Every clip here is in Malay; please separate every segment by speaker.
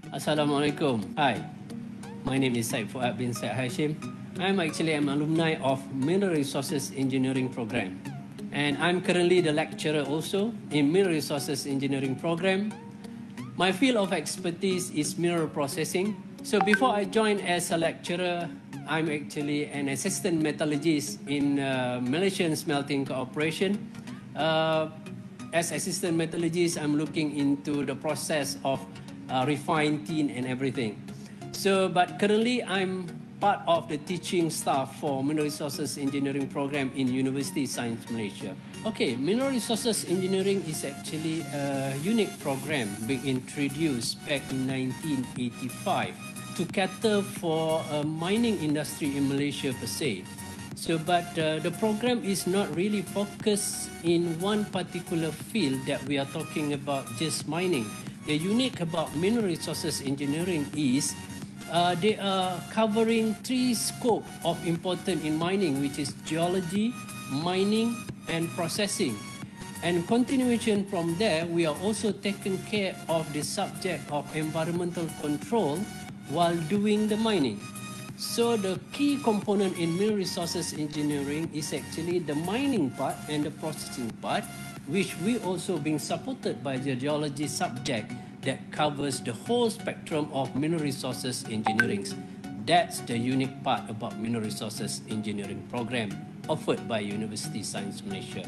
Speaker 1: Assalamualaikum. Hi, my name is Syed Fuad bin Syed Hashim. I'm actually an alumni of Mineral Resources Engineering Program. And I'm currently the lecturer also in Mineral Resources Engineering Program. My field of expertise is mineral processing. So before I joined as a lecturer, I'm actually an assistant metallurgist in Malaysian Smelting Corporation. As assistant metallurgist, I'm looking into the process of refined tin and everything. But currently I'm part of the teaching staff for Mineral Resources Engineering Program in University Science Malaysia. Okay, Mineral Resources Engineering is actually a unique program being introduced back in 1985 to cater for a mining industry in Malaysia per se. But the program is not really focused in one particular field that we are talking about, just mining. The unique about Mineral Resources Engineering is they are covering three scopes of important in mining, which is geology, mining, and processing. And continuation from there, we are also taking care of the subject of environmental control while doing the mining. So the key component in Mineral Resources Engineering is actually the mining part and the processing part, which we also being supported by the geology subject that covers the whole spectrum of Mineral Resources Engineering. That's the unique part about Mineral Resources Engineering program offered by University Science Malaysia.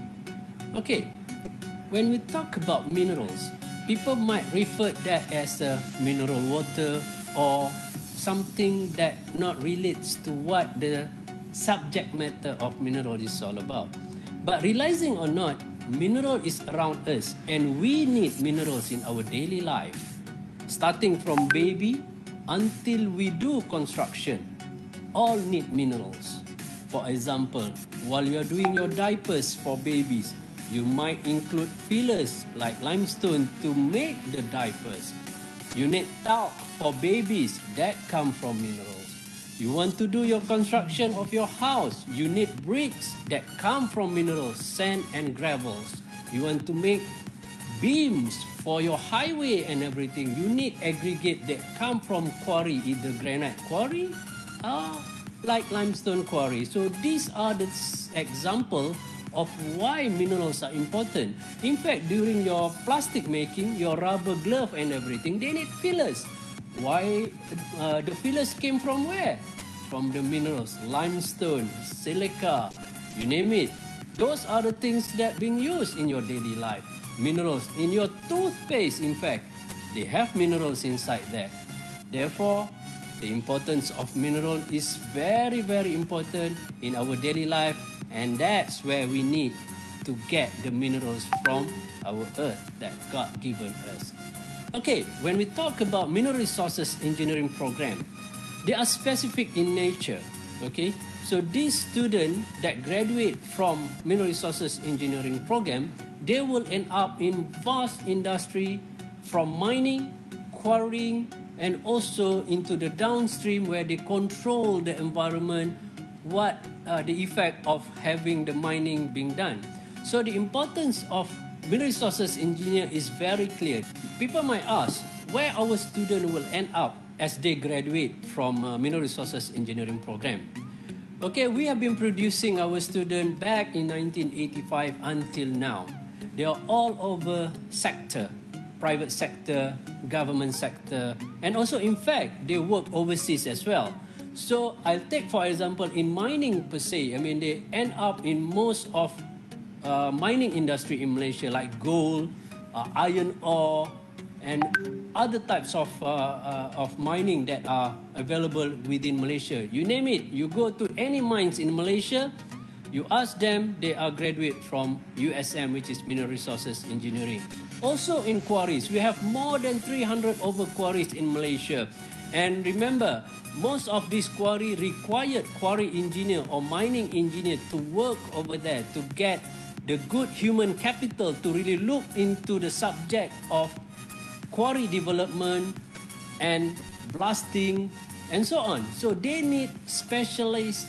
Speaker 1: Okay, when we talk about minerals, people might refer that as a mineral water or something that not relates to what the subject matter of mineral is all about. But realizing or not, mineral is around us and we need minerals in our daily life. Starting from baby until we do construction, all need minerals. For example, while you are doing your diapers for babies, you might include fillers like limestone to make the diapers. You need talc for babies, that come from minerals. You want to do your construction of your house, you need bricks that come from minerals, sand and gravels. You want to make beams for your highway and everything, you need aggregate that come from quarry, either granite quarry or like limestone quarry. So these are the example of why minerals are important. In fact, during your plastic making, your rubber glove and everything, they need fillers. Why? The fillers came from where? From the minerals, limestone, silica, you name it. Those are the things that being used in your daily life. Minerals in your toothpaste, in fact, they have minerals inside there. Therefore, the importance of mineral is very, very important in our daily life, and that's where we need to get the minerals from our earth that God given us. Okay, when we talk about Mineral Resources Engineering Program, they are specific in nature, okay? So these students that graduate from Mineral Resources Engineering Program, they will end up in vast industry from mining, quarrying, and also into the downstream where they control the environment, what the effect of having the mining being done. So the importance of Mineral Resources Engineer is very clear. People might ask where our student will end up as they graduate from Mineral Resources Engineering Program. Okay, we have been producing our student back in 1985 until now. They are all over sector, private sector, government sector, and also in fact, they work overseas as well. So I'll take for example in mining per se, I mean they end up in most of mining industry in Malaysia like gold, iron ore, and other types of mining that are available within Malaysia. You name it, you go to any mines in Malaysia, you ask them, they are graduate from USM, which is Mineral Resources Engineering. Also in quarries, we have more than 300 over quarries in Malaysia. And remember, most of these quarry required quarry engineer or mining engineer to work over there to get the good human capital to really look into the subject of quarry development and blasting and so on. So they need specialists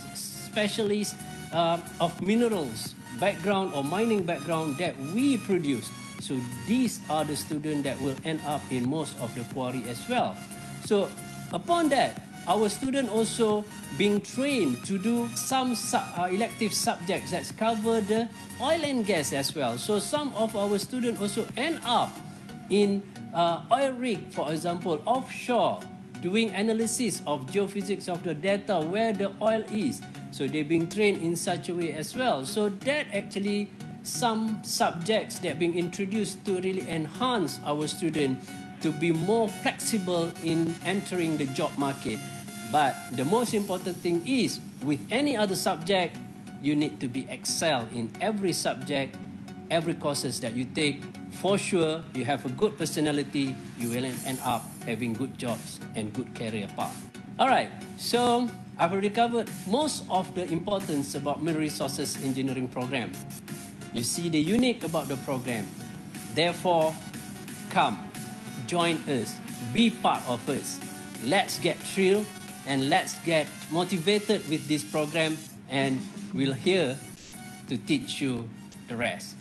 Speaker 1: of minerals background or mining background that we produce. So these are the students that will end up in most of the quarry as well. So upon that, our student also being trained to do some elective subjects that cover the oil and gas as well. So some of our students also end up in oil rig, for example, offshore, doing analysis of geophysics of the data where the oil is. So they're being trained in such a way as well. So that actually some subjects that are being introduced to really enhance our student to be more flexible in entering the job market. But the most important thing is, with any other subject, you need to be excel in every subject, every courses that you take. For sure, you have a good personality, you will end up having good jobs and good career path. All right, so I've already covered most of the importance about Mineral Resources Engineering program. You see the unique about the program. Therefore, come, join us, be part of us. Let's get thrilled and let's get motivated with this program, and we're here to teach you the rest.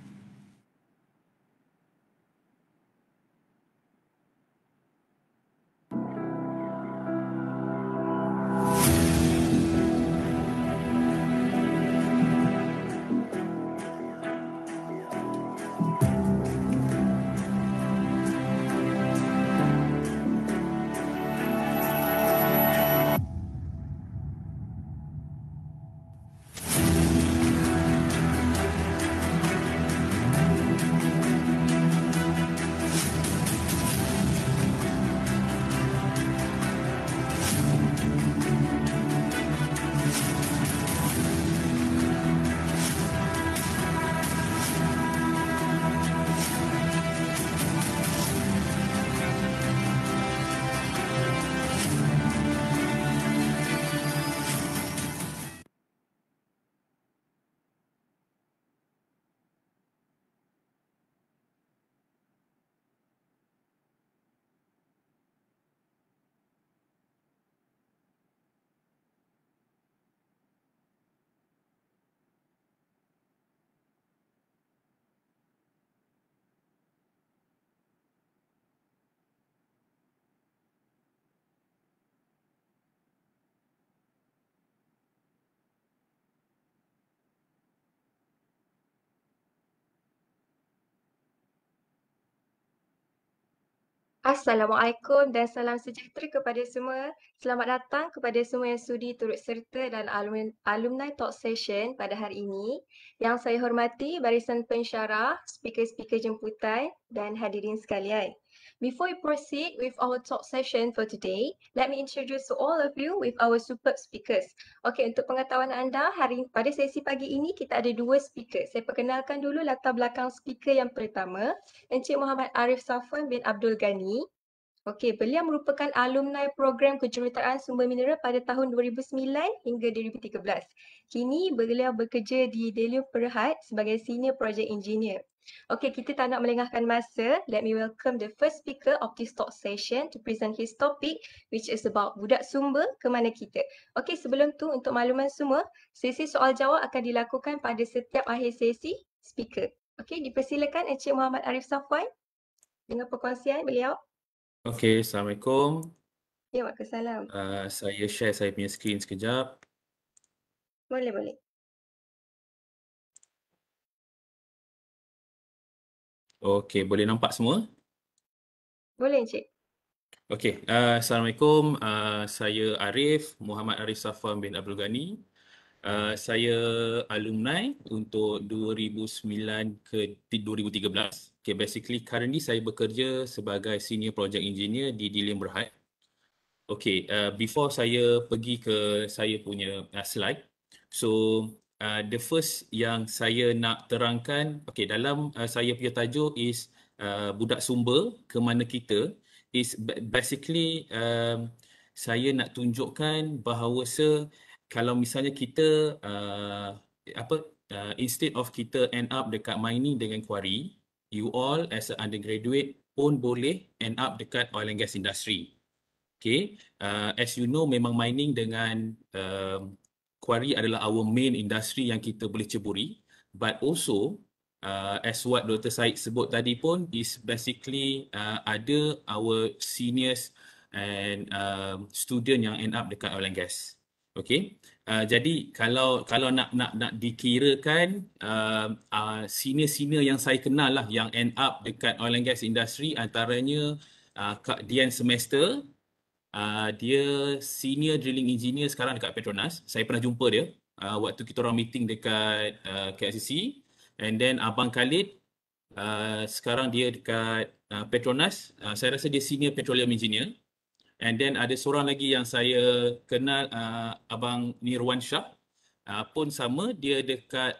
Speaker 2: Assalamualaikum dan salam sejahtera kepada semua. Selamat datang kepada semua yang sudi turut serta dan alumni talk session pada hari ini. Yang saya hormati barisan pensyarah, speaker-speaker jemputan dan hadirin sekalian. Before we proceed with our talk session for today, let me introduce to all of you with our superb speakers. Okey, untuk pengetahuan anda, pada sesi pagi ini kita ada dua speaker. Saya perkenalkan dulu latar belakang speaker yang pertama, Encik Muhammad Arif Safwan bin Abdul Ghani. Okey, beliau merupakan alumni program kejuruteraan sumber mineral pada tahun 2009 hingga 2013. Kini beliau bekerja di Delio Perhat sebagai senior project engineer. Okey, kita tak nak melengahkan masa. Let me welcome the first speaker of this talk session to present his topic, which is about budak sumber ke mana kita. Okey, sebelum tu untuk makluman semua, sesi soal jawab akan dilakukan pada setiap akhir sesi speaker. Okey, dipersilakan Encik Muhammad Arif Safwan dengan perkongsian beliau.
Speaker 3: Okey, Assalamualaikum.
Speaker 2: Ya, Waalaikumsalam.
Speaker 3: Saya share saya punya skrin sekejap.
Speaker 2: Boleh.
Speaker 3: Okey, boleh nampak semua?
Speaker 2: Boleh, Encik.
Speaker 3: Okey, Assalamualaikum. Saya Arif, Muhammad Arif Safwan bin Abdul Ghani. Saya alumni untuk 2009 ke 2013. Okay, basically currently saya bekerja sebagai senior project engineer di Dilian Berhad. Okay, before saya pergi ke saya punya slide, so the first yang saya nak terangkan, okay, dalam saya punya tajuk is budak sumber ke mana kita, is basically saya nak tunjukkan bahawa kalau misalnya kita instead of kita end up dekat mining dengan quarry, you all as an undergraduate pun boleh end up dekat oil and gas industry. Okay, as you know, memang mining dengan quarry adalah our main industry yang kita boleh ceburi, but also as what Dr. Syed sebut tadi pun, is basically ada our seniors and student yang end up dekat oil and gas. Okay, jadi kalau nak dikirakan senior yang saya kenal lah yang end up dekat oil and gas industry, antaranya Kak Dian Semester, dia senior drilling engineer sekarang dekat Petronas. Saya pernah jumpa dia waktu kita orang meeting dekat KLCC. And then Abang Khalid, sekarang dia dekat Petronas. Saya rasa dia senior petroleum engineer. And then ada seorang lagi yang saya kenal, Abang Nirwan Shah, pun sama, dia dekat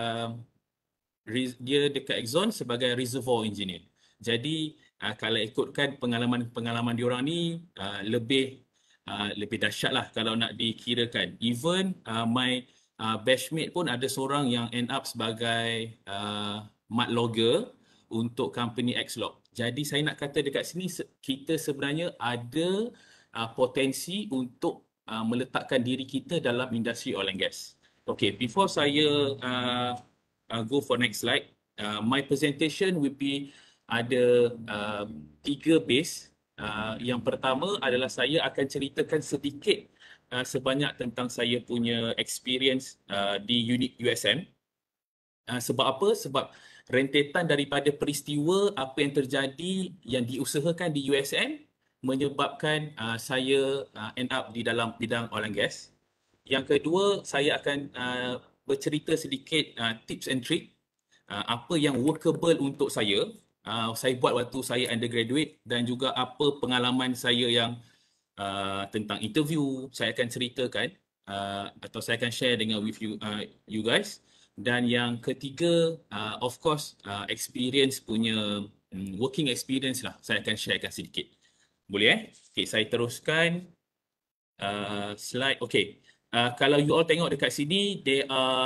Speaker 3: Exxon sebagai reservoir engineer. Jadi kalau ikutkan pengalaman diorang ni, lebih dahsyat lah kalau nak dikirakan. Even my batchmate pun ada seorang yang end up sebagai mud logger untuk company Xlog. Jadi saya nak kata dekat sini kita sebenarnya ada potensi untuk meletakkan diri kita dalam industri oil and gas. Okay, before saya go for next slide, my presentation will be ada 3 base. Yang pertama adalah saya akan ceritakan sedikit sebanyak tentang saya punya experience di unit USM. Sebab apa? Sebab rentetan daripada peristiwa apa yang terjadi yang diusahakan di USM menyebabkan saya end up di dalam bidang oil and gas. Yang kedua, saya akan bercerita sedikit tips and trick apa yang workable untuk saya buat waktu saya undergraduate, dan juga apa pengalaman saya yang tentang interview saya akan ceritakan atau saya akan share dengan with you guys. Dan yang ketiga, of course, experience punya working experience lah, saya akan sharekan sedikit. Boleh Okay, saya teruskan slide. Okay, kalau you all tengok dekat sini, these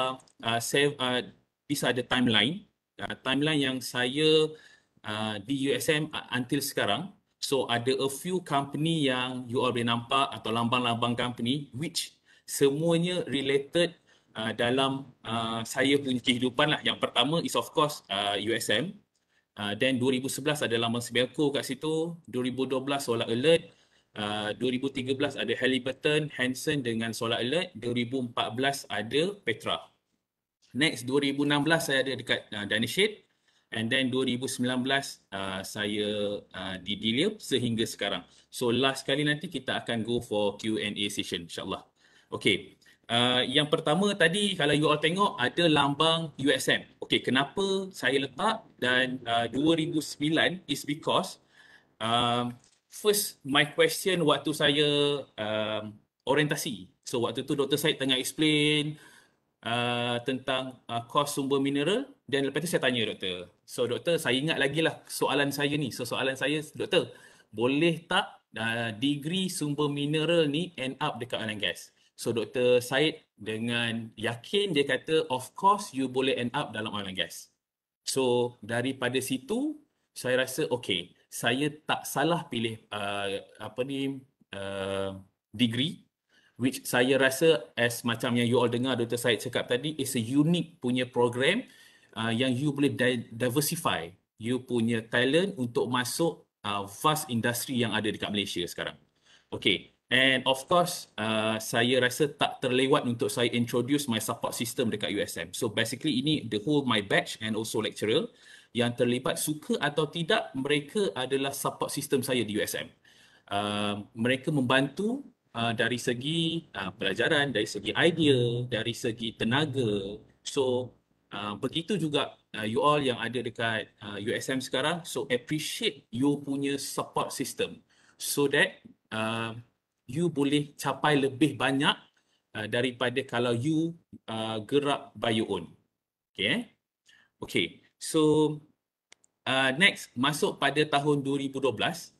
Speaker 3: are the timeline. Timeline yang saya di USM until sekarang. So ada a few company yang you all boleh nampak atau lambang-lambang company which semuanya related dalam saya punya kehidupan lah. Yang pertama is of course USM. Then 2011 ada lambang Sibelco kat situ, 2012 Solar Alert, 2013 ada Halliburton, Hanson dengan Solar Alert, 2014 ada Petra. Next 2016 saya ada dekat Danishade, and then 2019 saya di Dilium sehingga sekarang. So last kali nanti kita akan go for Q&A session insyaAllah. Okay. Yang pertama tadi kalau you all tengok ada lambang USM. Okay, kenapa saya letak dan 2009 is because first my question waktu saya orientasi. So waktu tu Dr. Syed tengah explain tentang kos sumber mineral, dan lepas tu saya tanya doktor. So doktor, saya ingat lagi lah soalan saya ni. So soalan saya, doktor, boleh tak degree sumber mineral ni end up dekat oil and gas? So Dr. Syed dengan yakin dia kata of course you boleh end up dalam oil and gas. So daripada situ saya rasa okay, saya tak salah pilih degree, which saya rasa as macam yang you all dengar Dr. Syed cakap tadi, is a unique punya program yang you boleh diversify you punya talent untuk masuk vast industri yang ada dekat Malaysia sekarang. Okay. And of course, saya rasa tak terlewat untuk saya introduce my support system dekat USM. So basically ini the whole my batch and also lecturer yang terlibat, suka atau tidak, mereka adalah support system saya di USM. Mereka membantu dari segi pelajaran, dari segi idea, dari segi tenaga. So begitu juga you all yang ada dekat USM sekarang. So appreciate you punya support system so that you boleh capai lebih banyak daripada kalau you gerak by your own. Okay. Okay. So next, masuk pada tahun 2011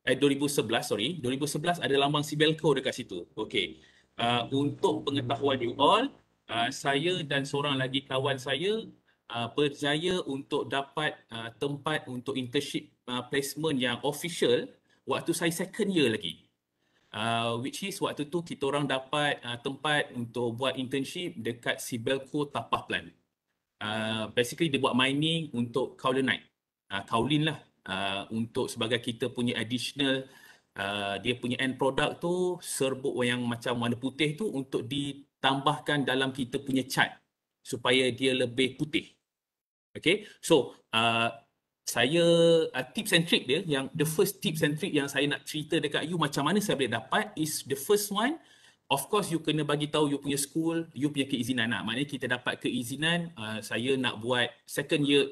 Speaker 3: ada lambang Sibelco dekat situ. Okay. Untuk pengetahuan you all, saya dan seorang lagi kawan saya berjaya untuk dapat tempat untuk internship placement yang official waktu saya second year lagi. Which is waktu tu kita orang dapat tempat untuk buat internship dekat Sibelco Tapah Plant. basically dia buat mining untuk kaolinite. Kaolin lah. Untuk sebagai kita punya additional, dia punya end product tu serbuk yang macam warna putih tu untuk ditambahkan dalam kita punya cat supaya dia lebih putih. Okay, so saya tips and trick dia, yang the first tips and trick yang saya nak cerita dekat you macam mana saya boleh dapat is the first one, of course you kena bagi tahu you punya school, you punya keizinan lah. Maknanya kita dapat keizinan, saya nak buat second year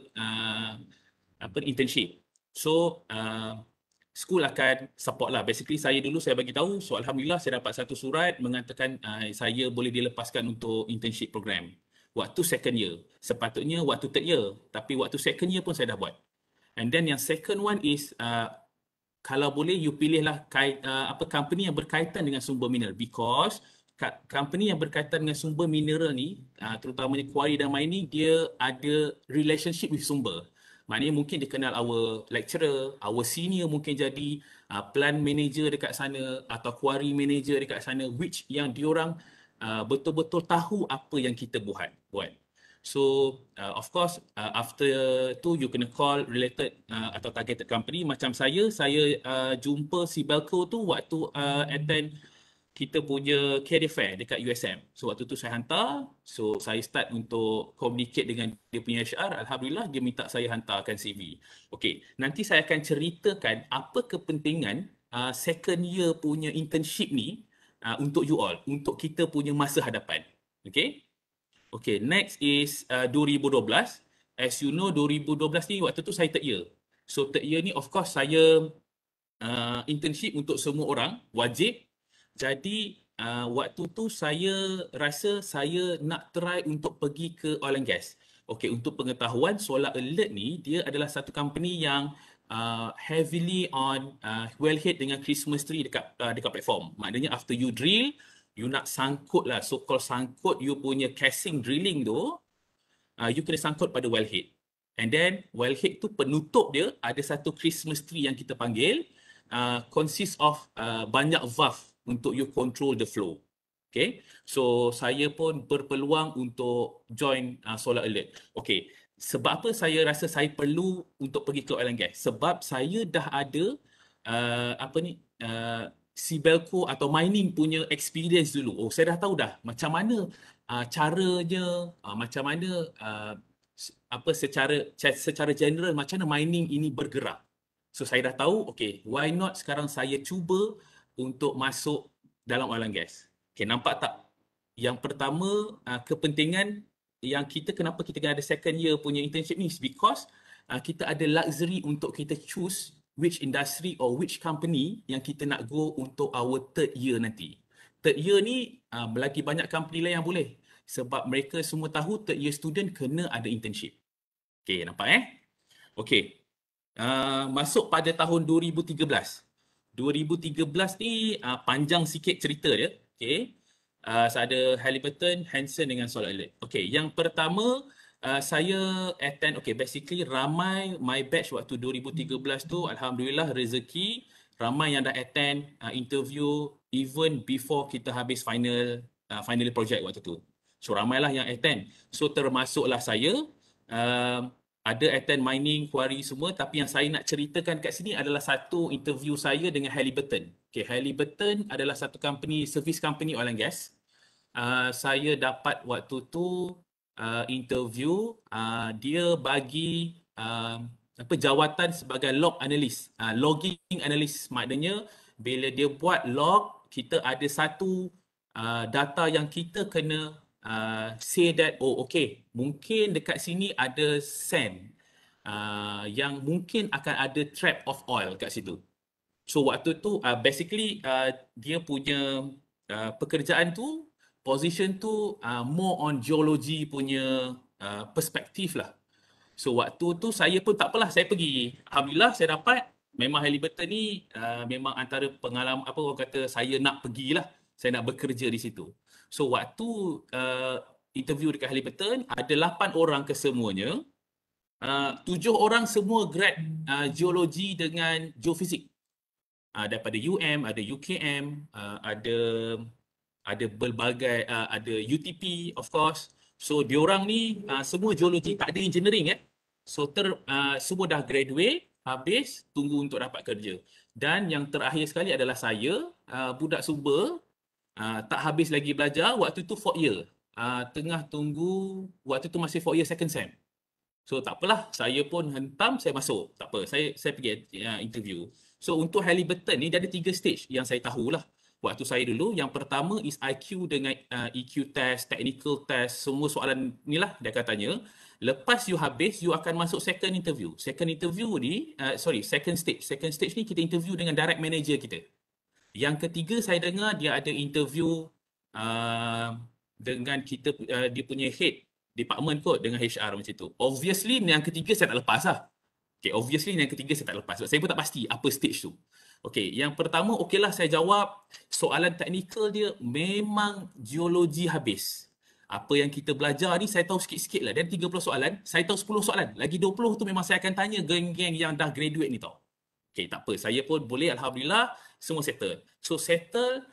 Speaker 3: internship. So school akan support lah. Basically saya dulu saya bagi tahu, so alhamdulillah saya dapat satu surat mengatakan saya boleh dilepaskan untuk internship program. Waktu second year. Sepatutnya waktu third year. Tapi waktu second year pun saya dah buat. And then yang second one is, kalau boleh you pilihlah company yang berkaitan dengan sumber mineral. Because company yang berkaitan dengan sumber mineral ni, terutamanya quarry dan mining, dia ada relationship with sumber. Maknanya mungkin dia kenal our lecturer, our senior mungkin jadi plant manager dekat sana atau quarry manager dekat sana, which yang diorang betul-betul tahu apa yang kita buat. So of course after tu you kena call related atau targeted company. Macam saya jumpa si Belco tu waktu attend kita punya career fair dekat USM. So waktu tu saya hantar, so saya start untuk communicate dengan dia punya HR. Alhamdulillah dia minta saya hantarkan CV. Okay, nanti saya akan ceritakan apa kepentingan second year punya internship ni untuk you all, untuk kita punya masa hadapan. Okay. Okay, next is 2012. As you know, 2012 ni waktu tu saya third year. So third year ni of course saya internship untuk semua orang, wajib. Jadi waktu tu saya rasa saya nak try untuk pergi ke oil and gas. Okay, untuk pengetahuan, Solar Alert ni dia adalah satu company yang heavily on wellhead dengan Christmas tree dekat platform. Maknanya after you drill, you nak sangkut lah, so called sangkut you punya casing drilling tu, you kena sangkut pada wellhead. And then wellhead tu penutup dia ada satu Christmas tree yang kita panggil, consist of banyak valve untuk you control the flow. Okay, so saya pun berpeluang untuk join Solar Alert. Okay, sebab apa saya rasa saya perlu untuk pergi ke oil and gas? Sebab saya dah ada si Belco atau mining punya experience dulu. Oh, saya dah tahu dah macam mana caranya, macam mana secara general macam mana mining ini bergerak. So saya dah tahu, okay, why not sekarang saya cuba untuk masuk dalam oil and gas. Okay, nampak tak? Yang pertama, kepentingan yang kenapa kita kena ada second year punya internship ni, because kita ada luxury untuk kita choose which industry or which company yang kita nak go untuk our third year nanti. Third year ni lagi banyak company lain yang boleh. Sebab mereka semua tahu third year student kena ada internship. Okay, nampak Okay. Masuk pada tahun 2013. 2013 ni panjang sikit cerita dia. Okay. Ada Halliburton, Hanson dengan Solar Alert. Okay, yang pertama saya attend, okay, basically ramai my batch waktu 2013 tu, alhamdulillah rezeki, ramai yang dah attend interview even before kita habis final project waktu tu. So ramailah yang attend. So termasuklah saya. Ada attend mining, quarry semua, tapi yang saya nak ceritakan kat sini adalah satu interview saya dengan Halliburton. Okay, Halliburton adalah satu company, service company oil and gas. Saya dapat waktu tu interview, dia bagi jawatan sebagai log analyst, logging analyst. Maknanya bila dia buat log, kita ada satu data yang kita kena say that, oh okay, mungkin dekat sini ada sand yang mungkin akan ada trap of oil kat situ. So waktu tu basically dia punya pekerjaan tu, position tu more on geology punya perspektif lah. So waktu tu saya pun tak apalah, saya pergi. Alhamdulillah saya dapat. Memang Halliburton ni memang antara pengalaman, apa orang kata, saya nak pergilah, saya nak bekerja di situ. So waktu interview dekat Halliburton, ada 8 orang kesemuanya. 7 orang semua grad geologi dengan geofisik. Daripada UM, ada UKM, ada berbagai, ada UTP of course. So diorang ni semua geologi, tak ada engineering So semua dah graduate, habis tunggu untuk dapat kerja. Dan yang terakhir sekali adalah saya, budak Sumber, tak habis lagi belajar, waktu tu 4 year. Tengah tunggu, waktu tu masih 4 year second sem. So tak apalah, saya pun hentam, saya masuk. Tak apa, saya pergi interview. So untuk Halliburton ni dia ada 3 stage yang saya tahulah. Waktu saya dulu, yang pertama is IQ dengan EQ test, technical test, semua soalan ni lah dia akan tanya. Lepas you habis, you akan masuk second interview. Second interview ni, second stage. Second stage ni kita interview dengan direct manager kita. Yang ketiga saya dengar dia ada interview dengan kita, dia punya head department kot, dengan HR macam tu. Obviously yang ketiga saya tak lepas lah. Okay, obviously yang ketiga saya tak lepas. Sebab saya pun tak pasti apa stage tu. Okay, yang pertama okeylah saya jawab. Soalan teknikal dia memang geologi habis. Apa yang kita belajar ni saya tahu sikit-sikit lah. Dan 30 soalan, saya tahu 10 soalan. Lagi 20 tu memang saya akan tanya geng-geng yang dah graduate ni tau. Okay, tak apa. Saya pun boleh, Alhamdulillah, semua settle. So settle,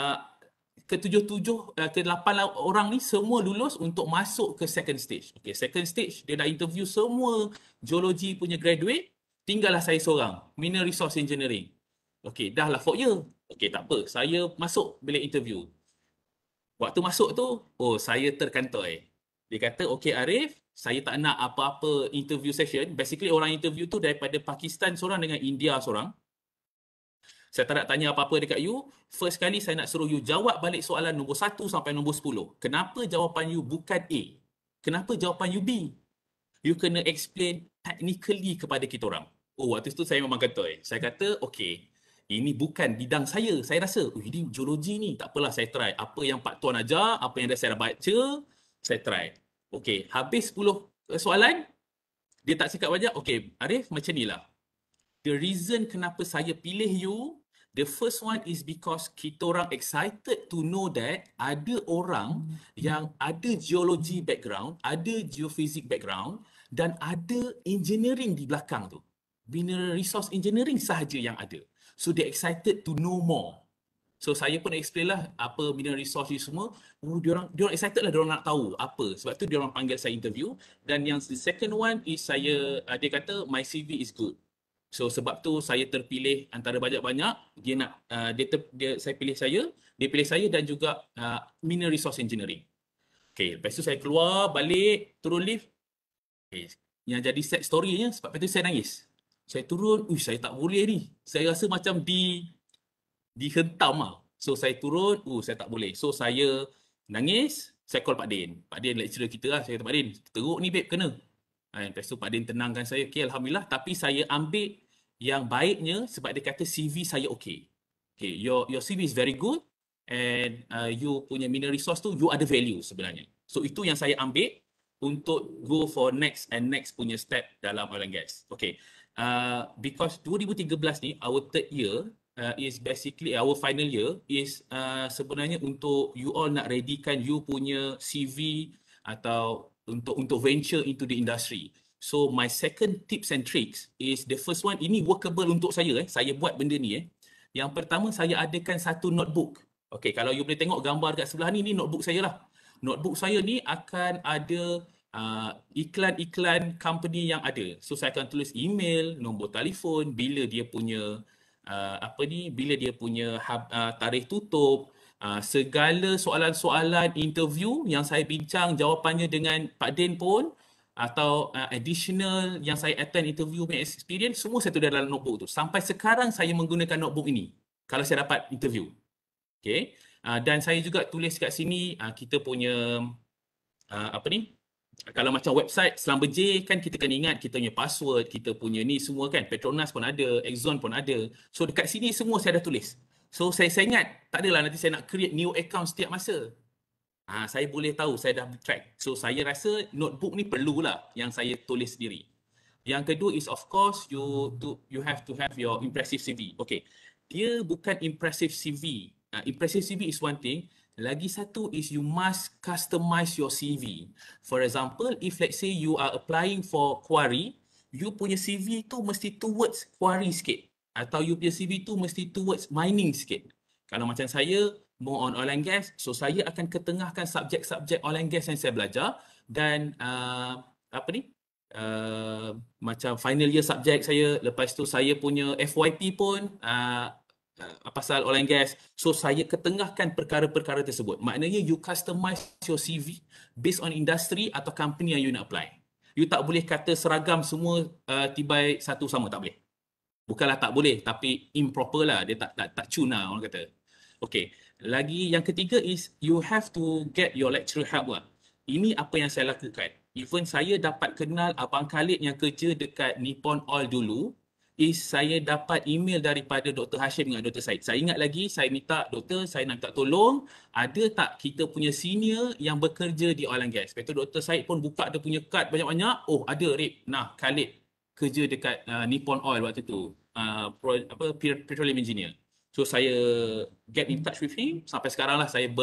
Speaker 3: ke-8 orang ni semua lulus untuk masuk ke second stage. Okay, second stage dia dah interview semua geologi punya graduate, tinggallah saya seorang, Mineral Resource Engineering. Okay, dah lah 4 year. Okay, tak apa. Saya masuk bilik interview. Waktu masuk tu, saya terkantoi. Dia kata, okay Arif, saya tak nak apa-apa interview session. Basically orang interview tu daripada Pakistan seorang dengan India seorang. Saya tak nak tanya apa-apa dekat you. First kali saya nak suruh you jawab balik soalan nombor 1 sampai nombor 10. Kenapa jawapan you bukan A? Kenapa jawapan you B? You kena explain technically kepada kita orang. Waktu tu saya memang kata, saya kata, okay, ini bukan bidang saya rasa. Ini geologi ni, tak apalah saya try. Apa yang Pak Tuan ajar, apa yang dah saya dah baca, saya try. Okay, habis 10 soalan, dia tak cakap banyak. Okay, Arif, macam ni lah. The reason kenapa saya pilih you, the first one is because kita orang excited to know that ada orang yang ada geology background, ada geophysics background dan ada engineering di belakang tu. Mineral resource engineering sahaja yang ada. So they excited to know more. So saya pun explain lah apa mineral resource ni semua. Diorang excited lah, diorang nak tahu apa. Sebab tu diorang panggil saya interview. Dan yang the second one is dia kata my CV is good. So sebab tu saya terpilih antara banyak-banyak. Saya pilih saya, dia pilih saya dan juga mineral resource engineering. Okay, lepas tu saya keluar balik, turun lift. Okay, yang jadi sad story-nya sebab itu saya nangis. Saya turun, saya tak boleh ni. Saya rasa macam dihentam lah. So saya turun, saya tak boleh. So saya nangis, saya call Pak Din. Pak Din lecturer kita lah. Saya kata, Pak Din, teruk ni babe, kena. Lepas tu Pak Din tenangkan saya. Okay, Alhamdulillah. Tapi saya ambil yang baiknya sebab dia kata CV saya okay. Okay, your CV is very good and you punya mineral resource tu, you ada value sebenarnya. So itu yang saya ambil untuk go for next punya step dalam oil and gas. Okay, because 2013 ni, our third year, is basically our final year is sebenarnya untuk you all nak readykan you punya CV atau untuk venture into the industry. So my second tips and tricks is the first one, ini workable untuk saya. Saya buat benda ni. Yang pertama, saya adakan satu notebook. Okay, kalau you boleh tengok gambar dekat sebelah ni notebook saya lah. Notebook saya ni akan ada iklan-iklan company yang ada. So saya akan tulis email, nombor telefon, bila dia punya bila dia punya tarikh tutup, segala soalan-soalan interview yang saya bincang jawapannya dengan Pak Din pun, atau additional yang saya attend interview punya experience, semua saya tulis dalam notebook tu. Sampai sekarang saya menggunakan notebook ini kalau saya dapat interview. Okay. Dan saya juga tulis kat sini kita punya kalau macam website Schlumberger kan, kita kena ingat kita punya password, kita punya ni semua kan, Petronas pun ada, Exxon pun ada. So dekat sini semua saya dah tulis. So saya ingat, tak adalah nanti saya nak create new account setiap masa. Saya boleh tahu, saya dah track. So saya rasa notebook ni perlulah yang saya tulis sendiri. Yang kedua is of course you have to have your impressive CV. Okay, dia bukan impressive CV. Impressive CV is one thing. Lagi satu is you must customize your CV. For example, if let's say you are applying for quarry, you punya CV tu mesti towards quarry sikit. Atau you punya CV tu mesti towards mining sikit. Kalau macam saya, more on oil and gas. So saya akan ketengahkan subjek-subjek oil and gas yang saya belajar dan macam final year subjek saya. Lepas tu saya punya FYP pun pasal oil and gas. So saya ketengahkan perkara-perkara tersebut. Maknanya you customize your CV based on industry atau company yang you nak apply. You tak boleh kata seragam semua tibai satu sama, tak boleh. Bukanlah tak boleh, tapi improper lah. Dia tak cun lah orang kata. Okay. Lagi yang ketiga is you have to get your lecturer help lah. Ini apa yang saya lakukan. Even saya dapat kenal Abang Khalid yang kerja dekat Nippon Oil dulu, is saya dapat email daripada Dr. Hashim dengan Dr. Said. Saya ingat lagi, saya minta, doktor, saya nak minta tolong, ada tak kita punya senior yang bekerja di oil and gas. Lepas tu Dr. Said pun buka dia punya kad banyak-banyak. Oh, ada Rip. Nah, Khalid kerja dekat Nippon Oil waktu tu. Petroleum engineer. So saya get in touch with him, sampai sekarang lah saya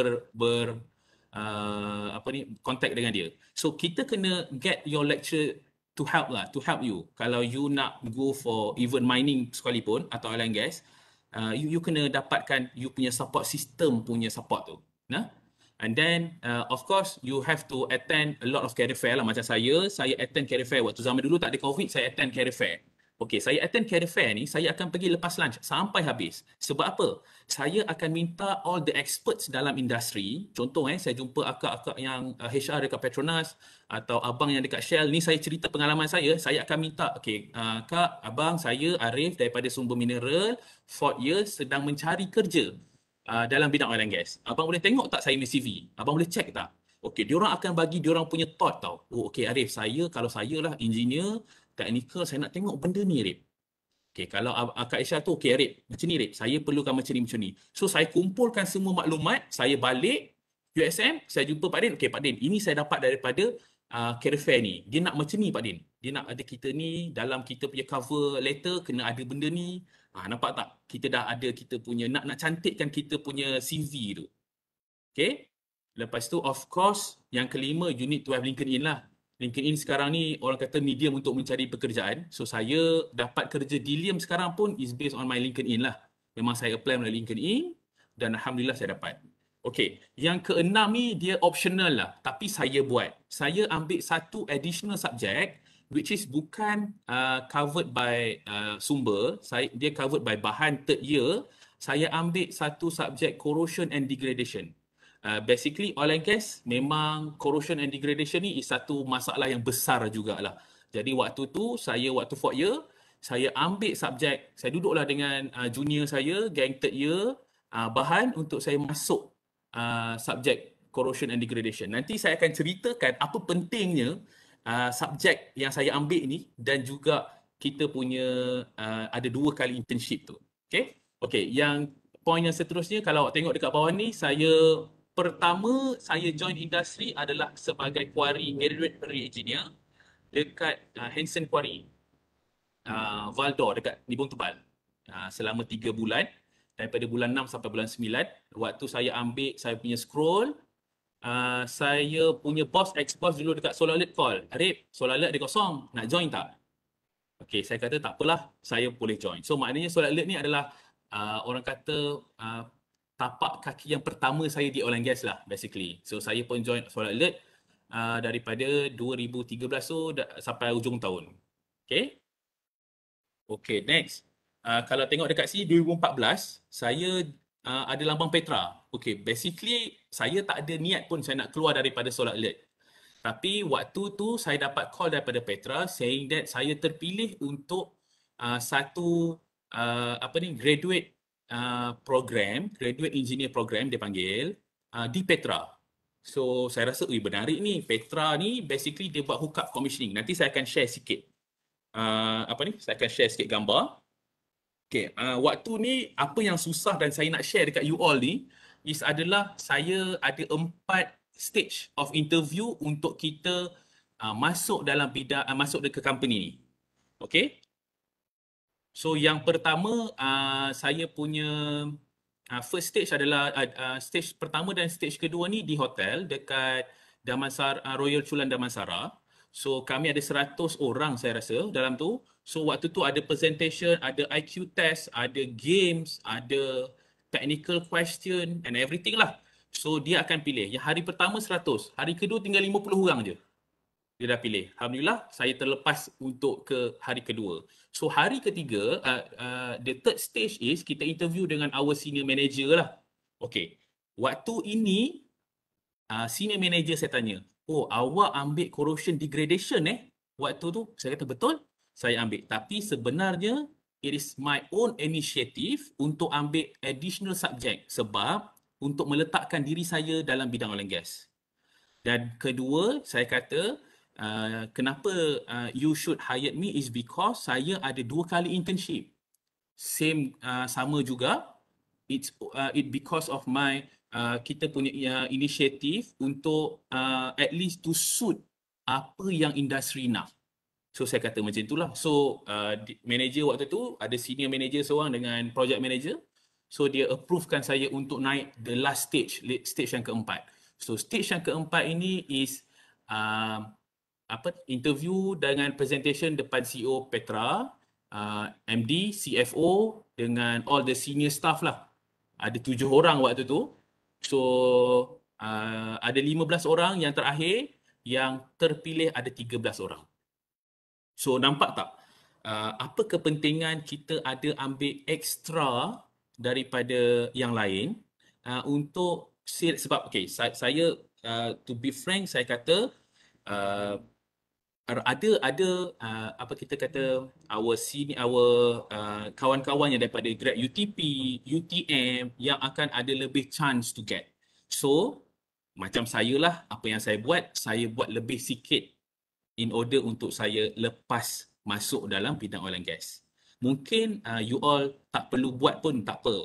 Speaker 3: contact dengan dia. So kita kena get your lecturer to help you. Kalau you nak go for even mining sekalipun atau oil and gas, you kena dapatkan you punya support system punya support tu. Nah? And then of course you have to attend a lot of career fair lah. Macam saya attend career fair waktu zaman dulu tak ada COVID, saya attend career fair. Okay, saya attend career fair ni, saya akan pergi lepas lunch sampai habis. Sebab apa? Saya akan minta all the experts dalam industri. Contoh saya jumpa akak-akak yang HR dekat Petronas atau abang yang dekat Shell. Ni saya cerita pengalaman saya akan minta, okay, kak, abang, saya Arif daripada Sumber Mineral, 4 years sedang mencari kerja dalam bidang oil and gas. Abang boleh tengok tak saya punya CV? Abang boleh check tak? Okay, diorang akan bagi diorang punya thought tau. Oh, okay Arif, kalau saya lah engineer, teknikal, saya nak tengok benda ni, Rip. Okay, kalau Kak Aisyah tu, okay, Rip, macam ni, Rip. Saya perlukan macam ni. So, saya kumpulkan semua maklumat, saya balik USM, saya jumpa Pak Din. Okay, Pak Din, ini saya dapat daripada career fair ni. Dia nak macam ni, Pak Din. Dia nak ada kita ni, dalam kita punya cover letter, kena ada benda ni. Nampak tak? Kita dah ada kita punya, nak cantikkan kita punya CV tu. Okay? Lepas tu, of course, yang kelima, you need to have LinkedIn lah. LinkedIn sekarang ni orang kata medium untuk mencari pekerjaan. So saya dapat kerja di Liam sekarang pun is based on my LinkedIn lah. Memang saya apply melalui LinkedIn dan alhamdulillah saya dapat. Okay, yang keenam ni dia optional lah. Tapi saya buat. Saya ambil satu additional subject which is bukan covered by sumber. Dia covered by bahan third year. Saya ambil satu subjek corrosion and degradation. Basically oil and gas memang corrosion and degradation ni is satu masalah yang besar jugalah. Jadi waktu tu waktu 4 year saya ambil subjek, saya duduklah dengan junior saya gang third year bahan untuk saya masuk subjek corrosion and degradation. Nanti saya akan ceritakan apa pentingnya subjek yang saya ambil ni dan juga kita punya ada 2 kali internship tu. Okay, yang poin yang seterusnya kalau awak tengok dekat bawah ni, pertama saya join industri adalah sebagai quarry graduate engineer dekat Hanson Quarry Valdor dekat Nibong Tebal selama 3 bulan daripada bulan 6 sampai bulan 9. Waktu saya ambil saya punya scroll, saya punya boss ex-boss dulu dekat Solar Alert call, Arif, Solar Alert dia kosong, nak join tak? Okay, saya kata tak apalah, saya boleh join. So maknanya Solar Alert ni adalah orang kata tapak kaki yang pertama saya di oil and gas lah basically. So saya pun join Solar Alert daripada 2013 tu sampai hujung tahun. Okay, next. Kalau tengok dekat sini 2014 saya ada lambang Petra. Okay, basically saya tak ada niat pun saya nak keluar daripada Solar Alert. Tapi waktu tu saya dapat call daripada Petra saying that saya terpilih untuk satu graduate program, graduate engineer program dia panggil di Petra. So saya rasa menarik ni. Petra ni basically dia buat hookup commissioning. Nanti saya akan share sikit saya akan share sikit gambar. Okay, waktu ni apa yang susah dan saya nak share dekat you all ni adalah saya ada 4 stage of interview untuk kita masuk dalam bidang masuk ke company ni. Okay. So yang pertama saya punya first stage adalah stage pertama dan stage kedua ni di hotel dekat Damansara, Royal Chulan Damansara. So kami ada 100 orang saya rasa dalam tu. So waktu tu ada presentation, ada IQ test, ada games, ada technical question and everything lah. So dia akan pilih. Yang hari pertama 100, hari kedua tinggal 50 orang je. Dia dah pilih. Alhamdulillah, saya terlepas untuk ke hari kedua. So hari ketiga, the third stage is kita interview dengan our senior manager lah. Okay. Waktu ini, senior manager saya tanya, oh awak ambil corrosion degradation Waktu tu saya kata betul, saya ambil. Tapi sebenarnya it is my own initiative untuk ambil additional subject sebab untuk meletakkan diri saya dalam bidang oil and gas. Dan kedua, saya kata kenapa you should hire me is because saya ada 2 kali internship. Sama juga, it because of my kita punya inisiatif untuk at least to suit apa yang industri nak. So saya kata macam itulah. So manager waktu tu ada senior manager seorang dengan project manager. So dia approvekan saya untuk naik the last stage yang keempat. So stage yang keempat ini is interview dengan presentation depan CEO Petra, MD, CFO dengan all the senior staff lah. Ada 7 orang waktu tu. So ada 15 orang yang terakhir, yang terpilih ada 13 orang. So nampak tak apa kepentingan kita ada ambil extra daripada yang lain untuk sebab saya to be frank, saya kata ada apa kita kata our kawan-kawan yang daripada grad UTP, UTM yang akan ada lebih chance to get. So macam saya lah, apa yang saya buat lebih sikit in order untuk saya lepas masuk dalam bidang oil and gas. Mungkin you all tak perlu buat pun tak apa.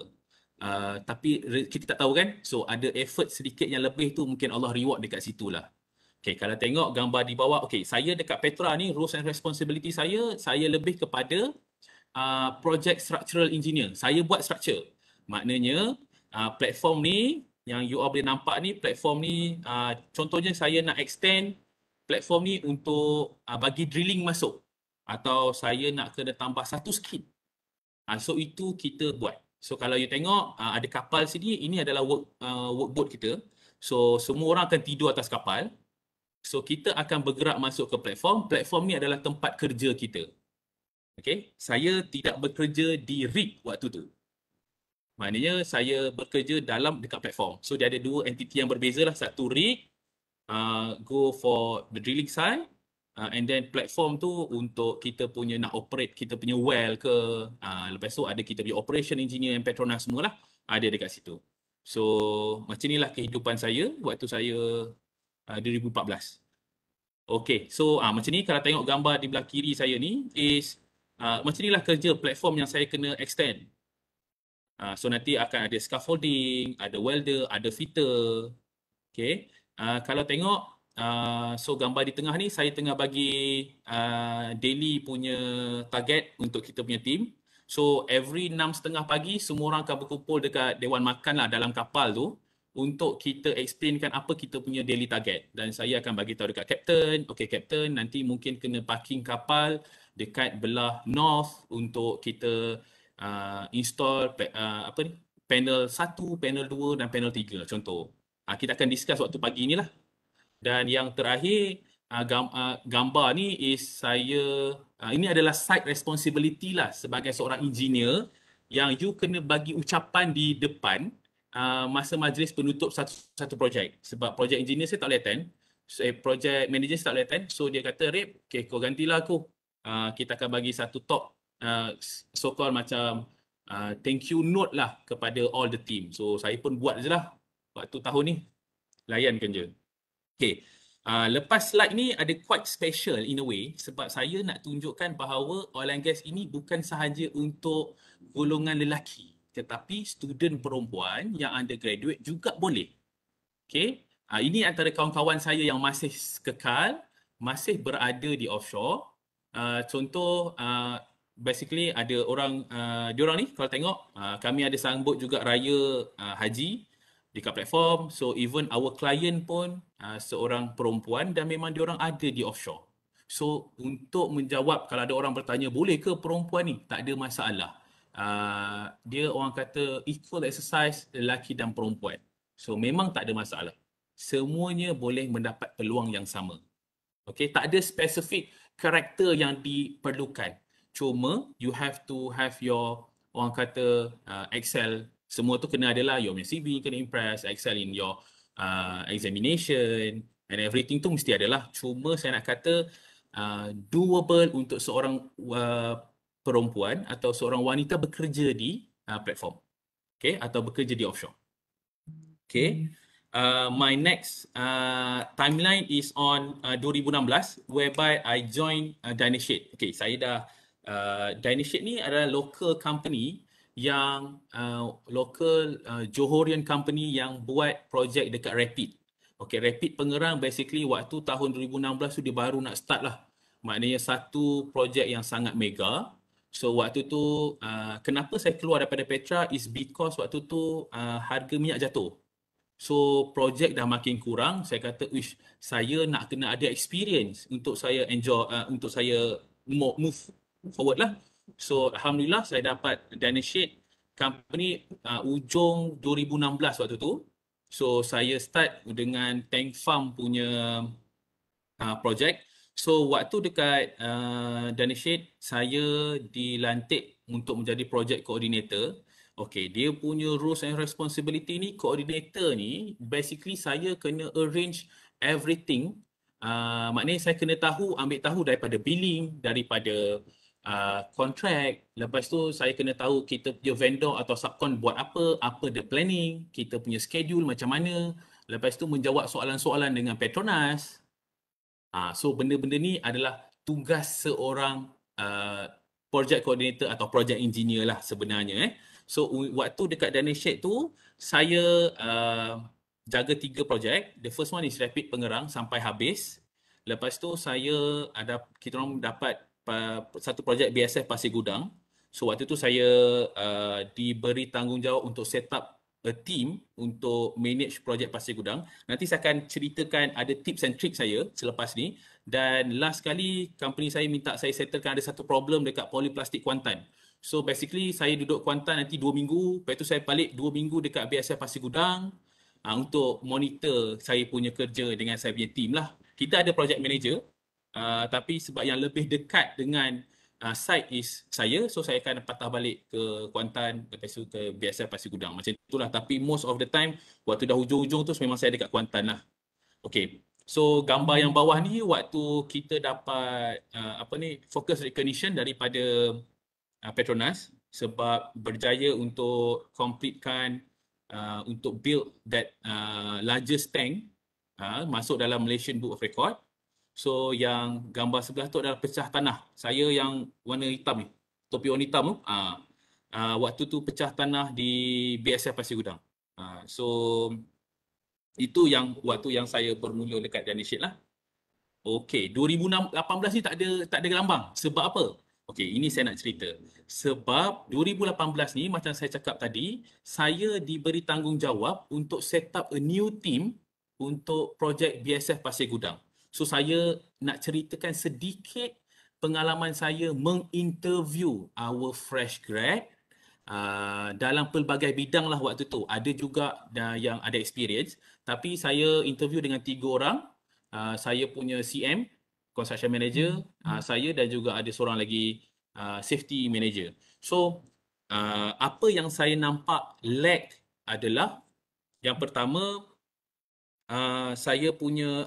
Speaker 3: Tapi kita tak tahu kan. So ada effort sedikit yang lebih tu mungkin Allah reward dekat situ lah. Okay, kalau tengok gambar di bawah, okay, saya dekat Petra ni, roles and responsibility saya lebih kepada project structural engineer. Saya buat structure. Maknanya platform ni yang you all boleh nampak ni, platform ni contohnya saya nak extend platform ni untuk bagi drilling masuk, atau saya nak kena tambah satu skid. So itu kita buat. So kalau you tengok ada kapal sini, ini adalah workboat kita. So semua orang akan tidur atas kapal. So kita akan bergerak masuk ke platform. Platform ni adalah tempat kerja kita. Okay, saya tidak bekerja di rig waktu tu. Maknanya saya bekerja dekat platform. So dia ada 2 entiti yang berbeza lah. Satu rig, go for the drilling side, and then platform tu untuk kita punya nak operate kita punya well ke, lepas tu ada kita punya operation engineer yang Petronas semua lah, ada dekat situ. So macam inilah kehidupan saya waktu saya 2014. Okay, so macam ni kalau tengok gambar di belah kiri saya ni is macam inilah kerja platform yang saya kena extend. So nanti akan ada scaffolding, ada welder, ada fitter. Okay. Kalau tengok, so gambar di tengah ni saya tengah bagi daily punya target untuk kita punya team. So every 6:30 pagi semua orang akan berkumpul dekat Dewan Makan lah dalam kapal tu untuk kita explainkan apa kita punya daily target. Dan saya akan bagi tahu dekat captain, okay captain, nanti mungkin kena parking kapal dekat belah north untuk kita install panel 1, panel 2 dan panel 3 contoh. Kita akan discuss waktu pagi ni lah. Dan yang terakhir, gambar ni is saya, ini adalah site responsibility lah sebagai seorang engineer yang you kena bagi ucapan di depan masa majlis penutup satu projek. Sebab project engineer saya tak boleh attend, project manager saya tak boleh attend. So dia kata, Rip, okay, kau gantilah aku. Kita akan bagi satu talk, so-called macam thank you note lah kepada all the team. So saya pun buat je lah waktu tahun ni, layankan je. Okay, lepas slide ni ada quite special in a way sebab saya nak tunjukkan bahawa oil and gas ini bukan sahaja untuk golongan lelaki, tetapi student perempuan yang undergraduate juga boleh. Okay, ini antara kawan-kawan saya yang masih kekal, masih berada di offshore. Contoh, basically ada orang, diorang ni kalau tengok, kami ada sambut juga raya haji dekat platform. So even our client pun seorang perempuan dan memang diorang ada di offshore. So untuk menjawab kalau ada orang bertanya boleh ke perempuan ni, tak ada masalah. dia orang kata equal exercise lelaki dan perempuan. So memang tak ada masalah. Semuanya boleh mendapat peluang yang sama. Okay, tak ada spesifik karakter yang diperlukan. Cuma you have to have your orang kata excel, semua tu kena adalah your CV kena impress, excel in your examination and everything tu mesti adalah. Cuma saya nak kata doable untuk seorang perempuan atau seorang wanita bekerja di platform. Okay, atau bekerja di offshore. Okay. My next timeline is on 2016 whereby I joined Dynashade. Okay, saya dah Dynashade ni adalah local company yang local Johorian company yang buat projek dekat Rapid. Okay, Rapid Pengerang basically waktu tahun 2016 tu dia baru nak start lah. Maknanya satu projek yang sangat mega. So waktu tu kenapa saya keluar daripada Petra is because waktu tu harga minyak jatuh. So projek dah makin kurang, saya kata wish saya nak kena ada experience untuk saya enjoy untuk saya move forward lah. So alhamdulillah saya dapat Dynashade company ujung 2016 waktu tu. So saya start dengan tank farm punya projek. So waktu dekat Dynashade saya dilantik untuk menjadi project coordinator. Okay, dia punya roles and responsibility ni, coordinator ni, basically saya kena arrange everything. Maknanya saya kena ambil tahu daripada billing, daripada contract. Lepas tu saya kena tahu kita punya vendor atau subcon buat apa the planning, kita punya schedule macam mana. Lepas tu menjawab soalan-soalan dengan Petronas. So benda-benda ni adalah tugas seorang project coordinator atau project engineer lah sebenarnya. So waktu dekat Dynashade tu saya jaga 3 projek. The first one is Rapid Pengerang sampai habis. Lepas tu kita orang dapat satu projek BSF Pasir Gudang. So waktu tu saya diberi tanggungjawab untuk set up a team untuk manage projek Pasir Gudang. Nanti saya akan ceritakan ada tips and tricks saya selepas ni. Dan last kali company saya minta saya settlekan ada satu problem dekat Polyplastic Kuantan. So basically saya duduk Kuantan nanti 2 minggu, lepas tu saya balik 2 minggu dekat BSF Pasir Gudang untuk monitor saya punya kerja dengan saya punya team lah. Kita ada project manager, tapi sebab yang lebih dekat dengan site is saya, so saya akan patah balik ke Kuantan, lepas tu ke BSF Pasir Gudang. Macam itulah, tapi most of the time waktu dah hujung-hujung tu memang saya dekat Kuantan lah. Okay. So gambar yang bawah ni waktu kita dapat focus recognition daripada Petronas sebab berjaya untuk completekan untuk build that largest tank masuk dalam Malaysian Book of Record. So yang gambar sebelah tu adalah pecah tanah. Saya yang warna hitam ni, topi warna hitam tu, waktu tu pecah tanah di BSF Pasir Gudang. So itu yang waktu yang saya bermula dekat Dynashade lah. Okey, 2018 ni tak ada gelambang. Sebab apa? Okey, ini saya nak cerita. Sebab 2018 ni macam saya cakap tadi, saya diberi tanggungjawab untuk set up a new team untuk projek BSF Pasir Gudang. So saya nak ceritakan sedikit pengalaman saya menginterview our fresh grad dalam pelbagai bidang lah waktu tu. Ada juga yang ada experience, tapi saya interview dengan 3 orang. Saya punya CM, construction manager, saya dan juga ada seorang lagi safety manager. So apa yang saya nampak lack adalah yang pertama, saya punya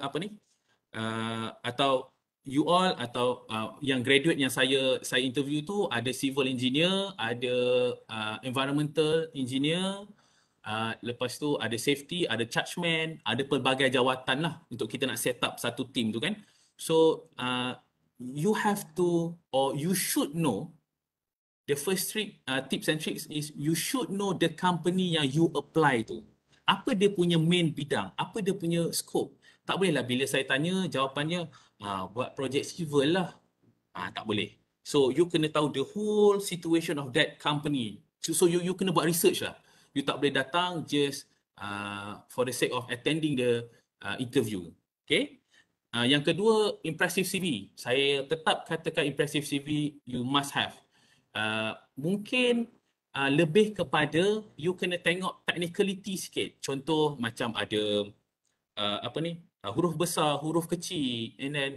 Speaker 3: atau you all atau yang graduate yang saya interview tu ada civil engineer, ada environmental engineer, lepas tu ada safety, ada chargeman, ada pelbagai jawatan lah untuk kita nak set up satu team tu kan. So you have to, or you should know, the first tips and tricks is you should know the company yang you apply tu. Apa dia punya main bidang, apa dia punya scope. Tak boleh lah bila saya tanya jawapannya buat projek civil lah. Tak boleh. So you kena tahu the whole situation of that company. So you kena buat research lah. You tak boleh datang just for the sake of attending the interview. Okay. Yang kedua, impressive CV. Saya tetap katakan impressive CV you must have. Mungkin lebih kepada you kena tengok technicality sikit. Contoh macam ada huruf besar, huruf kecil, and then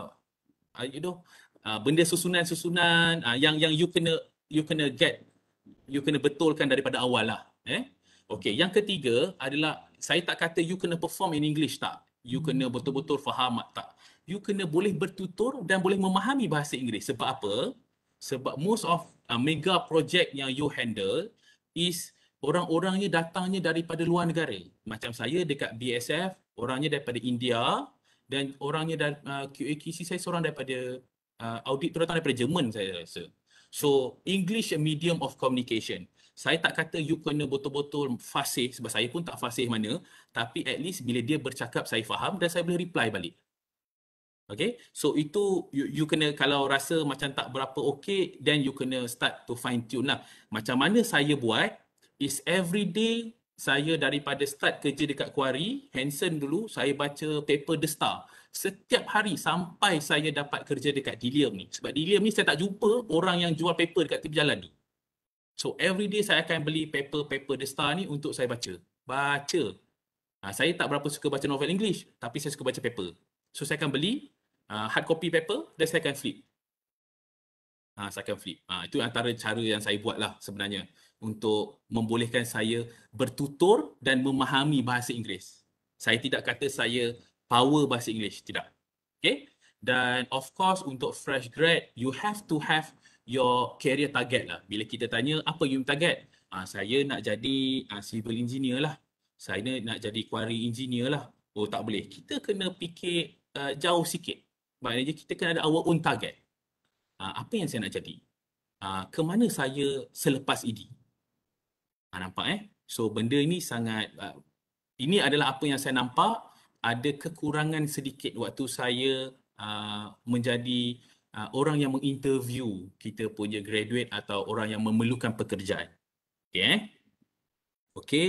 Speaker 3: benda susunan-susunan yang you kena betulkan daripada awal lah. Okey, yang ketiga adalah saya tak kata you kena perform in English, tak. You kena betul-betul faham, tak. You kena boleh bertutur dan boleh memahami bahasa Inggeris. Sebab apa? Sebab most of mega project yang you handle is orang-orangnya datangnya daripada luar negara. Macam saya dekat BSF, orangnya daripada India, dan orangnya dari QAQC saya seorang daripada audit tu datang daripada Jerman, saya rasa. So, English a medium of communication. Saya tak kata you kena betul-betul fasih, sebab saya pun tak fasih mana, tapi at least bila dia bercakap saya faham dan saya boleh reply balik. Okay, so itu you kena, kalau rasa macam tak berapa okay, then you kena start to fine tune lah. Macam mana saya buat is every day saya daripada start kerja dekat Quarry, Hanson dulu, saya baca paper The Star. Setiap hari sampai saya dapat kerja dekat Dilium ni. Sebab Dilium ni saya tak jumpa orang yang jual paper dekat tepi jalan ni. So every day saya akan beli paper The Star ni untuk saya baca. Saya tak berapa suka baca novel English, tapi saya suka baca paper. So saya akan beli hard copy paper dan saya akan flip. Itu antara cara yang saya buat lah sebenarnya untuk membolehkan saya bertutur dan memahami bahasa Inggeris. Saya tidak kata saya power bahasa Inggeris, tidak. Okay? Dan of course untuk fresh grad, you have to have your career target lah. Bila kita tanya apa you target? Saya nak jadi civil engineer lah. Saya nak jadi quarry engineer lah. Oh, tak boleh. Kita kena fikir jauh sikit. Maknanya kita kena ada our own target. Apa yang saya nak jadi? Ke mana saya selepas ini? Nampak So benda ini sangat, ini adalah apa yang saya nampak, ada kekurangan sedikit waktu saya menjadi orang yang menginterview kita punya graduate atau orang yang memerlukan pekerjaan. Okay. Okay.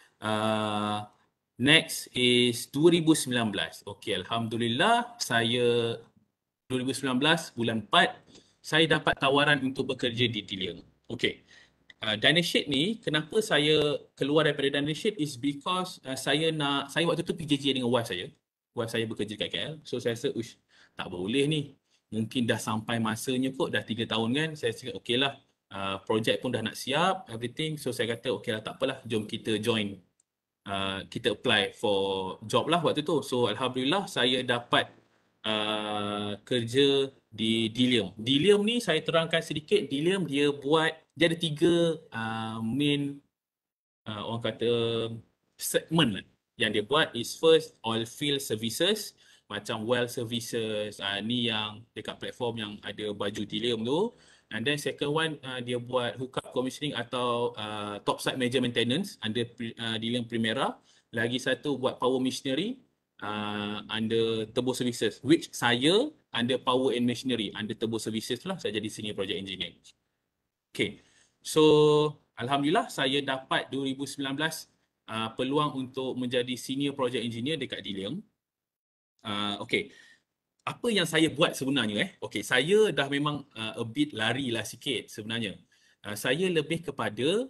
Speaker 3: Next is 2019. Okay, Alhamdulillah saya 2019 bulan 4 saya dapat tawaran untuk bekerja di Dilium. Okay. Dynasheet ni, kenapa saya keluar daripada Dynasheet is because saya waktu tu PJJ dengan wife saya. Wife saya bekerja kat KL. So saya rasa, tak boleh ni. Mungkin dah sampai masanya kot, dah 3 tahun kan. Saya cakap, okay lah. Projek pun dah nak siap, everything. So saya kata, okay lah, tak apalah. Jom kita join. Kita apply for job lah waktu tu. So Alhamdulillah saya dapat kerja di Dilium. Dilium ni saya terangkan sedikit. Dilium dia ada 3 main orang kata segment yang dia buat is first oil field services, macam well services, ni yang dekat platform yang ada baju Dilium tu. And then second one dia buat hookup commissioning atau topside major maintenance under Dilium Primera. Lagi satu buat power machinery under Turbo Services, which saya under Power and Machinery, under Turbo Services lah, saya jadi Senior Project Engineer. Okay, so Alhamdulillah saya dapat 2019 peluang untuk menjadi Senior Project Engineer dekat Dilium. Okay, apa yang saya buat sebenarnya Okay, saya dah memang a bit lari lah sikit sebenarnya. Saya lebih kepada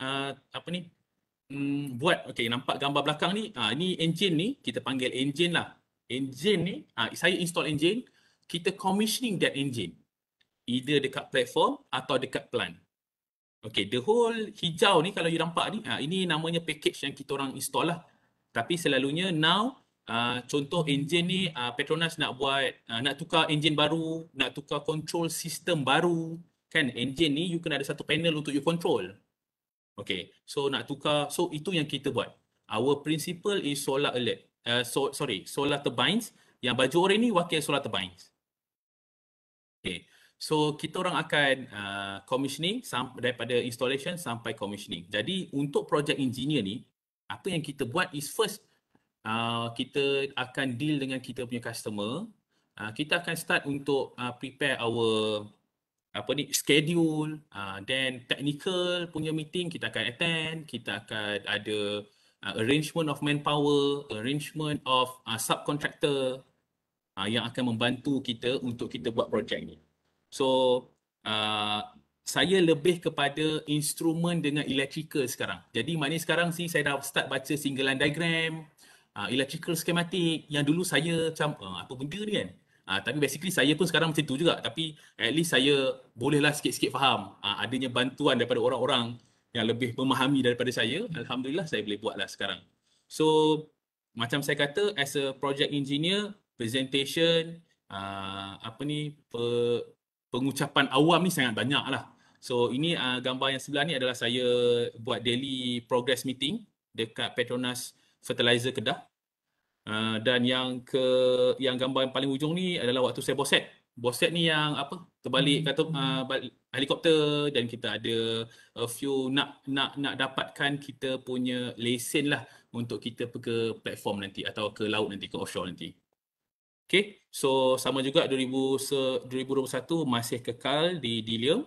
Speaker 3: buat, okay, nampak gambar belakang ni, ni engine ni, kita panggil engine lah. Engine ni, saya install engine, kita commissioning that engine. Either dekat platform atau dekat plant. Okay, the whole hijau ni kalau you nampak ni, ini namanya package yang kita orang install lah. Tapi selalunya now, contoh engine ni, Petronas nak buat, nak tukar engine baru, nak tukar control system baru. Kan, engine ni you kena ada satu panel untuk you control. Okay, so nak tukar, so itu yang kita buat. Our principle is solar alert. Solar turbines. Yang baju orange ni wakil solar turbines. Okay, so kita orang akan commissioning daripada installation sampai commissioning. Jadi untuk project engineer ni, apa yang kita buat is first, kita akan deal dengan kita punya customer. Kita akan start untuk prepare our schedule, then technical punya meeting kita akan attend, kita akan ada arrangement of manpower, arrangement of subcontractor yang akan membantu kita untuk kita buat projek ni. So saya lebih kepada instrumen dengan electrical sekarang. Jadi maknanya sekarang sih saya dah start baca single line diagram, electrical schematic yang dulu saya macam apa benda ni kan. Tapi basically saya pun sekarang macam tu juga, tapi at least saya bolehlah sikit-sikit faham. Adanya bantuan daripada orang-orang yang lebih memahami daripada saya, alhamdulillah saya boleh buatlah sekarang. So macam saya kata, as a project engineer, presentation, apa ni, pengucapan awam ni sangat banyak lah. So ini gambar yang sebelah ni adalah saya buat daily progress meeting dekat Petronas Fertilizer Kedah. Dan yang gambar yang paling ujung ni adalah waktu saya boset. Boset ni yang apa, terbalik kata helikopter, dan kita ada a few nak dapatkan kita punya lesen lah untuk kita pergi ke platform nanti atau ke laut nanti, ke offshore nanti. Okay, so sama juga 2021 masih kekal di Dilium.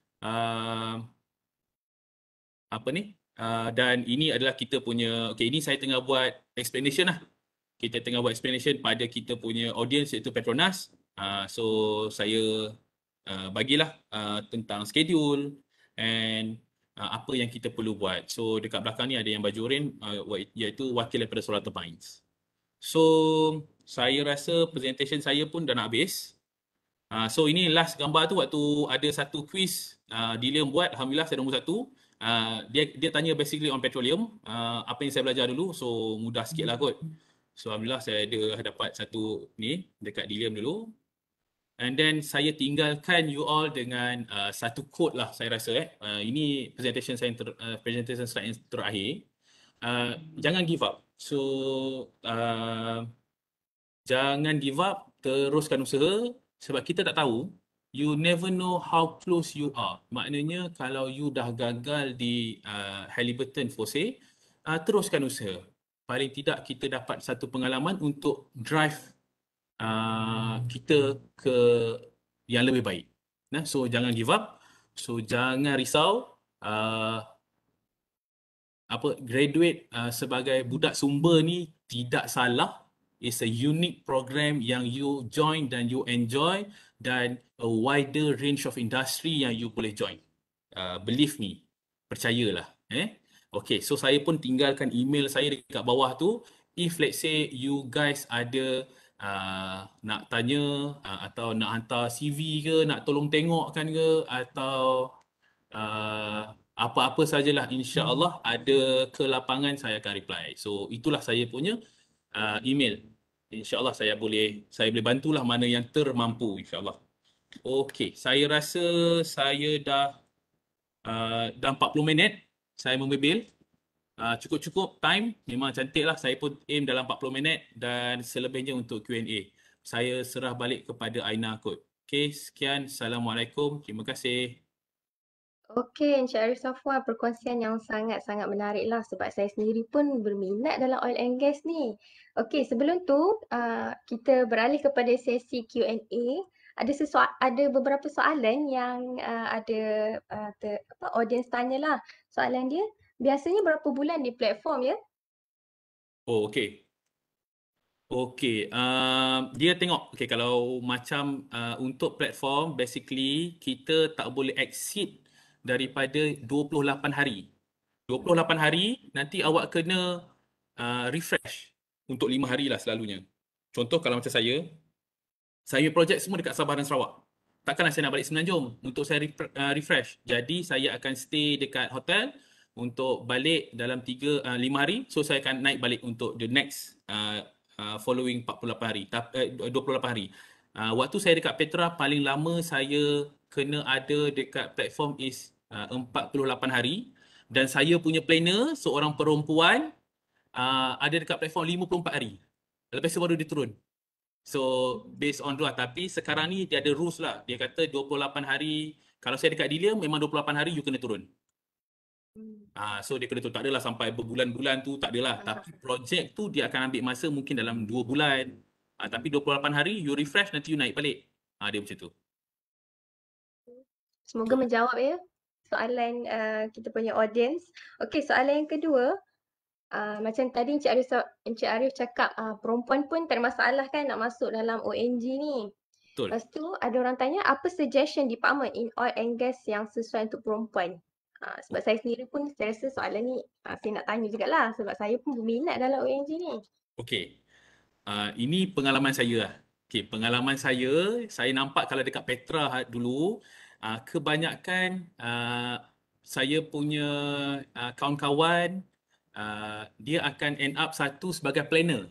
Speaker 3: Apa ni? Dan ini adalah kita punya, okay, ini saya tengah buat explanation lah. Kita tengah buat explanation pada kita punya audience iaitu Petronas. So saya bagilah tentang schedule and apa yang kita perlu buat. So dekat belakang ni ada yang baju oren, iaitu wakil daripada Solar Turbines. So saya rasa presentation saya pun dah nak habis. So ini last gambar tu waktu ada satu quiz Dilium buat, alhamdulillah saya nombor 1. Dia tanya basically on petroleum, apa yang saya belajar dulu, so mudah sikit lah kot. So alhamdulillah saya ada dapat satu ni dekat Dilium dulu. And then saya tinggalkan you all dengan satu quote lah saya rasa. Ini presentation saya presentation slide yang terakhir. Jangan give up. So jangan give up, teruskan usaha, sebab kita tak tahu, you never know how close you are. Maknanya kalau you dah gagal di Halliburton Fosse, teruskan usaha. Paling tidak kita dapat satu pengalaman untuk drive kita ke yang lebih baik. So jangan give up. So jangan risau. Graduate sebagai budak sumber ni tidak salah. It's a unique program yang you join dan you enjoy, dan a wider range of industry yang you boleh join. Believe me, percayalah. Okay, so saya pun tinggalkan email saya dekat bawah tu. If let's say you guys ada nak tanya atau nak hantar CV ke, nak tolong tengokkan ke, atau apa-apa sajalah, insya-Allah ada ke lapangan saya akan reply. So itulah saya punya email. InsyaAllah saya boleh bantulah mana yang termampu, insyaAllah. Okey, saya rasa saya dah 40 minit saya membebel. Cukup-cukup time, memang cantik lah. Saya pun aim dalam 40 minit, dan selebihnya untuk Q&A. Saya serah balik kepada Aina kot. Okey, sekian. Assalamualaikum. Terima kasih.
Speaker 2: Okey, Encik Arif Safwan, perkongsian yang sangat-sangat menarik lah sebab saya sendiri pun berminat dalam oil and gas ni. Okey, sebelum tu kita beralih kepada sesi Q&A. Ada beberapa soalan yang audience tanyalah. Soalan dia, biasanya berapa bulan di platform ya?
Speaker 3: Oh, okey. Okey, dia tengok, okey, kalau macam untuk platform, basically kita tak boleh exceed daripada 28 hari. 28 hari, nanti awak kena refresh untuk 5 hari lah selalunya. Contoh kalau macam saya projek semua dekat Sabah dan Sarawak. Takkanlah saya nak balik Semenanjung untuk saya refresh. Jadi saya akan stay dekat hotel untuk balik dalam 5 hari. So saya akan naik balik untuk the next following 48 hari, 28 hari. Waktu saya dekat Petra, paling lama saya kena ada dekat platform is 48 hari. Dan saya punya planner, seorang perempuan, ada dekat platform 54 hari. Lepas tu baru dia turun. So based on tu lah. Tapi sekarang ni dia ada rules lah. Dia kata 28 hari. Kalau saya dekat Dilium, memang 28 hari you kena turun. So dia kena turun. Tak adalah sampai berbulan-bulan tu, tak adalah. Tapi projek tu dia akan ambil masa mungkin dalam 2 bulan. Tapi 28 hari you refresh, nanti you naik balik. Dia macam tu.
Speaker 2: Semoga menjawab ya soalan kita punya audience. Okey, soalan yang kedua. Macam tadi Encik Arif cakap perempuan pun tak ada masalah kan nak masuk dalam ONG ni.
Speaker 3: Betul.
Speaker 2: Lepas tu ada orang tanya apa suggestion department in oil and gas yang sesuai untuk perempuan. Sebab saya sendiri pun saya rasa soalan ni saya nak tanya jugalah sebab saya pun berminat dalam ONG ni.
Speaker 3: Okey. Ini pengalaman saya lah. Okay, pengalaman saya nampak kalau dekat Petra dulu, kebanyakan saya punya kawan-kawan, dia akan end up satu sebagai planner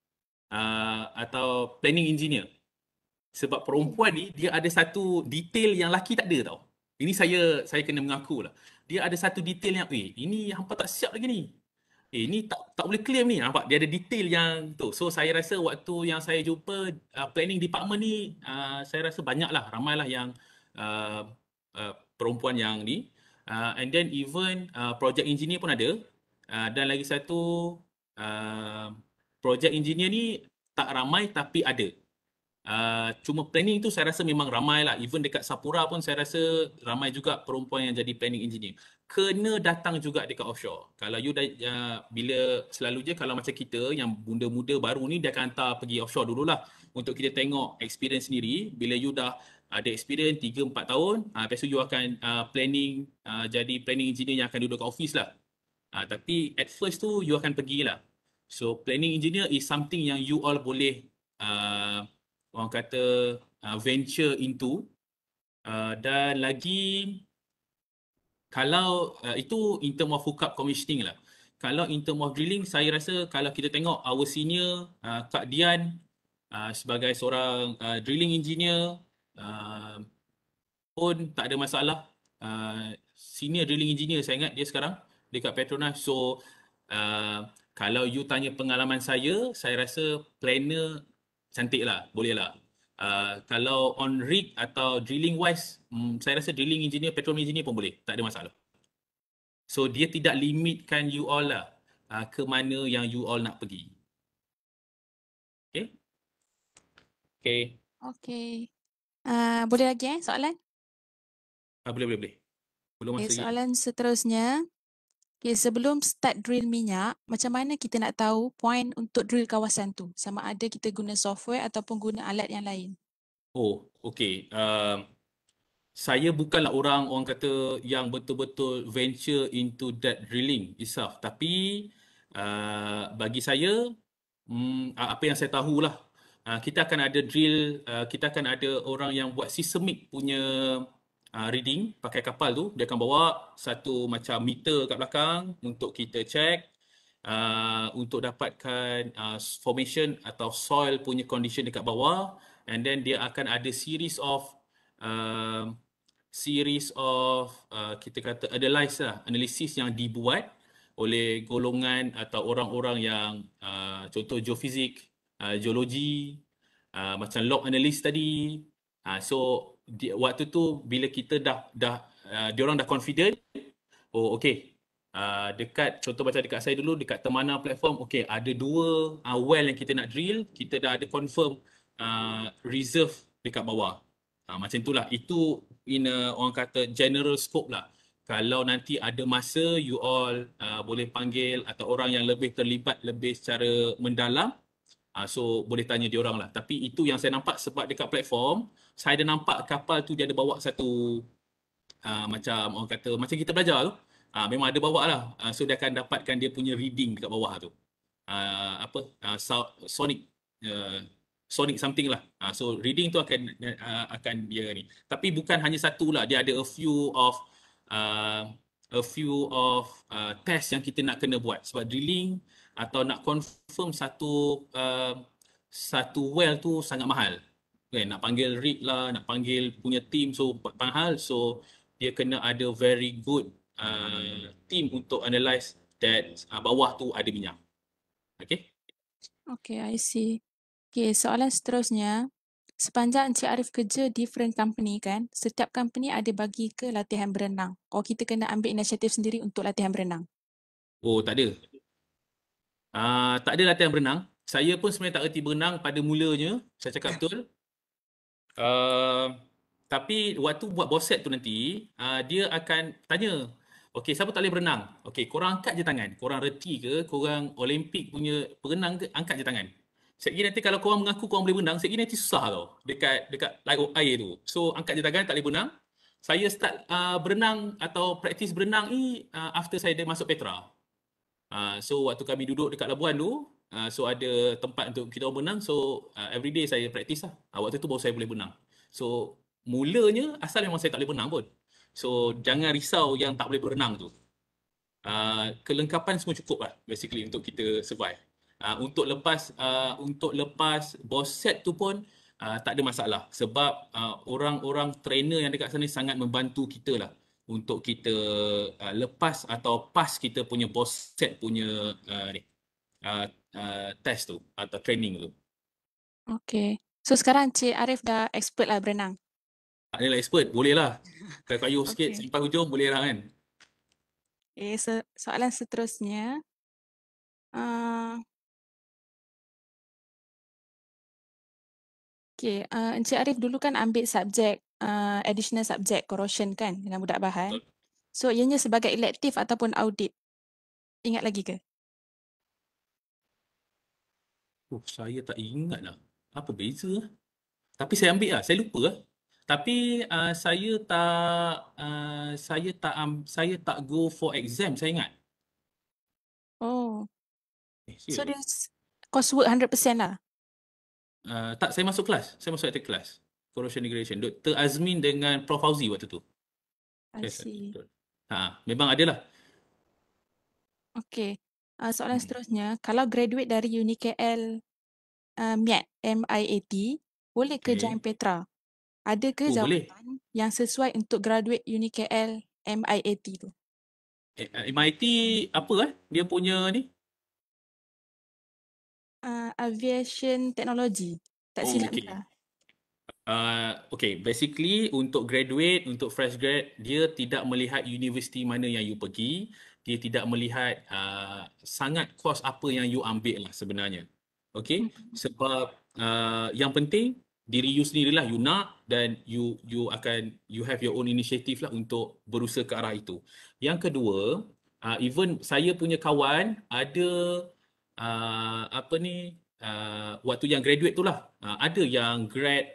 Speaker 3: atau planning engineer. Sebab perempuan ni, dia ada satu detail yang lelaki tak ada tau. Ini saya kena mengaku lah. Dia ada satu detail yang, ini hampa tak siap lagi ni. Ni tak boleh claim ni. Nampak dia ada detail yang tu. So saya rasa waktu yang saya jumpa planning department ni, saya rasa banyaklah, ramailah yang perempuan yang ni. And then even project engineer pun ada. Dan lagi satu, project engineer ni tak ramai tapi ada. Cuma planning tu saya rasa memang ramai lah. Even dekat Sapura pun saya rasa ramai juga perempuan yang jadi planning engineer. Kena datang juga dekat offshore. Kalau you bila selalu je kalau macam kita yang muda-muda baru ni, dia akan hantar pergi offshore dululah untuk kita tengok experience sendiri. Bila you dah ada experience 3-4 tahun, lepas tu you akan planning, jadi planning engineer yang akan duduk kat office lah. Tapi at first tu you akan pergilah. So planning engineer is something yang you all boleh orang kata venture into. Dan lagi kalau itu in term of hookup commissioning lah. Kalau in term of drilling, saya rasa kalau kita tengok our senior Kak Dian sebagai seorang drilling engineer pun tak ada masalah. Senior drilling engineer saya ingat dia sekarang dekat Petronas. So kalau you tanya pengalaman saya rasa planner cantik lah, boleh lah. Kalau on rig atau drilling wise, saya rasa drilling engineer, petrol engineer pun boleh, tak ada masalah. So dia tidak limitkan you all lah ke mana yang you all nak pergi. Okay? Okay.
Speaker 4: Okay. Boleh lagi soalan?
Speaker 3: Boleh. Belum
Speaker 4: Okay,
Speaker 3: masa
Speaker 4: soalan seterusnya. Okay, sebelum start drill minyak, macam mana kita nak tahu point untuk drill kawasan tu? Sama ada kita guna software ataupun guna alat yang lain.
Speaker 3: Oh, okay. Saya bukanlah orang kata yang betul-betul venture into that drilling itself. Tapi bagi saya, apa yang saya tahulah, kita akan ada drill, kita akan ada orang yang buat seismic punya reading pakai kapal tu. Dia akan bawa satu macam meter kat belakang untuk kita check, untuk dapatkan formation atau soil punya condition dekat bawah. And then dia akan ada series of kita kata analisis yang dibuat oleh golongan atau orang-orang yang contoh geofizik, geologi, macam log analyst tadi. So waktu tu bila kita diorang dah confident, okay, dekat contoh macam dekat saya dulu dekat Temana platform, okay, ada 2 well yang kita nak drill, kita dah ada confirm reserve dekat bawah. Macam itulah. Itu in orang kata general scope lah. Kalau nanti ada masa you all boleh panggil atau orang yang lebih terlibat lebih secara mendalam, so boleh tanya dia orang lah. Tapi itu yang saya nampak sebab dekat platform saya ada nampak kapal tu dia ada bawa satu macam orang kata macam kita belajar tu. Memang ada bawa lah. So dia akan dapatkan dia punya reading dekat bawah tu. Sonic something lah. So reading tu akan dia ni. Tapi bukan hanya satu lah. Dia ada a few of test yang kita nak kena buat. Sebab drilling atau nak confirm satu well tu sangat mahal. Okay, nak panggil rig lah, nak panggil punya team, so mahal. So dia kena ada very good team untuk analyse that bawah tu ada minyak. Okay?
Speaker 4: Okay, I see. Okay, soalan seterusnya. Sepanjang Encik Arif kerja different company kan, setiap company ada bagi ke latihan berenang? Kita kena ambil inisiatif sendiri untuk latihan berenang?
Speaker 3: Oh, tak ada. Tak ada latihan berenang. Saya pun sebenarnya tak erti berenang pada mulanya. Saya cakap betul. Tapi waktu buat boset tu nanti, dia akan tanya, okay, siapa tak boleh berenang? Okay, korang angkat je tangan. Korang reti ke, korang Olimpik punya berenang ke, angkat je tangan. Sekiranya nanti kalau korang mengaku korang boleh berenang, sekiranya nanti susah tau dekat air tu. So angkat je tangan, tak boleh berenang. Saya start berenang atau praktis berenang ni after saya dah masuk Petra. So waktu kami duduk dekat Labuan tu, so ada tempat untuk kita orang berenang. So everyday saya praktis lah. Waktu tu baru saya boleh berenang. So mulanya asal memang saya tak boleh berenang pun. So jangan risau yang tak boleh berenang tu. Kelengkapan semua cukup lah basically untuk kita survive. Untuk lepas boss set tu pun tak ada masalah sebab orang-orang trainer yang dekat sana sangat membantu kita lah untuk kita lepas atau pass kita punya boss set punya test tu atau training tu.
Speaker 4: Okay. So sekarang Cik Arif dah expert lah berenang.
Speaker 3: Tak adalah expert, boleh lah. Kalau kayuh sikit
Speaker 4: Okay.
Speaker 3: sampai hujung boleh lah kan.
Speaker 4: Okay, soalan seterusnya. Okay, Encik Arif dulu kan ambil subjek additional subject corrosion kan dengan budak bahan.
Speaker 3: Betul.
Speaker 4: So ianya sebagai elective ataupun audit. Ingat lagi ke?
Speaker 3: Saya tak ingat lah. Apa beza lah. Tapi saya ambil lah, saya lupa lah. Tapi saya tak go for exam, saya ingat.
Speaker 4: Oh, so dia
Speaker 3: Serius?
Speaker 4: coursework 100% lah.
Speaker 3: Tak, saya masuk kelas. Saya masuk aktif kelas. Corrosion Degradation. Dr. Azmin dengan Prof. Fauzi waktu tu.
Speaker 4: I
Speaker 3: Yes,
Speaker 4: see.
Speaker 3: betul. Memang ada lah.
Speaker 4: Okay. Soalan seterusnya, kalau graduate dari UniKL MIAT, MIAT, boleh ke join
Speaker 3: Okay.
Speaker 4: Petra? Ada ke
Speaker 3: Oh, boleh.
Speaker 4: jawatan yang sesuai untuk graduate UniKL MIAT tu?
Speaker 3: MIT apa dia punya ni?
Speaker 4: Aviation Technology. Tak
Speaker 3: Oh,
Speaker 4: silap
Speaker 3: okay.
Speaker 4: lah.
Speaker 3: Okay, basically untuk graduate, untuk fresh grad, dia tidak melihat universiti mana yang you pergi, dia tidak melihat sangat course apa yang you ambil lah sebenarnya. Okay, sebab yang penting diri you sendirilah you nak dan you have your own initiative lah untuk berusaha ke arah itu. Yang kedua, even saya punya kawan ada waktu yang graduate tu lah, ada yang grad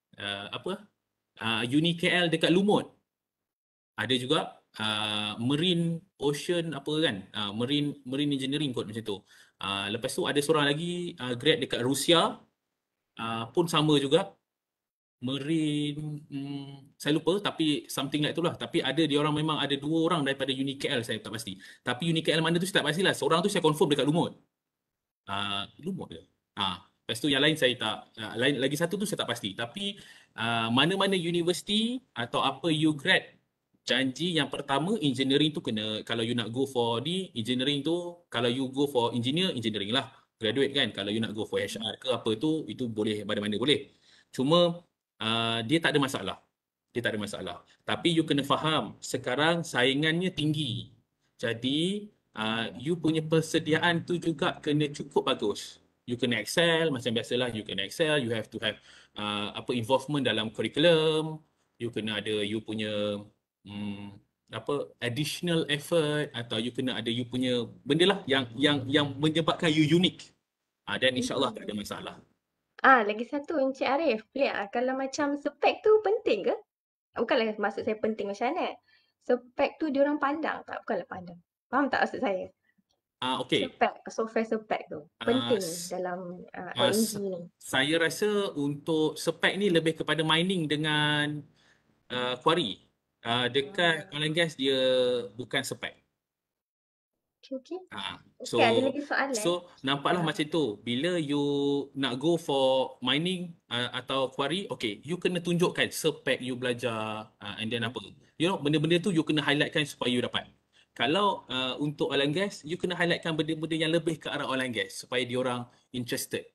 Speaker 3: UniKL dekat Lumut. Ada juga Marine Ocean apa kan, Marine Engineering kot macam tu. Lepas tu ada seorang lagi grad dekat Rusia, pun sama juga Marine, saya lupa tapi something like itulah. Tapi ada dia orang memang ada 2 orang daripada UniKL, saya tak pasti. Tapi UniKL mana tu saya tak pastilah. Seorang tu saya confirm dekat Lumut. Lumut ke? Lepas tu yang lain saya tak, lagi satu tu saya tak pasti. Tapi mana-mana universiti atau apa you grad, janji yang pertama engineering tu kena, kalau you nak go for ni engineering tu, kalau you go for engineering lah graduate kan. Kalau you nak go for HR ke apa tu, itu boleh mana-mana boleh. Cuma dia tak ada masalah. Dia tak ada masalah. Tapi you kena faham sekarang saingannya tinggi. Jadi you punya persediaan tu juga kena cukup bagus. You kena excel, macam biasalah you kena excel, you have to have involvement dalam curriculum, you kena ada you punya additional effort, atau you kena ada you punya benda lah yang menyebabkan you unik. Dan insyaAllah tak ada masalah.
Speaker 2: Lagi satu Encik Arif, pelik kalau macam spek tu penting ke? Bukanlah maksud saya penting macam mana. Spek tu diorang pandang tak? Bukanlah pandang. Faham tak maksud saya?
Speaker 3: Okay.
Speaker 2: Spek, software spek tu penting dalam ONG ni.
Speaker 3: Saya rasa untuk spek ni lebih kepada mining dengan quarry. Dekat oil and gas dia bukan spek.
Speaker 2: Okay.
Speaker 3: So,
Speaker 2: ada lagi soalan?
Speaker 3: so nampaklah macam tu. Bila you nak go for mining atau quarry, okay, you kena tunjukkan spek you belajar, and then apa. You know, benda-benda tu you kena highlightkan supaya you dapat. Kalau untuk oil and gas, you kena highlightkan benda-benda yang lebih ke arah oil and gas supaya diorang interested.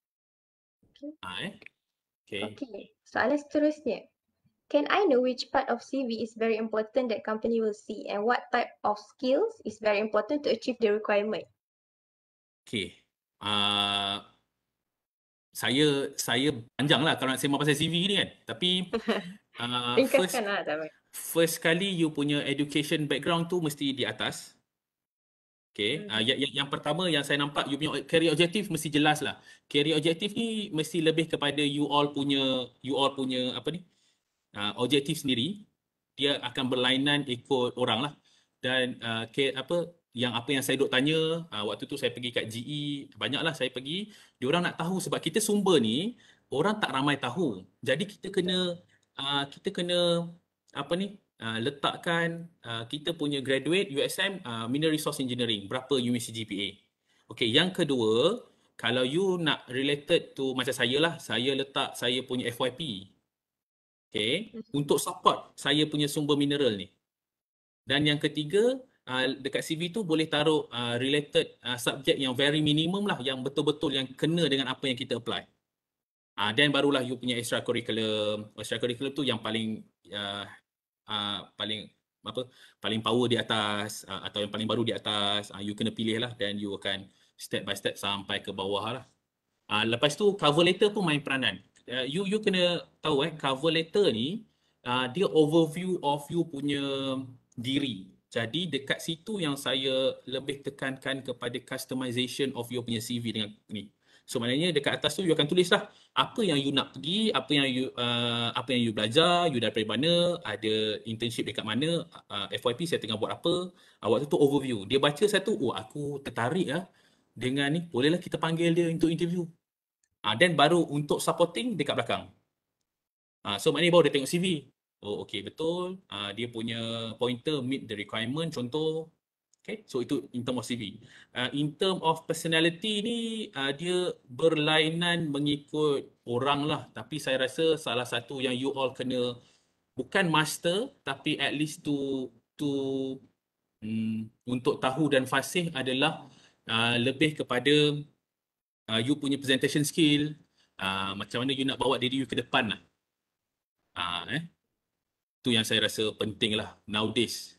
Speaker 3: Okay.
Speaker 2: Okay. Soalan seterusnya. Can I know which part of CV is very important that company will see and what type of skills is very important to achieve the requirement?
Speaker 3: Okay. Saya panjang lah kalau nak sembang pasal CV ni kan. Tapi
Speaker 2: Ringkaskan lah, tak apa.
Speaker 3: first kali you punya education background tu mesti di atas. Okay. Yang pertama yang saya nampak, you punya career objective mesti jelas lah. Career objective ni mesti lebih kepada you all punya apa ni, objektif sendiri. Dia akan berlainan ikut orang lah. Dan apa yang saya duk tanya, waktu tu saya pergi kat GE, banyaklah saya pergi, diorang nak tahu sebab kita sumber ni orang tak ramai tahu. Jadi kita kena apa ni, letakkan kita punya graduate USM Mineral Resource Engineering berapa UMC GPA. Okey, yang kedua, kalau you nak related to macam saya lah, saya letak saya punya FYP. Okay, untuk support saya punya sumber mineral ni. Dan yang ketiga, dekat CV tu boleh taruh related subject yang very minimum lah, yang betul-betul yang kena dengan apa yang kita apply. Dan barulah you punya extracurriculum. Extracurriculum tu yang paling paling power di atas, atau yang paling baru di atas. You kena pilih lah, dan you akan step by step sampai ke bawah lah. Lepas tu cover letter pun main peranan. You kena tahu cover letter ni dia overview of you punya diri. Jadi dekat situ yang saya lebih tekankan kepada customization of you punya CV dengan ni. So maknanya dekat atas tu you akan tulis lah apa yang you nak pergi, apa yang you belajar, you daripada mana, ada internship dekat mana, FYP saya tengah buat apa. Waktu tu overview. Dia baca satu, aku tertarik lah dengan ni, bolehlah kita panggil dia untuk interview. Dan baru untuk supporting dekat belakang. So maknanya baru dia tengok CV. Okay, betul. Dia punya pointer meet the requirement, contoh. Okay, so itu in term of CV. In term of personality ni, dia berlainan mengikut orang lah. Tapi saya rasa salah satu yang you all kena, bukan master, tapi at least untuk tahu dan fasih adalah lebih kepada you punya presentation skill, macam mana you nak bawa diri you ke depan lah. Tu yang saya rasa penting lah nowadays.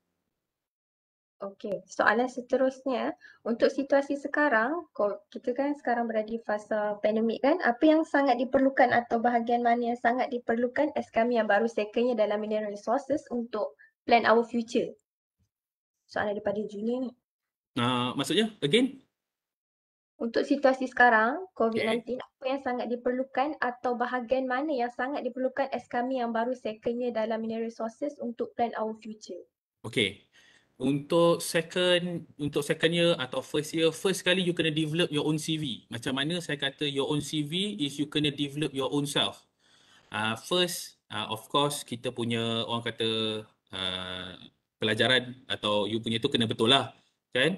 Speaker 2: Okey, soalan seterusnya, untuk situasi sekarang, kita kan sekarang berada di fasa pandemik kan, apa yang sangat diperlukan atau bahagian mana yang sangat diperlukan as kami yang baru second year dalam mineral resources untuk plan our future? Soalan daripada junior ni.
Speaker 3: Maksudnya, again?
Speaker 2: Untuk situasi sekarang, COVID-19, apa yang sangat diperlukan atau bahagian mana yang sangat diperlukan as kami yang baru second year dalam mineral resources untuk plan our future?
Speaker 3: Okay. Untuk second year atau first year, first kali you kena develop your own CV. Macam mana saya kata your own CV is you kena develop your own self. First, of course, kita punya orang kata pelajaran atau you punya tu kena betul lah, kan?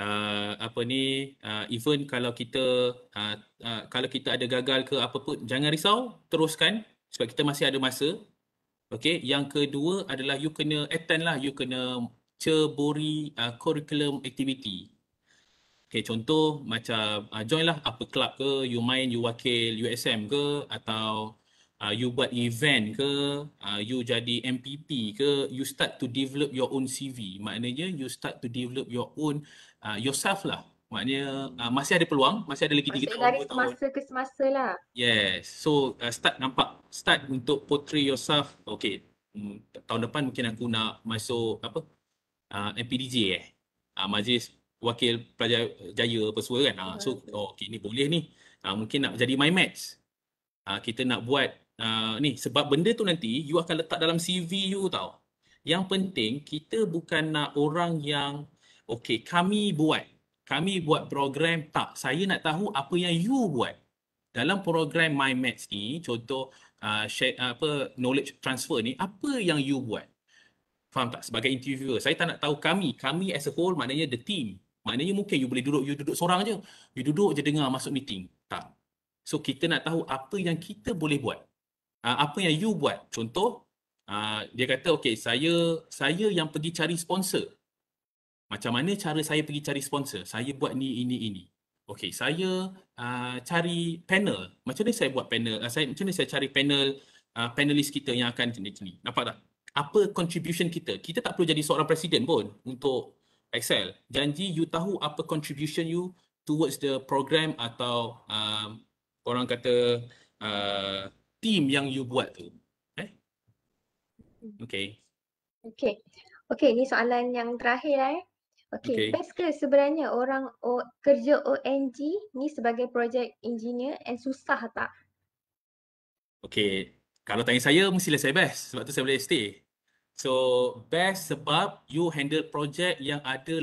Speaker 3: Even kalau kita ada gagal ke apa pun, jangan risau, teruskan sebab kita masih ada masa. Okay, yang kedua adalah you kena attend lah, you kena ceburi curriculum activity. Okay, contoh macam join lah apa club ke, you main, you wakil USM ke, atau you buat event ke, you jadi MPP ke, you start to develop your own CV. Maknanya you start to develop your own yourself lah. Maknanya masih ada peluang, masih ada lagi 3 tahun, 2 tahun.
Speaker 2: Dari semasa ke semasa lah.
Speaker 3: Yes. So start untuk portray yourself. Okay, tahun depan mungkin aku nak masuk MPDJ Majlis Wakil Pelajar Jaya apa semua kan. So okay, ni boleh ni. Mungkin nak jadi MyMaths. Kita nak buat ni, sebab benda tu nanti you akan letak dalam CV you tau. Yang penting kita bukan nak orang yang okay, kami buat program, tak. Saya nak tahu apa yang you buat. Dalam program MyMaths ni, contoh knowledge transfer ni, apa yang you buat? Faham tak? Sebagai interviewer, saya tak nak tahu kami as a whole, maknanya the team. Maknanya mungkin you boleh duduk seorang je. You duduk je dengar masuk meeting. Tak. So kita nak tahu apa yang kita boleh buat. Apa yang you buat. Contoh, dia kata okay, saya yang pergi cari sponsor. Macam mana cara saya pergi cari sponsor? Saya buat ni, ini. Okay, saya cari panel. Macam mana saya buat panel? Macam mana saya cari panel, panelis kita yang akan ni. Nampak tak? Apa contribution kita? Kita tak perlu jadi seorang presiden pun untuk Excel. Janji you tahu apa contribution you towards the program atau orang kata team yang you buat tu. Okay.
Speaker 2: Okay, ni soalan yang terakhir Okey,
Speaker 3: Okay.
Speaker 2: best ke sebenarnya orang kerja ONG ni sebagai project engineer and susah tak?
Speaker 3: Okay. Kalau tanya saya, mestilah saya best. Sebab tu saya boleh stay. So, best sebab you handle projek yang ada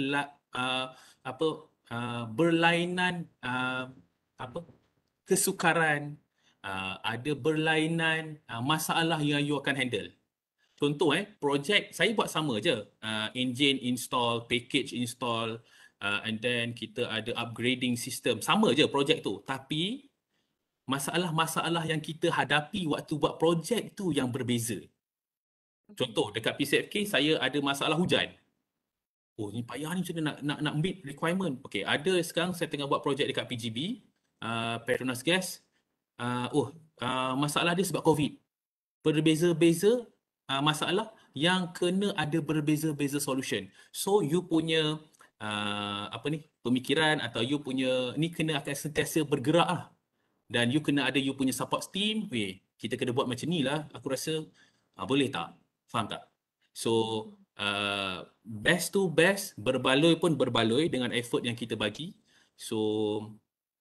Speaker 3: berlainan apa kesukaran, ada berlainan masalah yang you akan handle. Contoh projek saya buat sama je. Engine install, package install, and then kita ada upgrading system. Sama je projek tu. Tapi masalah-masalah yang kita hadapi waktu buat projek tu yang berbeza. Contoh dekat PCFK saya ada masalah hujan. Oh, ni payah ni macam mana nak meet requirement. Okey, ada sekarang saya tengah buat projek dekat PGB, Petronas Gas. Masalah dia sebab COVID. Berbeza-beza masalah yang kena ada berbeza-beza solution. So you punya pemikiran atau you punya ni kena akan sentiasa bergerak lah. Dan you kena ada you punya support team. Kita kena buat macam ni lah. Aku rasa boleh tak? Faham tak? So best tu best, berbaloi pun berbaloi dengan effort yang kita bagi. So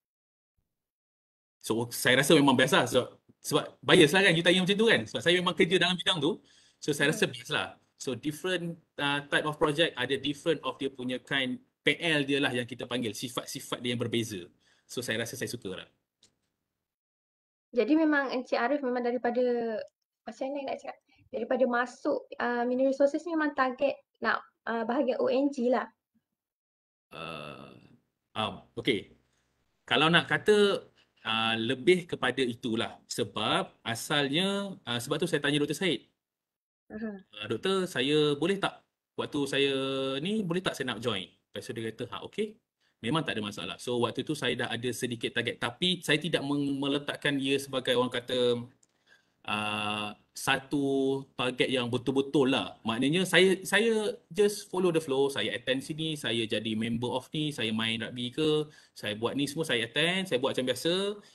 Speaker 3: saya rasa memang best lah. Sebab bias lah kan you tanya macam tu kan. Sebab saya memang kerja dalam bidang tu. So saya rasa best lah. So different type of project ada different of dia punya kind PL dia lah yang kita panggil. Sifat-sifat dia yang berbeza. So saya rasa saya suka lah.
Speaker 2: Jadi memang Encik Arif memang daripada macam mana nak cakap? Daripada masuk mineral resources ni memang target nak bahagian ONG lah.
Speaker 3: Okay. Kalau nak kata lebih kepada itulah. Sebab asalnya, sebab tu saya tanya Dr. Syed. Doktor, saya boleh tak waktu saya ni, boleh tak saya nak join? Lepas tu dia kata, okey. Memang tak ada masalah. So waktu tu saya dah ada sedikit target. Tapi saya tidak meletakkan ia sebagai orang kata satu target yang betul-betul lah. Maknanya saya just follow the flow. Saya attend sini, saya jadi member of ni, saya main rugby ke, saya buat ni semua, saya attend, saya buat macam biasa.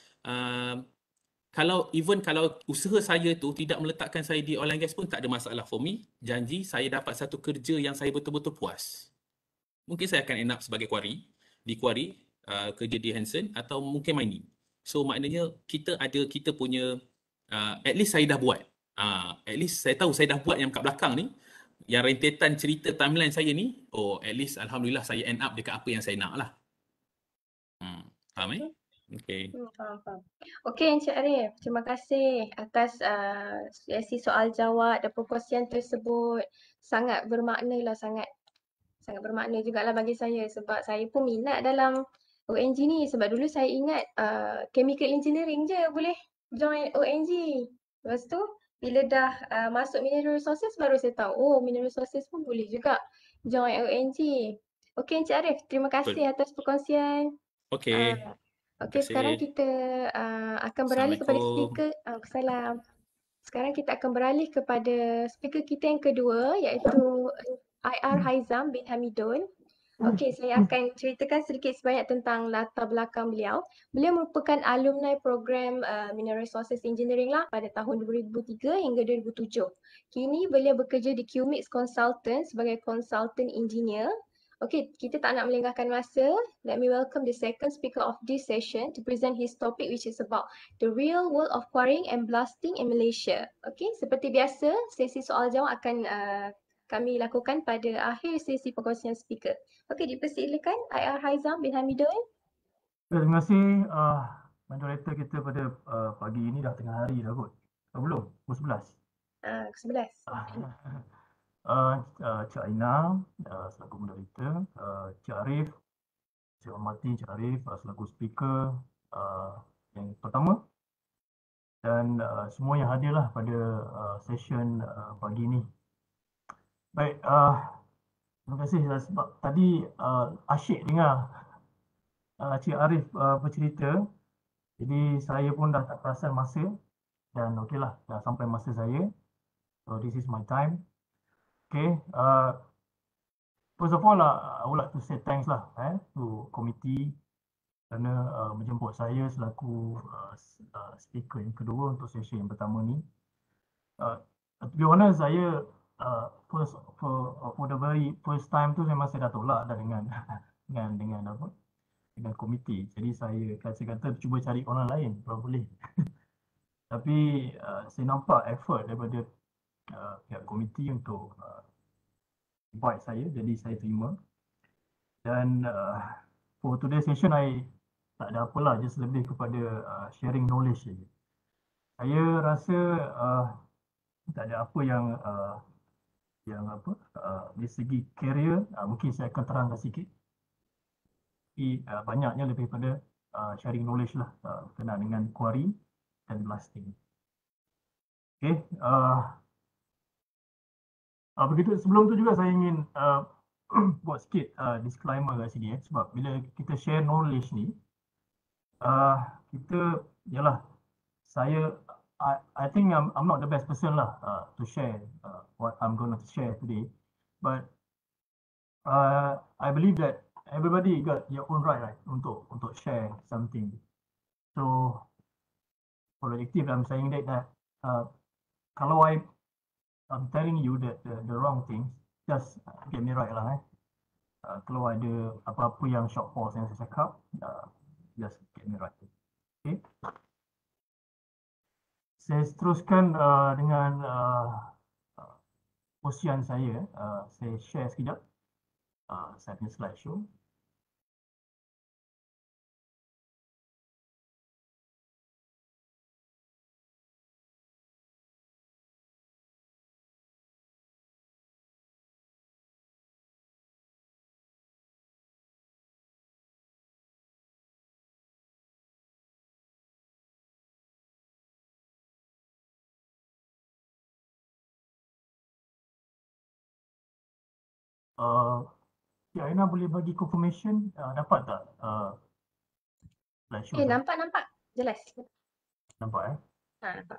Speaker 3: Kalau usaha saya tu tidak meletakkan saya di oil and gas pun tak ada masalah for me. Janji saya dapat satu kerja yang saya betul-betul puas. Mungkin saya akan end up sebagai di quarry, kerja di Hanson atau mungkin mining. So maknanya kita punya at least saya dah buat. At least saya tahu saya dah buat yang kat belakang ni. Yang rentetan cerita timeline saya ni, at least alhamdulillah saya end up dekat apa yang saya nak lah. Faham Okay.
Speaker 2: Faham. Okey Encik Arif, terima kasih atas sesi soal jawab dan perkongsian tersebut. Sangat bermakna lah, sangat bermakna jugalah bagi saya sebab saya pun minat dalam ONG ni sebab dulu saya ingat chemical engineering je boleh join ONG. Lepas tu bila dah masuk mineral resources baru saya tahu mineral resources pun boleh juga join ONG. Okey Encik Arif, terima kasih atas perkongsian.
Speaker 3: Okey.
Speaker 2: Okey, sekarang kita akan beralih kepada speaker. Salam. Sekarang kita akan beralih kepada speaker kita yang kedua iaitu IR Haizam bin Hamidun. Okey, saya akan ceritakan sedikit sebanyak tentang latar belakang beliau. Beliau merupakan alumni program Mineral Resources Engineering lah pada tahun 2003 hingga 2007. Kini beliau bekerja di QMix Consultant sebagai consultant engineer. Okay, kita tak nak melengahkan masa. Let me welcome the second speaker of this session to present his topic which is about the real world of quarrying and blasting in Malaysia. Okay, seperti biasa, sesi soal jawab akan kami lakukan pada akhir sesi perkongsian speaker. Okay, dipersilakan IR Haizam bin Hamidun.
Speaker 5: Terima kasih moderator kita pada pagi ini dah tengah hari dah kot. Belum? Pukul 11?
Speaker 2: 11.
Speaker 5: Cik Aina selaku moderator, Cik Arif, Cik Hormati Cik Arif selaku speaker yang pertama dan semua yang hadirlah pada session pagi ini. Baik, terima kasih sebab tadi asyik dengar Cik Arif bercerita. Jadi saya pun dah tak perasan masa dan okeylah dah sampai masa saya. So this is my time. Okay, first of all I would like to say thanks lah to committee kerana menjemput saya selaku speaker yang kedua untuk sesi yang pertama ni. To be honest, saya for the very first time tu memang saya dah tolak dah dengan dengan apa, dengan komiti. Jadi saya kata cuba cari orang lain kalau boleh. Tapi saya nampak effort daripada pihak komiti untuk invite saya, jadi saya terima. Dan for today's session, tak ada apalah, just lebih kepada sharing knowledge saja. Saya rasa tak ada apa yang dari segi career, mungkin saya akan terangkan sikit. Tapi banyaknya lebih pada sharing knowledge lah berkenaan dengan quarry dan blasting. Okay, begitu sebelum tu juga saya ingin buat sikit disclaimer kat sini sebab bila kita share knowledge ni, kita yalah, I think I'm not the best person lah to share what I'm going to share today, but I believe that everybody got their own right untuk share something. So for the active, I'm saying that kalau I'm telling you that the wrong things, just get me right lah. Kalau ada apa-apa yang shortfalls yang saya cakap, just get me right. Okay. Saya teruskan dengan kongsian saya. Saya share sekejap. Saya punya slideshow. Ya, Aina boleh bagi confirmation, dapat tak slideshow?
Speaker 2: Nampak. Jelas.
Speaker 5: Nampak
Speaker 2: Nampak.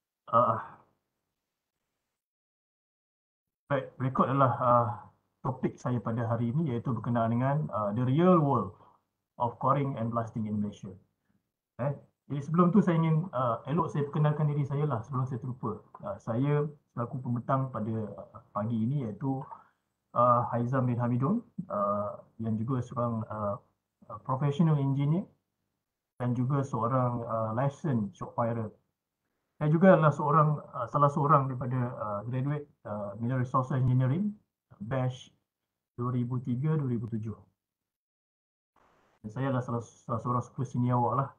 Speaker 5: Baik, rekod adalah topik saya pada hari ini, iaitu berkenaan dengan the real world of quarrying and blasting in Malaysia. Jadi sebelum tu saya ingin elok saya perkenalkan diri saya lah sebelum saya terlupa. Saya selaku pembentang pada pagi ini iaitu Haizam bin Hamidun, yang juga seorang professional engineer dan juga seorang licensed shock firer. Saya juga adalah salah seorang daripada graduate Mineral Resources Engineering batch 2003-2007. Dan saya adalah salah seorang super senior awak lah.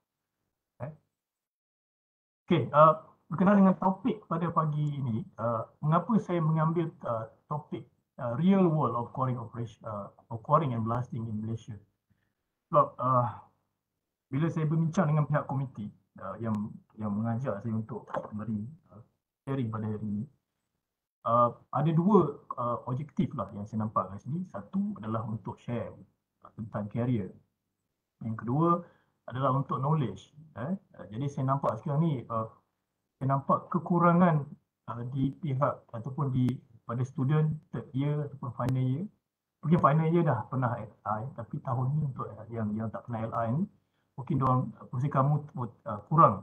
Speaker 5: Okey, berkenaan dengan topik pada pagi ini, mengapa saya mengambil topik real world of quarrying and blasting in Malaysia? Sebab bila saya berbincang dengan pihak komiti yang mengajak saya untuk beri sharing pada hari ini, ada dua objektif lah yang saya nampak kat sini. Satu adalah untuk share tentang career. Yang kedua adalah untuk knowledge. Jadi saya nampak sekarang ni, saya nampak kekurangan di pihak ataupun pada student third year ataupun final year. Mungkin final year dah pernah LI, tapi tahun ni untuk yang tak pernah LI ni, mungkin kursi kamu kurang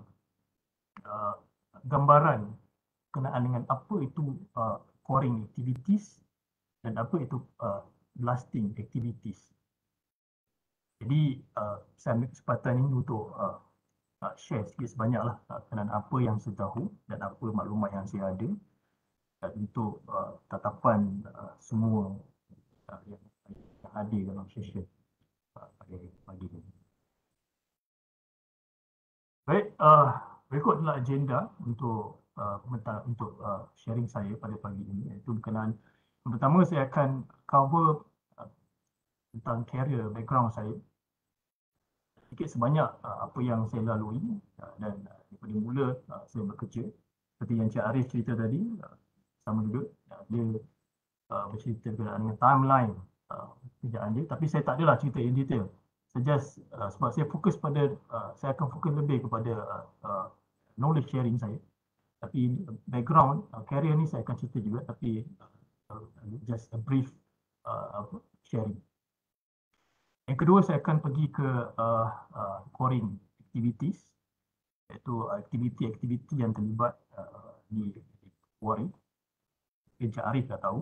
Speaker 5: gambaran berkenaan dengan apa itu quarrying activities dan apa itu blasting activities. Jadi saya ambil kesempatan ini untuk share sikit sebanyaklah berkenaan apa yang saya tahu dan apa maklumat yang saya ada, dan untuk tatapan semua yang hadir dalam session pada pagi ini. Baik, berikut adalah agenda untuk sharing saya pada pagi ini, iaitu berkenaan yang pertama saya akan cover tentang career background saya, sedikit sebanyak apa yang saya lalui dan daripada mula saya bekerja. Seperti yang Cik Arif cerita tadi, sama juga dia bercerita berkenaan dengan timeline pekerjaan dia, tapi saya tak adalah cerita in detail. Saya just sebab saya fokus pada saya akan fokus lebih kepada knowledge sharing saya. Tapi background career ni saya akan cerita juga, tapi just a brief sharing. Yang kedua, saya akan pergi ke quarrying activities, iaitu aktiviti-aktiviti yang terlibat di quarry. Encik Arif dah tahu.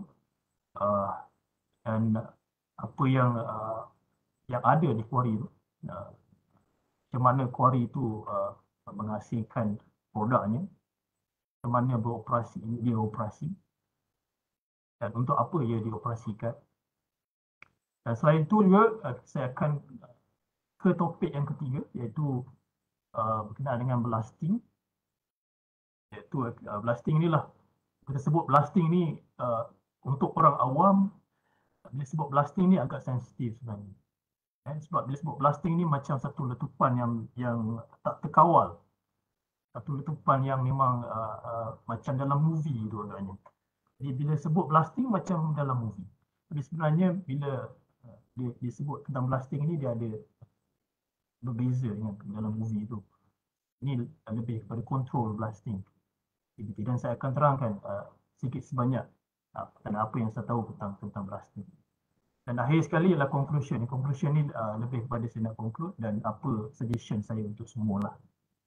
Speaker 5: Dan apa yang ada di kuari itu, macam mana kuari itu menghasilkan produknya, macam mana dia operasi, dan untuk apa ia dioperasikan. Dan selain itu juga saya akan ke topik yang ketiga, iaitu berkenaan dengan blasting. Iaitu blasting inilah, kita sebut blasting ni untuk orang awam, bila sebut blasting ni agak sensitif sebenarnya. Sebab bila sebut blasting ni macam satu letupan yang tak terkawal. Satu letupan yang memang macam dalam movie tu agaknya. Jadi bila sebut blasting macam dalam movie. Tapi sebenarnya bila dia sebut tentang blasting ni, dia ada berbeza dengan dalam movie tu. Ini lebih kepada control blasting. Dan saya akan terangkan sedikit sebanyak tentang apa yang saya tahu tentang blasting. Dan akhir sekali adalah conclusion. Conclusion ni lebih kepada saya nak conclude dan apa suggestion saya untuk semua lah.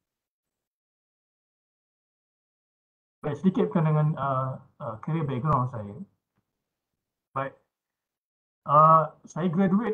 Speaker 5: Baik, sedikit berkenaan dengan career background saya. Baik, saya graduate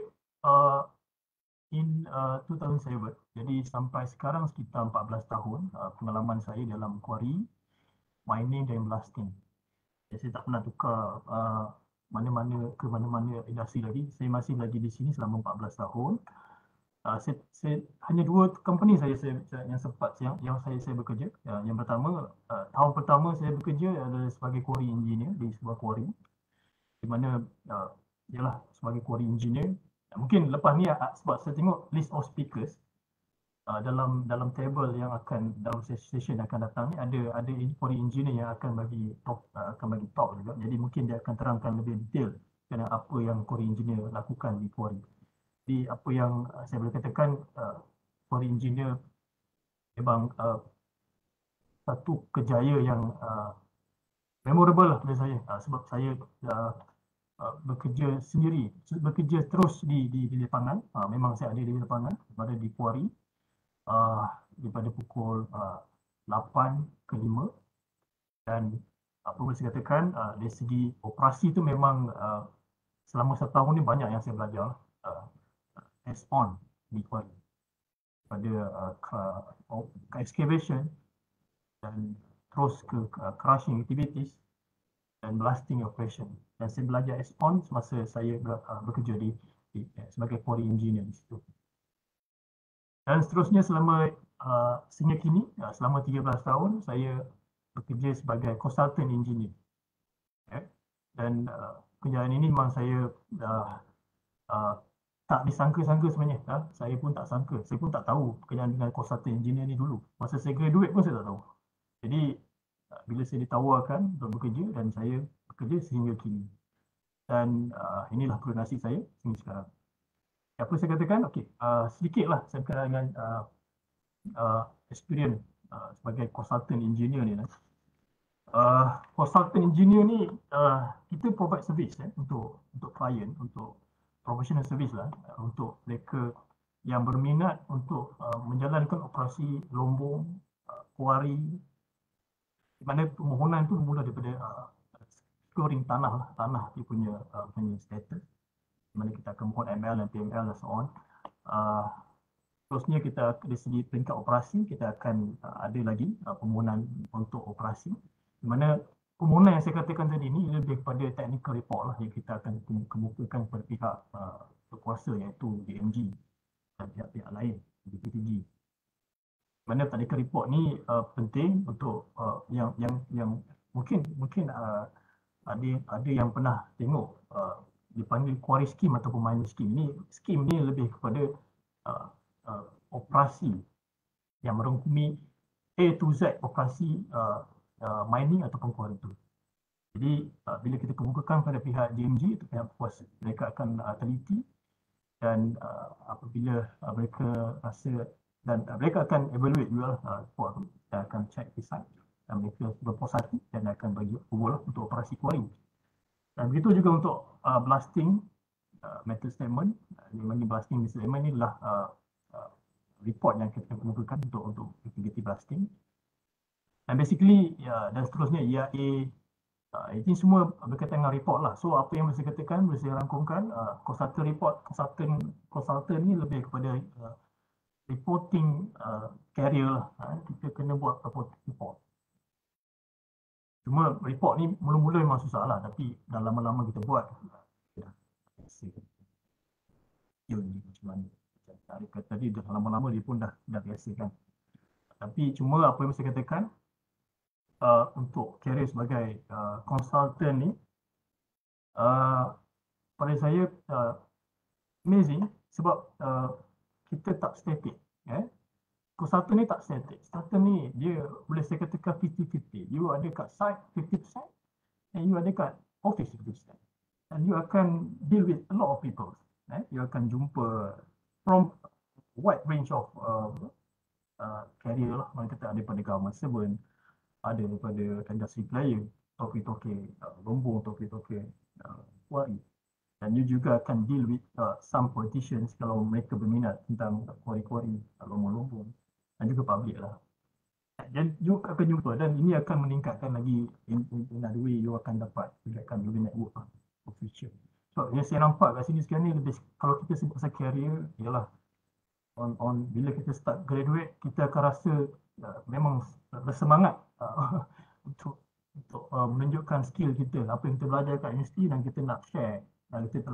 Speaker 5: in 2007. Jadi sampai sekarang sekitar 14 tahun pengalaman saya dalam kuari, mining dan blasting. Jadi saya tak pernah tukar ke mana-mana industri lagi. Saya masih lagi di sini selama 14 tahun. Saya hanya 2 company saja yang saya bekerja. Yang pertama, tahun pertama saya bekerja adalah sebagai quarry engineer di sebuah quarry, di mana ialah sebagai quarry engineer. Mungkin lepas ni sebab saya tengok list of speakers dalam table yang akan dalam session akan datang ni ada quarry engineer yang akan bagi talk juga. Jadi mungkin dia akan terangkan lebih detail tentang apa yang quarry engineer lakukan di quarry. Jadi apa yang saya boleh katakan, quarry engineer memang satu kejayaan yang memorable lah bagi saya, sebab saya bekerja sendiri, bekerja terus di lapangan. Memang saya ada di lapangan, berada di quarry daripada pukul 8 ke 5, dan apa boleh saya katakan, dari segi operasi tu memang selama 1 tahun ni banyak yang saya belajar hands-on di quarry, pada excavation dan terus ke crushing activities dan blasting operation. Dan saya belajar hands-on semasa saya bekerja sebagai quarry engineer di situ. Dan seterusnya selama sehingga kini, selama 13 tahun saya bekerja sebagai consultant engineer. Dan kejayaan ini memang saya tak disangka-sangka sebenarnya. Saya pun tak sangka, saya pun tak tahu pekerjaan dengan consultant engineer ni dulu. Masa saya graduate pun saya tak tahu. Jadi bila saya ditawarkan untuk bekerja, dan saya bekerja sehingga kini. Dan inilah nasib saya sehingga sekarang. Apa saya katakan? Okey, sedikitlah saya berkenaan dengan experience sebagai consultant engineer ni. Consultant engineer ni kita provide service untuk klien, untuk professional service lah, untuk mereka yang berminat untuk menjalankan operasi lombong, kuari, di mana permohonan tu mula daripada scoring tanah dia punya status, di mana kita akan mohon ML dan PML dan so on. Terusnya kita dari segi peringkat operasi, kita akan ada lagi permohonan untuk operasi, di mana permohonan yang saya katakan tadi ni lebih kepada technical report lah, yang kita akan kemukakan kepada pihak berkuasa, iaitu DMG dan pihak-pihak lain, BPTG. Mana technical report ni penting untuk yang mungkin ada yang pernah tengok dipanggil quarry scheme ataupun mining scheme. Scheme ni lebih kepada operasi yang merangkumi A to Z operasi mining ataupun quarry itu. Jadi bila kita kemukakan pada pihak DMG, itu pihak berkuasa, mereka akan teliti, dan apabila mereka rasa, dan mereka akan evaluate juga report tu, dan akan check decide, dan mereka berpuas hati dan akan bagi approval untuk operasi quarry. Dan begitu juga untuk blasting method statement. Yang bagi blasting method statement ni adalah report yang kita kemukakan untuk activity blasting. Dan basically dan seterusnya EIA Ini semua berkaitan dengan report lah. So apa yang saya katakan, boleh saya rangkumkan, consultant report, consultant ni lebih kepada reporting carrier lah. Kita kena buat report. Cuma report ni mula-mula memang susah lah, tapi dah lama-lama kita buat. Macam mana? Tarik kata tadi dah lama-lama dia pun dah biasa kan. Tapi cuma apa yang saya katakan, untuk career sebagai consultant ni, pada saya amazing sebab kita tak static. Consultant ni tak static. Consultant ni dia boleh saya katakan 50-50. You ada kat site 50% and you ada kat office 50%. And you akan deal with a lot of people. You akan jumpa from wide range of career lah. Mana kata ada daripada government servant, ada daripada industry player, toke-toke lombong, toke-toke kuari. Dan you juga akan deal with some politicians kalau mereka berminat tentang kuari-kuari lombong-lombong. Dan juga public lah. Dan you akan jumpa, dan ini akan meningkatkan lagi in another way, you akan dapat akan lebih network lah for future. So yang saya nampak kat sini sekarang ni lebih, kalau kita sebut pasal career, ialah on bila kita start graduate, kita akan rasa memang bersemangat untuk menunjukkan skill kita, apa yang kita belajar kat universiti, dan kita nak share, dan kita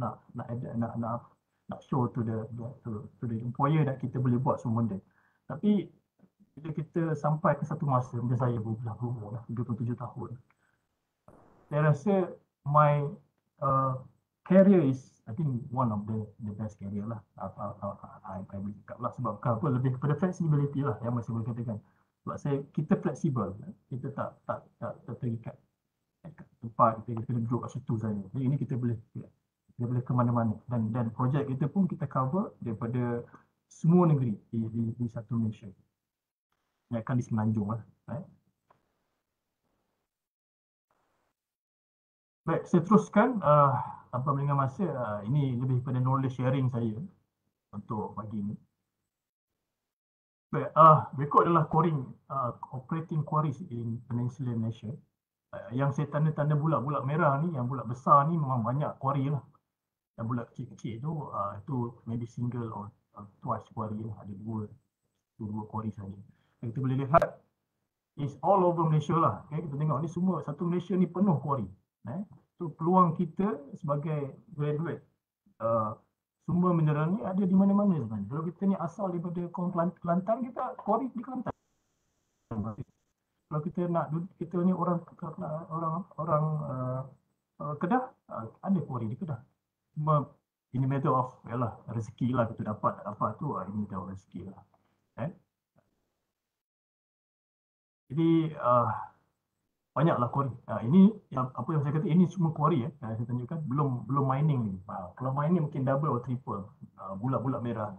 Speaker 5: nak show to the employer that kita boleh buat semua benda. Tapi bila kita sampai ke satu masa, macam saya berumur lah, 37 tahun, saya rasa my career is, I think, one of the best career lah. I boleh cakap lah, sebab apa, lebih kepada flexibility lah yang masih boleh katakan. Sebab kita fleksibel, kita tak terikat tempat, kita duduk kat situ saja. Jadi ini kita boleh ke mana-mana, dan projek kita pun kita cover daripada semua negeri di satu Malaysia. Yang akan di Semenanjung lah. Baik, saya teruskan tanpa melengah masa. Ini lebih pada knowledge sharing saya untuk pagi ini. Baik, berikut adalah operating quarries in Peninsula Malaysia. Yang saya tanda-tanda bulat-bulat merah ni, yang bulat besar ni memang banyak quarry lah. Yang bulat kecil-kecil itu maybe single or twice quarry lah. Ada dua quarry saja. Kita boleh lihat is all over Malaysia lah. Kita tengok ni semua, satu Malaysia ni penuh quarry. So peluang kita sebagai graduate sumber mineral ni ada di mana-mana sebenarnya. Kalau kita ni asal daripada Kelantan, kita quarry di Kelantan. Kalau kita ni orang Kedah, ada quarry di Kedah. Cuma ini matter of rezeki lah, kita dapat tu, ini matter of rezeki lah. Jadi banyaklah quarry. Ini apa yang saya kata, ini semua quarry saya tunjukkan, belum mining ni. Kalau mining mungkin double or triple bulat-bulat merah.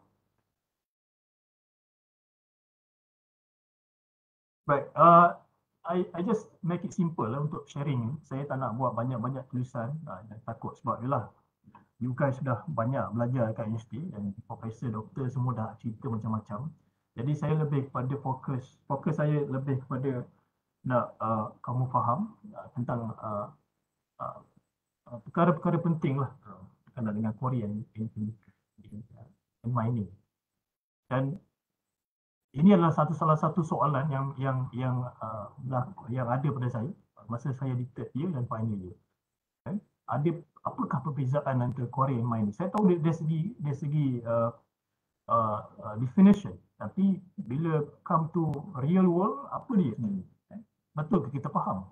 Speaker 5: Baik, I just make it simple lah untuk sharing. Saya tak nak buat banyak-banyak tulisan, takut sebab you guys sudah banyak belajar kat universiti, dan profesor, doktor semua dah cerita macam-macam. Jadi saya lebih kepada fokus saya lebih kepada nak kamu faham tentang perkara-perkara penting lah berkaitan dengan quarry and mining. Dan ini adalah salah satu soalan yang ada pada saya masa saya di third year dan final year. Ada apakah perbezaan antara quarry and mining? Saya tahu dari segi definition, tapi bila come to real world, apa dia sebenarnya? Betul ke kita faham?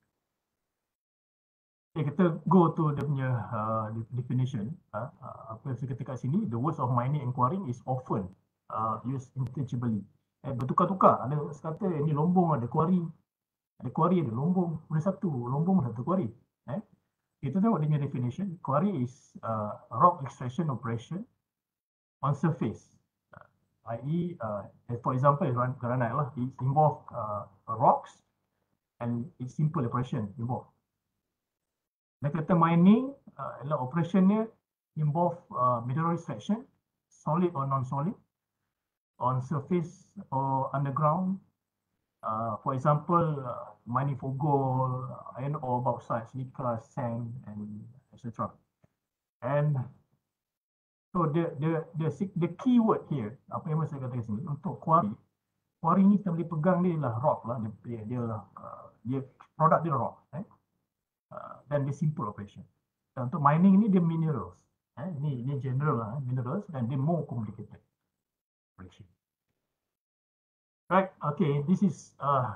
Speaker 5: Kita go to dia punya definition. Apa yang saya kata kat sini, the words of mining and quarrying is often used interchangeably. Bertukar-tukar. Ada kata ini lombong, ada quarry, ada lombong, ada satu lombong, satu quarry. Kita tengok dia punya definition. Quarry is rock extraction operation on surface. I.e., for example, granite lah, it involve rocks and it's simple operation involved. Dan kata mining, operationnya involve mineral extraction, solid or non-solid, on surface or underground, For example, mining for gold, iron ore, bauxite, silica, sand, and etc. And so the key word here, apa yang saya katakan sini, untuk quarry ni kita boleh pegang dia lah rock lah, dia produk dia rock, dan dia simple operation. Dan untuk mining ni dia minerals, ini general lah, minerals, dan dia more complicated operation. Right, okay, this is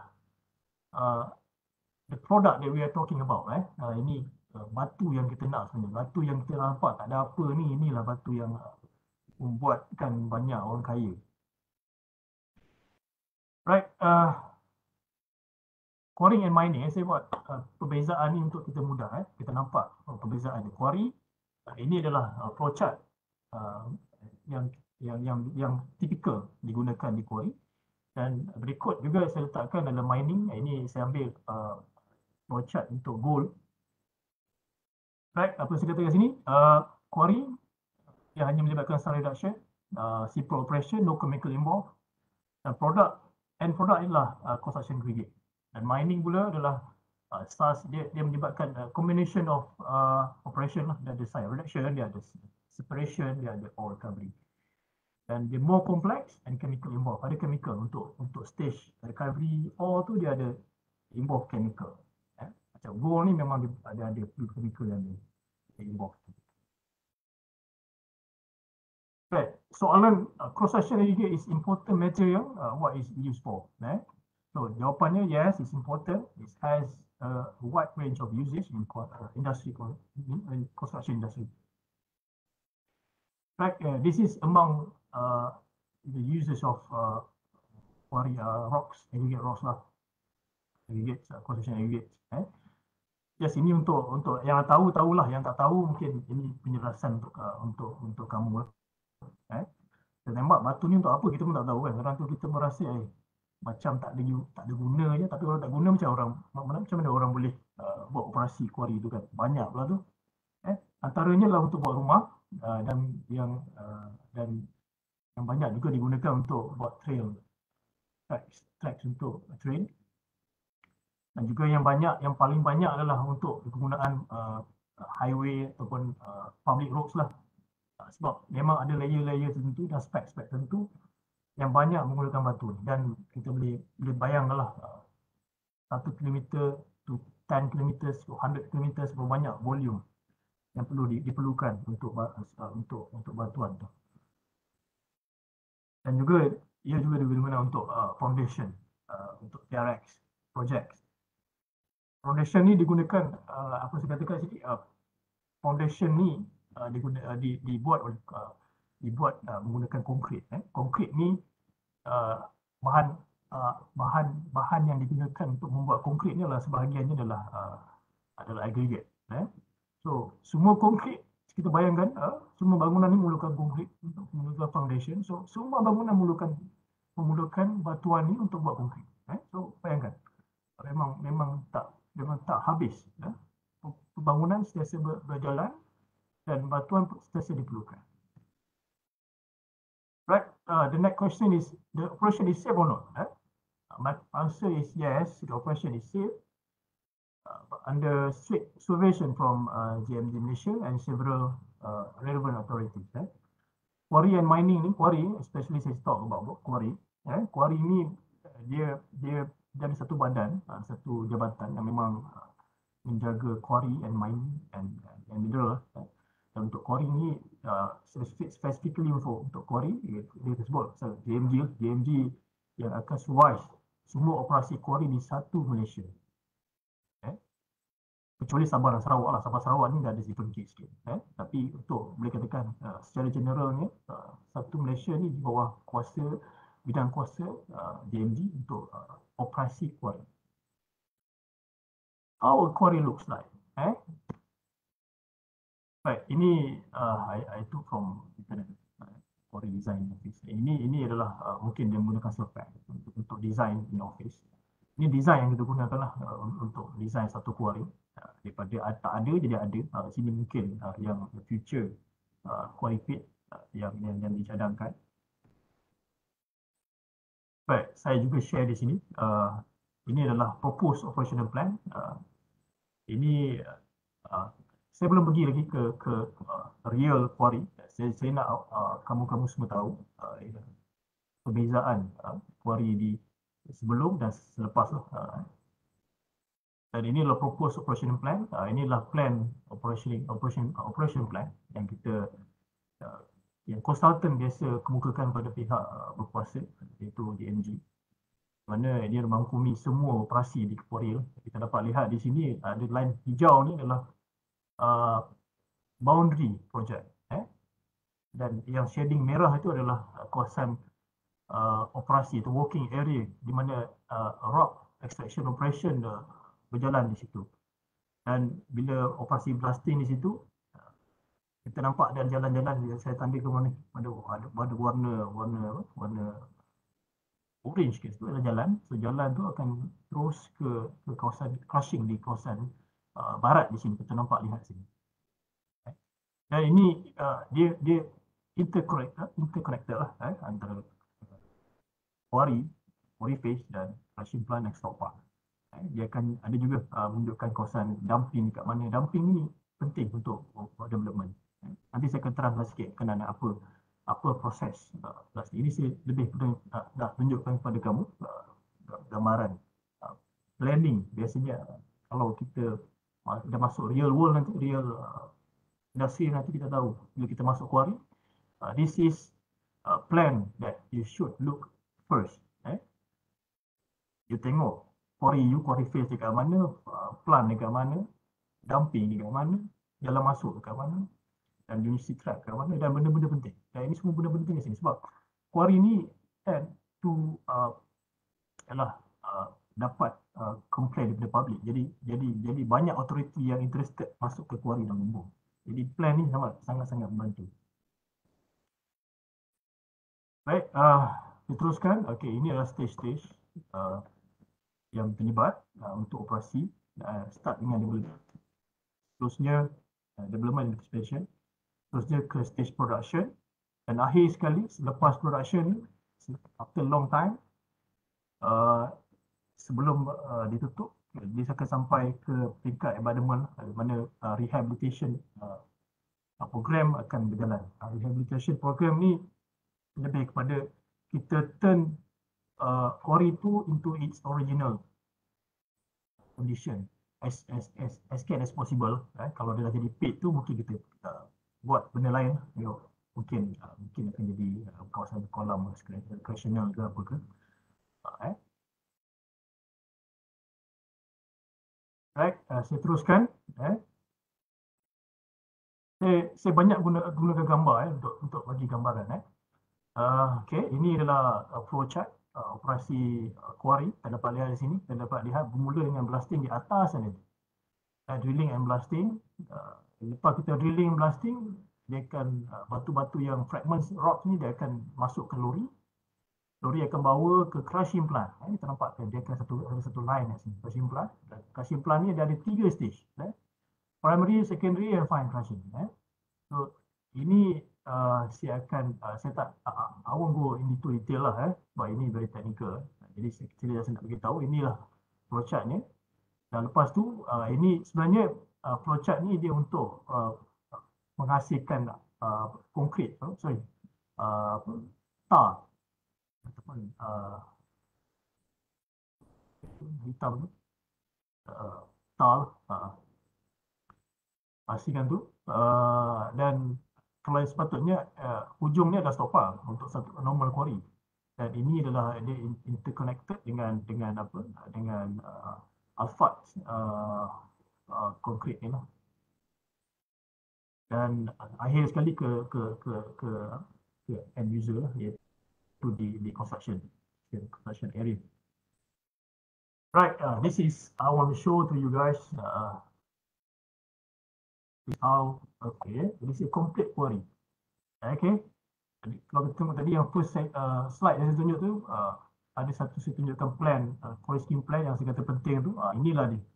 Speaker 5: the product that we are talking about. Ini batu yang kita nak sebenarnya, batu yang kita nampak tak ada apa ni, inilah batu yang membuatkan banyak orang kaya. Right, quarrying and mining, saya buat perbezaan ni untuk kita mudah. Kita nampak perbezaan ni. Quarry, ini adalah flowchart yang typical digunakan di quarry. Dan berikut juga saya letakkan dalam mining. Ini saya ambil flowchart untuk gold. Right, apa saya katakan sini? Quarry yang hanya melibatkan sound reduction, simple operation, no chemical involved. Dan end product adalah construction aggregate. Dan mining pula adalah dia menyebabkan combination of operation lah. Dia ada sound reduction, dia ada separation, dia ada ore recovery. Dan dia more complex and chemical involved. Ada chemical untuk stage recovery ore tu dia ada involved chemical. Macam gold ni memang dia ada chemical yang involved. Right. Soalan cross-section aggregate is important material. What is it used for? So jawapannya yes, it's important. It has a wide range of usage in industry, in construction industry. Right. This is among the uses of quarry rocks, aggregate rocks lah, aggregate cross-section aggregate. Yes, ini untuk yang tahulah, yang tak tahu mungkin ini penjelasan untuk kamu lah. Kita tembak batu ni untuk apa kita pun tak tahu kan. Kadang tu kita merasa macam tak ada guna je, tapi kalau tak guna macam mana orang boleh buat operasi quarry tu kan. Banyak pula tu. Antaranya lah untuk buat rumah dan yang banyak juga digunakan untuk buat trail, tracks untuk trail. Dan juga yang paling banyak adalah untuk penggunaan highway ataupun public roads lah. Sebab memang ada layer-layer tertentu dan spek-spek tertentu yang banyak menggunakan batu ni. Dan kita boleh bayangkanlah 1 km to 10 km to 100 km berapa banyak volume yang perlu diperlukan untuk batuan tu. Dan juga ia juga digunakan untuk foundation, untuk TRX projects. Foundation ni digunakan, apa saya katakan sini, foundation ni dibuat menggunakan konkrit. Konkrit ni bahan yang digunakan untuk membuat konkrit ni adalah sebahagiannya adalah aggregate. So semua konkrit kita bayangkan, semua bangunan ni memerlukan konkrit untuk memerlukan foundation. So semua bangunan memerlukan batuan ni untuk buat konkrit. So bayangkan, memang tak habis. Pembangunan sentiasa berjalan dan batuan sentiasa diperlukan. Right, the next question is, the operation is safe or not? My answer is yes, the operation is safe under strict supervision from JMG Malaysia and several relevant authorities. Quarry and mining ni, quarry, especially saya talk about quarry. Quarry ni dia ada satu badan, satu jabatan yang memang menjaga quarry and mining and mineral. Dan untuk quarry ni specifically untuk quarry dia tersebut JMG yang akan supervise semua operasi quarry di satu Malaysia. Kecuali Sabah dan Sarawak lah. Sabah Sarawak ni dah ada different case sikit. Tapi untuk boleh katakan secara generalnya satu Malaysia ni di bawah bidang kuasa JMG untuk operasi quarry. How a quarry looks like? Right, ini I took from internet, quarry design office. Ini adalah mungkin dia menggunakan spec untuk design in office. Ini design yang kita gunakan lah untuk design satu quarry. Daripada tak ada jadi ada. Sini mungkin yang future quarry pit yang dicadangkan. Baik, saya juga share di sini. Ini adalah proposed operational plan. Ini saya belum pergi lagi ke real quarry. Saya nak kamu semua tahu perbezaan quarry di sebelum dan selepas. Dan ini adalah proposed operational plan. Inilah plan operation plan yang kita yang konsultan biasa kemukakan pada pihak berkuasa, iaitu DMG. Mana dia merangkumi semua operasi di quarry. Kita dapat lihat di sini ada line hijau ni adalah boundary project, dan yang shading merah itu adalah kawasan operasi atau working area di mana rock extraction operation berjalan di situ. Dan bila operasi blasting di situ, kita nampak ada jalan-jalan yang saya tanda ke mana, ada warna orange ke situ, ada jalan. So jalan tu akan terus ke kawasan crushing di kawasan barat di sini, kita nampak lihat sini. Dan ini dia interconnected lah antara quarry phase dan crushing plant dan stockpile. Dia akan ada juga menunjukkan kawasan dumping kat mana. Dumping ni penting untuk development. Nanti saya akan terangkan sikit kenaan apa proses blasting. Ini saya lebih dah tunjukkan kepada kamu gambaran planning. Biasanya kalau kita dah masuk real world nanti, real industri nanti, kita tahu bila kita masuk quarry, this is a plan that you should look first. You tengok quarry phase dekat mana, plant dekat mana, dumping dekat mana, jalan masuk dekat mana, dan unity track dekat mana, dan benda-benda penting. Dan ini semua benda penting di sini sebab quarry ni to dapat complain daripada public. Jadi banyak authority yang interested masuk ke quarry dan membung. Jadi plan ni sangat-sangat membantu. Baik, kita teruskan. Okey, ini adalah stage-stage yang terlibat untuk operasi. Start dengan development. Terusnya development anticipation. Terusnya ke stage production. Dan akhir sekali, selepas production, after long time, sebelum ditutup, dia akan sampai ke tingkat abandonment, mana rehabilitation program akan berjalan. Rehabilitation program ni lebih kepada kita turn quarry tu into its original condition as can as possible. Kalau dia dah jadi pit tu, mungkin kita buat benda lain. Mungkin akan jadi kawasan kolam recreational ke apa ke. Right, saya teruskan. Saya banyak gunakan gambar untuk bagi gambaran. Okay, ini adalah flowchart operasi quarry. Kita dapat lihat di sini. Kita dapat lihat bermula dengan blasting di atas sana. Drilling and blasting. Lepas kita drilling blasting, dia akan batu-batu yang fragments rock ni dia akan masuk ke lori. Lori akan bawa ke crushing plant. Kita nampak kan dia akan ada satu line di sini, crushing plant. Crushing plant ni ada 3 stage. Primary, secondary and fine crushing. So ini saya tak I won't go into detail lah sebab ini very technical. Jadi saya nak beritahu inilah flowchartnya. Dan lepas tu ini sebenarnya flowchart ni dia untuk menghasilkan konkret, tar ataupun hitam tu, tar hasilkan tu, dan kalau sepatutnya hujungnya adalah stockpile untuk satu normal quarry. Dan ini adalah dia interconnected dengan asphalt konkret ni lah. Dan akhir sekali ke end user lah, iaitu di construction area. Right, this is I want to show to you guys how this is a complete quarry. Okay, kalau kita tengok tadi yang first slide yang saya tunjuk tu, ada satu saya tunjukkan plan, quarry scheme plan yang saya kata penting tu. Inilah dia.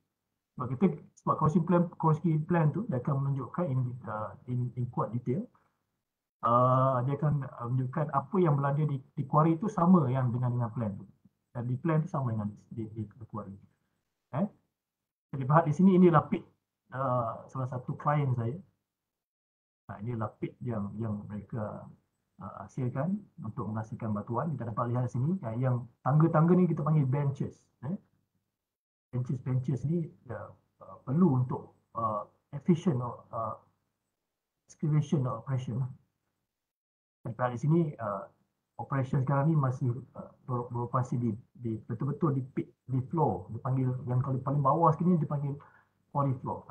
Speaker 5: Sebab quarry scheme plan tu dia akan menunjukkan in quite detail dia akan menunjukkan apa yang berada di quarry itu sama yang dengan plan tu. Dan di plan tu sama dengan di quarry. Jadi lihat di sini, inilah pit salah satu klien saya. Ini adalah pit yang mereka hasilkan untuk menghasilkan batuan. Kita dapat lihat di sini, yang tangga-tangga ni kita panggil benches. Benches ni perlu untuk efficient excavation operation. Di sini operation sekarang ni masih beroperasi di betul-betul di pit, di floor. Dipanggil yang paling bawah sekali dipanggil quarry floor.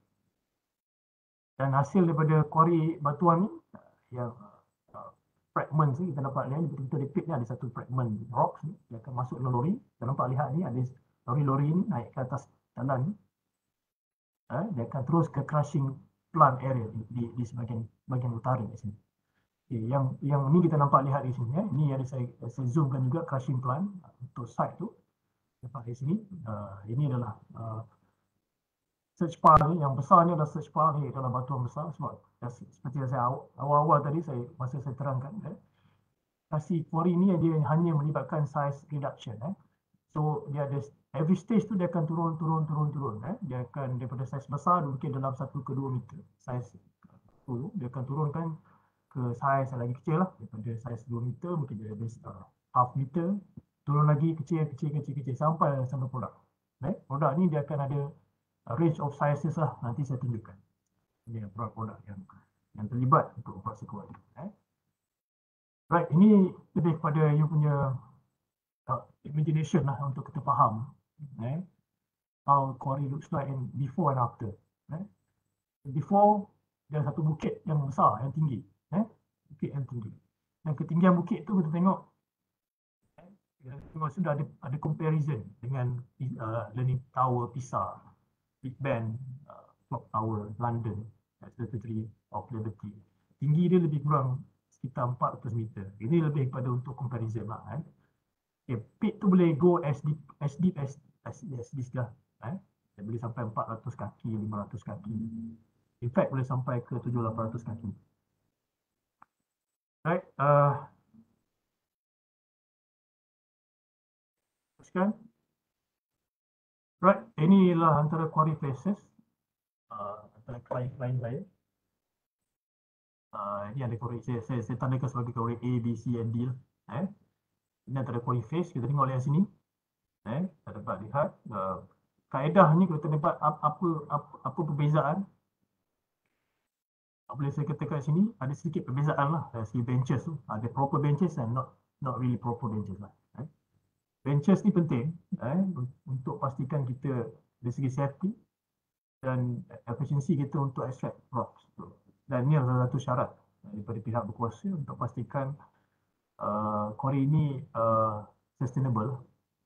Speaker 5: Dan hasil daripada quarry batuan ni yang fragment ni kita dapat lihat betul-betul di pit ni ada satu fragment rocks ni, dia akan masuk dalam lori. Kita nampak lihat ni ada lori-lori ni naik ke atas jalan ni. Dia akan terus ke crushing plant area di bahagian utara di sini. Okay, yang ni kita nampak lihat di sini. Ini yang saya zoomkan juga crushing plant untuk site tu. Dapat di sini. Ini adalah search pile ni, yang besar ni adalah search pile ni adalah batuan besar. Sebab seperti yang saya awal-awal tadi masa saya terangkan, kasih quarry ni dia hanya melibatkan size reduction. So dia ada every stage tu dia akan turun. Dia akan daripada saiz besar mungkin dalam 1 ke 2 meter saiz tu, dia akan turunkan ke saiz yang lagi kecil lah, daripada saiz 2 meter mungkin dia ada half meter, turun lagi kecil sampai produk. Produk ni dia akan ada range of sizes lah, nanti saya tunjukkan. Ini produk yang terlibat untuk operasi quarry. Right, ini lebih kepada you punya imagination lah untuk kita faham how quarry looks like in before and after. Before, ada satu bukit yang besar, yang tinggi. Bukit yang tinggi. Dan ketinggian bukit tu kita tengok sudah ada comparison dengan Leaning Tower Pisa, Big Ben, Clock Tower London, Statue of Liberty. Tinggi dia lebih kurang sekitar 400 meter. Ini lebih kepada untuk comparison lah. Pit tu boleh go as deep as this lah. Dia boleh sampai 400 kaki, 500 kaki. In fact boleh sampai ke 700-800 kaki. Right. Teruskan. Right. Inilah antara quarry faces. Antara klien saya. Ini ada quarry, saya tandakan sebagai quarry A, B, C, and D lah. Ini antara quarry face, kita tengok lihat sini. Kita dapat lihat kaedah ni kita dapat apa perbezaan. Boleh saya katakan sini ada sedikit perbezaan lah dari segi benches tu. Ada proper benches and not really proper benches lah. Benches ni penting untuk pastikan kita dari segi safety dan efisiensi kita untuk extract rocks. Dan ini adalah satu syarat daripada pihak berkuasa untuk pastikan quarry ini sustainable.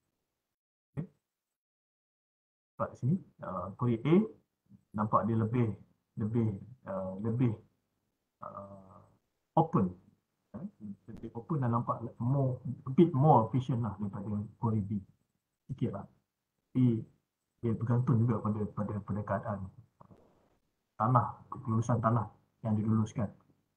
Speaker 5: Nampak di sini, quarry A nampak dia lebih open. Lebih open dan nampak a bit more efficient lah daripada quarry B. Sikit lah. Tapi dia bergantung juga pada keadaan tanah, kelulusan tanah yang diluluskan.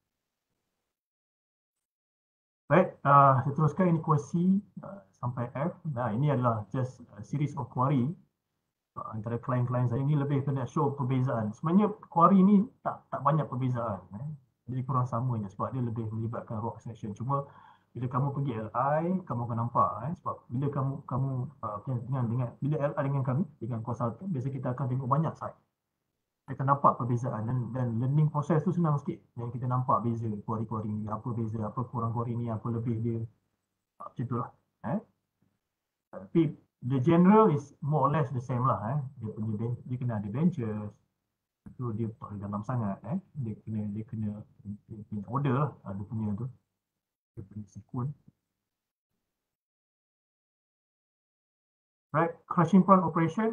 Speaker 5: Baik, saya teruskan inequality sampai F. Nah, ini adalah just a series of quarry antara klien-klien saya. Ini lebih kena show perbezaan. Sebenarnya quarry ni tak banyak perbezaan. Jadi kurang sama je sebab dia lebih melibatkan rock section. Cuma bila kamu pergi LI, kamu akan nampak sebab bila kamu bila LI dengan kami, dengan konsultan, biasa kita akan tengok banyak site. Kita akan nampak perbezaan dan learning proses tu senang sikit. Yang kita nampak beza quarry ni, apa beza, apa kurang quarry ni, apa lebih dia. Macam itulah. Tapi the general is more or less the same lah. Dia kena ada benches. Itu dia tak boleh dalam sangat. Dia kena order lah. Dia punya tu. Dia punya sequence. Right, crushing plant operation.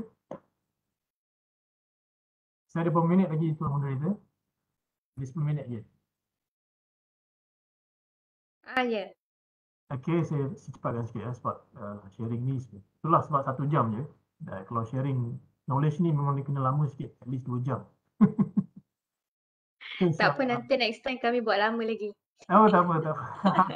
Speaker 5: Saya ada berapa minit lagi tuan moderator? Ada 10 minit je.
Speaker 2: Ya.
Speaker 5: Okay, saya cepatkan sikit sebab sharing ni itulah sebab 1 jam je. Kalau sharing knowledge ni memang dia kena lama sikit, at least 2 jam.
Speaker 2: Tak apa, nanti next time kami buat lama lagi.
Speaker 5: Oh, tak apa, tak apa.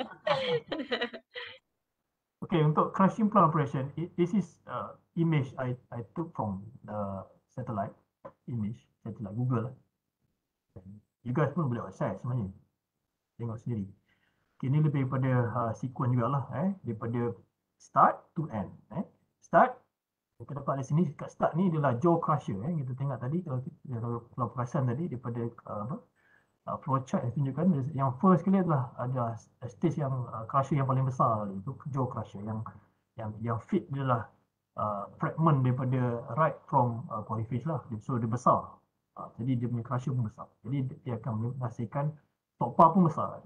Speaker 5: Okay, untuk crushing plant operation, this is image I took from the satellite image, satellite Google. You guys pun boleh access sebenarnya. Tengok sendiri. Okay, ini lebih daripada sequence jugalah, daripada start to end. Start, kita dapat di sini, kat start ni adalah jaw crusher. Kita tengok tadi, kalau perasan tadi, daripada flowchart yang tunjukkan, yang first kali adalah ada stage yang crusher yang paling besar, itu jaw crusher. Yang fit adalah fragment daripada right from polyphase lah. So dia besar. Jadi dia punya crusher pun besar. Jadi dia akan menghasilkan stopper pun besar.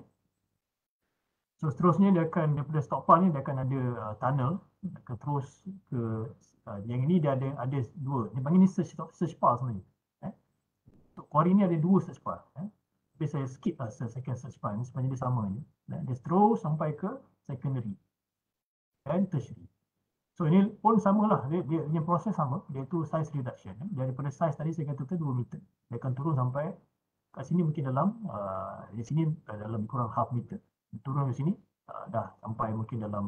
Speaker 5: So seterusnya dia akan, daripada stopper ni dia akan ada tunnel, akan terus ke yang ini dia ada dua. Dia panggil ni search bar sebenarnya. Untuk quarry ni ada dua search bar. Tapi saya skip lah second search bar ni sebenarnya dia sama je. Dia terus sampai ke secondary dan tertiary. So ini pun samalah, dia punya proses sama, iaitu size reduction. Daripada size tadi saya katakan 2 meter. Dia akan turun sampai kat sini mungkin dalam, di sini dalam lebih kurang half meter. Turun ke sini, dah sampai mungkin dalam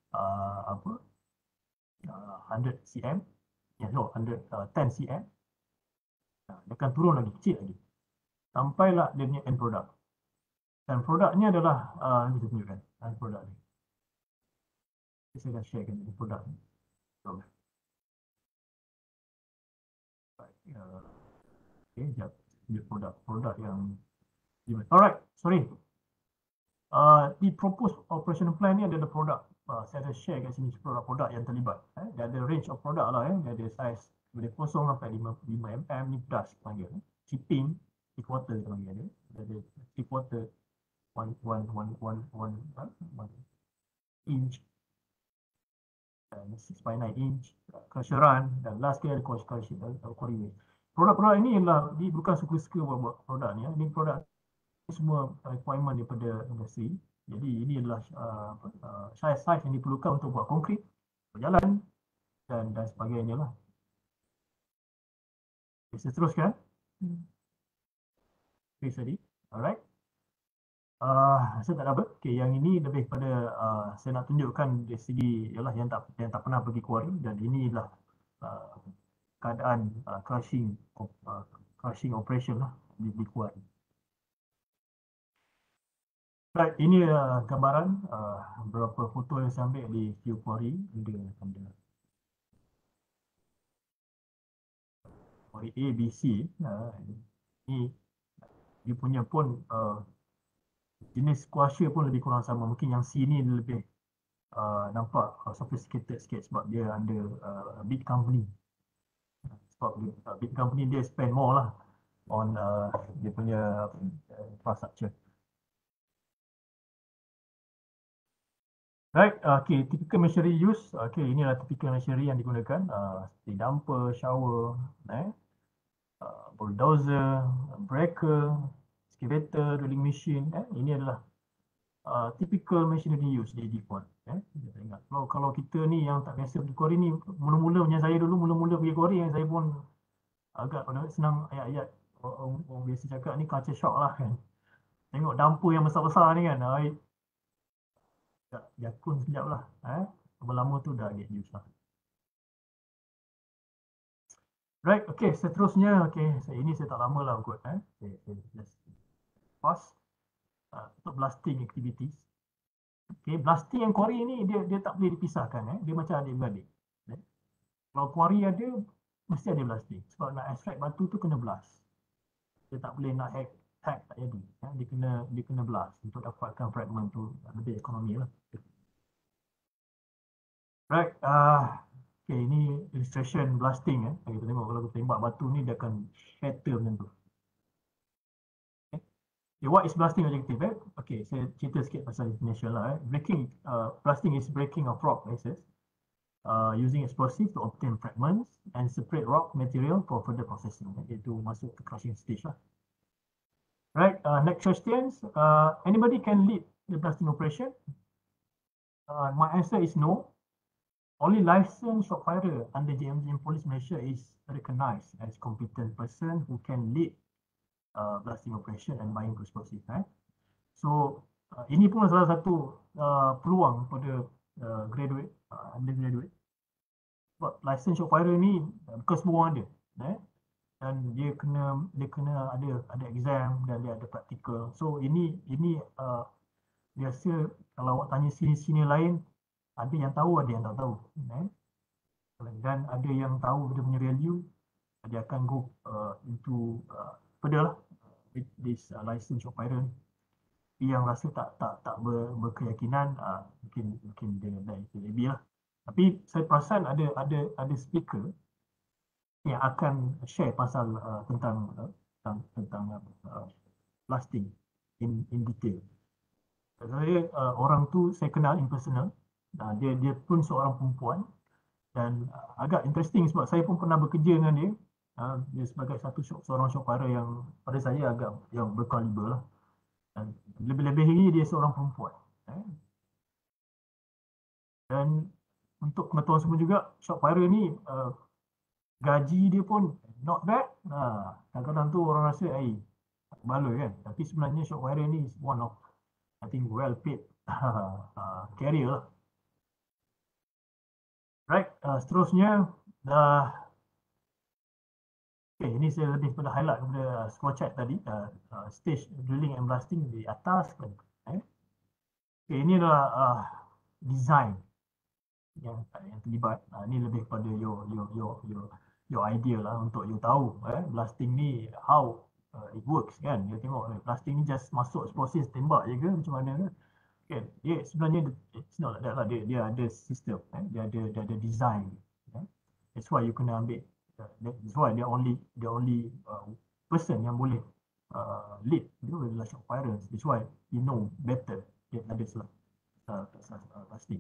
Speaker 5: 100 cm, 10 cm. Dia akan turun lagi, kecil lagi. Sampailah dia punya end product. Dan produknya adalah, ini saya tunjukkan, end product ni. Saya akan sharekan produk ni. Okay, sekejap. Produk yang... Alright, sorry. Di proposed operational plan ni ada produk. Saya ada share kat sini produk-produk yang terlibat. Dia ada range of produk lah. Dia ada size dari 0 sampai 5 mm ni plus panggil. Shipping, 3 quarter kita panggil dia. Dia ada 3 quarter, 1 inch, 6.9 inch, crusheran, dan last kali ada quarry weight. Produk-produk ini ialah bukan suka-suka buat produk ni. Ini produk semua requirement daripada industri. Jadi ini adalah size yang diperlukan untuk buat konkrit, berjalan dan sebagainya lah. Okay, saya teruskan. Okay, tadi. Alright. Saya tak dapat. Okay, yang ini lebih pada saya nak tunjukkan dari segi ialah yang tak pernah pergi quarry, dan ini adalah keadaan crushing operation lah di quarry. Right, ini gambaran beberapa foto yang saya ambil di View Quarry. Quarry A, B, C. Ini dia punya pun jenis crusher pun lebih kurang sama. Mungkin yang C ni lebih nampak sophisticated sikit sebab dia ada big company. Sebab big company dia spend more lah on dia punya infrastructure. Right, okay, typical machinery use. Okay, inilah typical machinery yang digunakan. Seperti dumper, shower, bulldozer, breaker, excavator, drilling machine. Ini adalah typical machinery use di deep-one. Ingat, kalau kita ni yang tak biasa pergi quarry ni, mula-mula macam saya dulu, mula-mula pergi quarry, yang saya pun agak senang ayat-ayat orang biasa cakap ni culture shock lah kan. Tengok dumper yang besar-besar ni kan. Jakun sekejap lah. Lama-lama tu dah get used lah. Right, okay, seterusnya, okay, ini saya tak lama lah kot. Okay, just pause. Untuk blasting activities. Okay, blasting and quarry ni dia tak boleh dipisahkan. Dia macam adik-beradik. Kalau quarry ada, mesti ada blasting. Sebab nak extract batu tu kena blast. Dia tak boleh nak hack tak jadi. Dia kena blast untuk dapatkan fragment tu, lebih ekonomi lah. Right, okay, ini illustration blasting. Kita tengok kalau kita tembak batu ni dia akan shatter macam tu. Okay, what is blasting objective? Okay, saya cerita sikit pasal definition lah. Blasting is breaking of rock masses using explosive to obtain fragments and separate rock material for further processing. Itu masuk ke crushing stage lah. Right, next questions. Anybody can lead the blasting operation? My answer is no. Only licensed shop firer under JMG and Police Malaysia is recognized as competent person who can lead blasting operation and buying explosive. So ini pun salah satu peluang pada graduate, undergraduate. Sebab license shock firer ni bukan semua orang ada, dan dia kena ada exam dan dia ada practical. So ini biasa kalau awak tanya sini lain, ada yang tahu, ada yang tak tahu, dan ada yang tahu dia punya value, dia akan go into further lah with this license shock firer. Yang rasa tak berkeyakinan, mungkin dia naik ke AB lah. Tapi saya perasan ada speaker yang akan share pasal tentang blasting in detail. Saya orang tu saya kenal in personal. Dia pun seorang perempuan dan agak interesting sebab saya pun pernah bekerja dengan dia. Dia sebagai seorang shock firer yang pada saya agak yang berkaliber lah. Dan lebih-lebih lagi dia seorang perempuan. Dan untuk pengetahuan semua juga, shock firer ni gaji dia pun not bad. Kadang-kadang tu orang rasa baloi kan. Tapi sebenarnya shock firer ni is one of, I think, well paid career lah. Right, seterusnya ini saya lebih pada highlight kepada score chart tadi, stage drilling and blasting di atas kan. Ini adalah design yang terlibat. Ini lebih pada your idea lah untuk you tahu blasting ni how it works kan. Dia tengok blasting ni just masuk explosive tembak je ke macam mana kan. Okay. Dia sebenarnya it's not like that lah. Dia ada sistem, dia ada design. That's why you kena ambil. That's why the only person yang boleh lead dia adalah shock firer. That's why you know better than others lah. Pasti.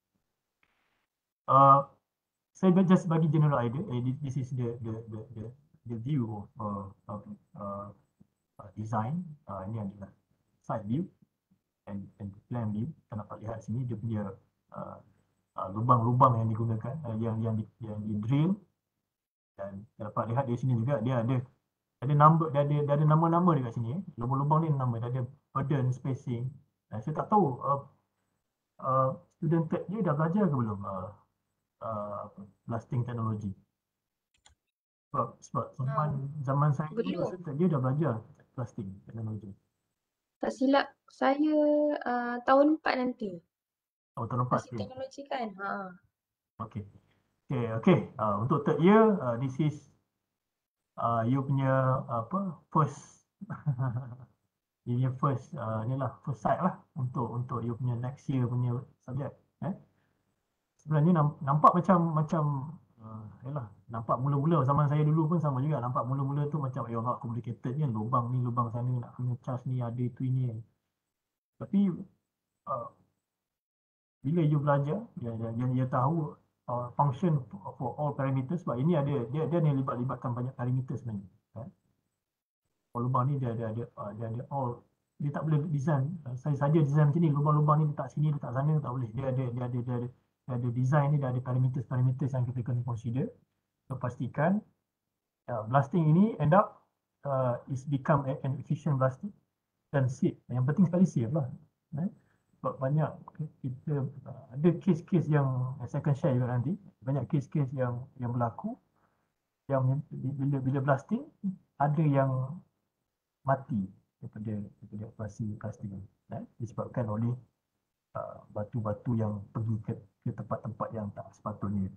Speaker 5: Saya just bagi general idea. This is the view of design. Ini adalah side view and plan view. Kita dapat lihat sini dia punya lubang-lubang yang digunakan, yang di drill. Dan dapat lihat di sini juga dia ada number, dia ada nama-nama dekat sini. Lubang-lubang ni nama, dia ada burden, spacing. Saya tak tahu student tech dia dah belajar ke belum blasting teknologi. Sebab zaman saya dulu rasa dia dah belajar blasting teknologi.
Speaker 2: Tak silap saya tahun 4 nanti.
Speaker 5: Tahun 4
Speaker 2: Blasting teknologi kan?
Speaker 5: Okay. Untuk third year, this is you punya first first sight lah untuk you punya next year punya subject. Sebenarnya nampak macam nampak mula-mula zaman saya dulu pun sama juga. Nampak mula-mula tu macam not complicated kan, lubang ni, lubang sana, nak kena charge ni, ada itu ini kan. Tapi bila you belajar, dia tahu function for all parameters. Sebab ini dia ni libatkan banyak parameter sebenarnya. Lubang ni dia ada all, dia tak boleh design. Saya saja design macam ni, lubang-lubang ni letak sini, letak sana, tak boleh. Dia ada design ni, dia ada parameters yang kita kena consider. So, pastikan blasting ini end up is become an efficient blasting dan safe. Yang penting sekali safe lah. Sebab banyak kita ada kes-kes yang saya akan share juga nanti. Banyak kes-kes yang berlaku yang bila blasting ada yang mati daripada operasi blasting disebabkan oleh batu-batu yang pergi ke tempat-tempat yang tak sepatutnya.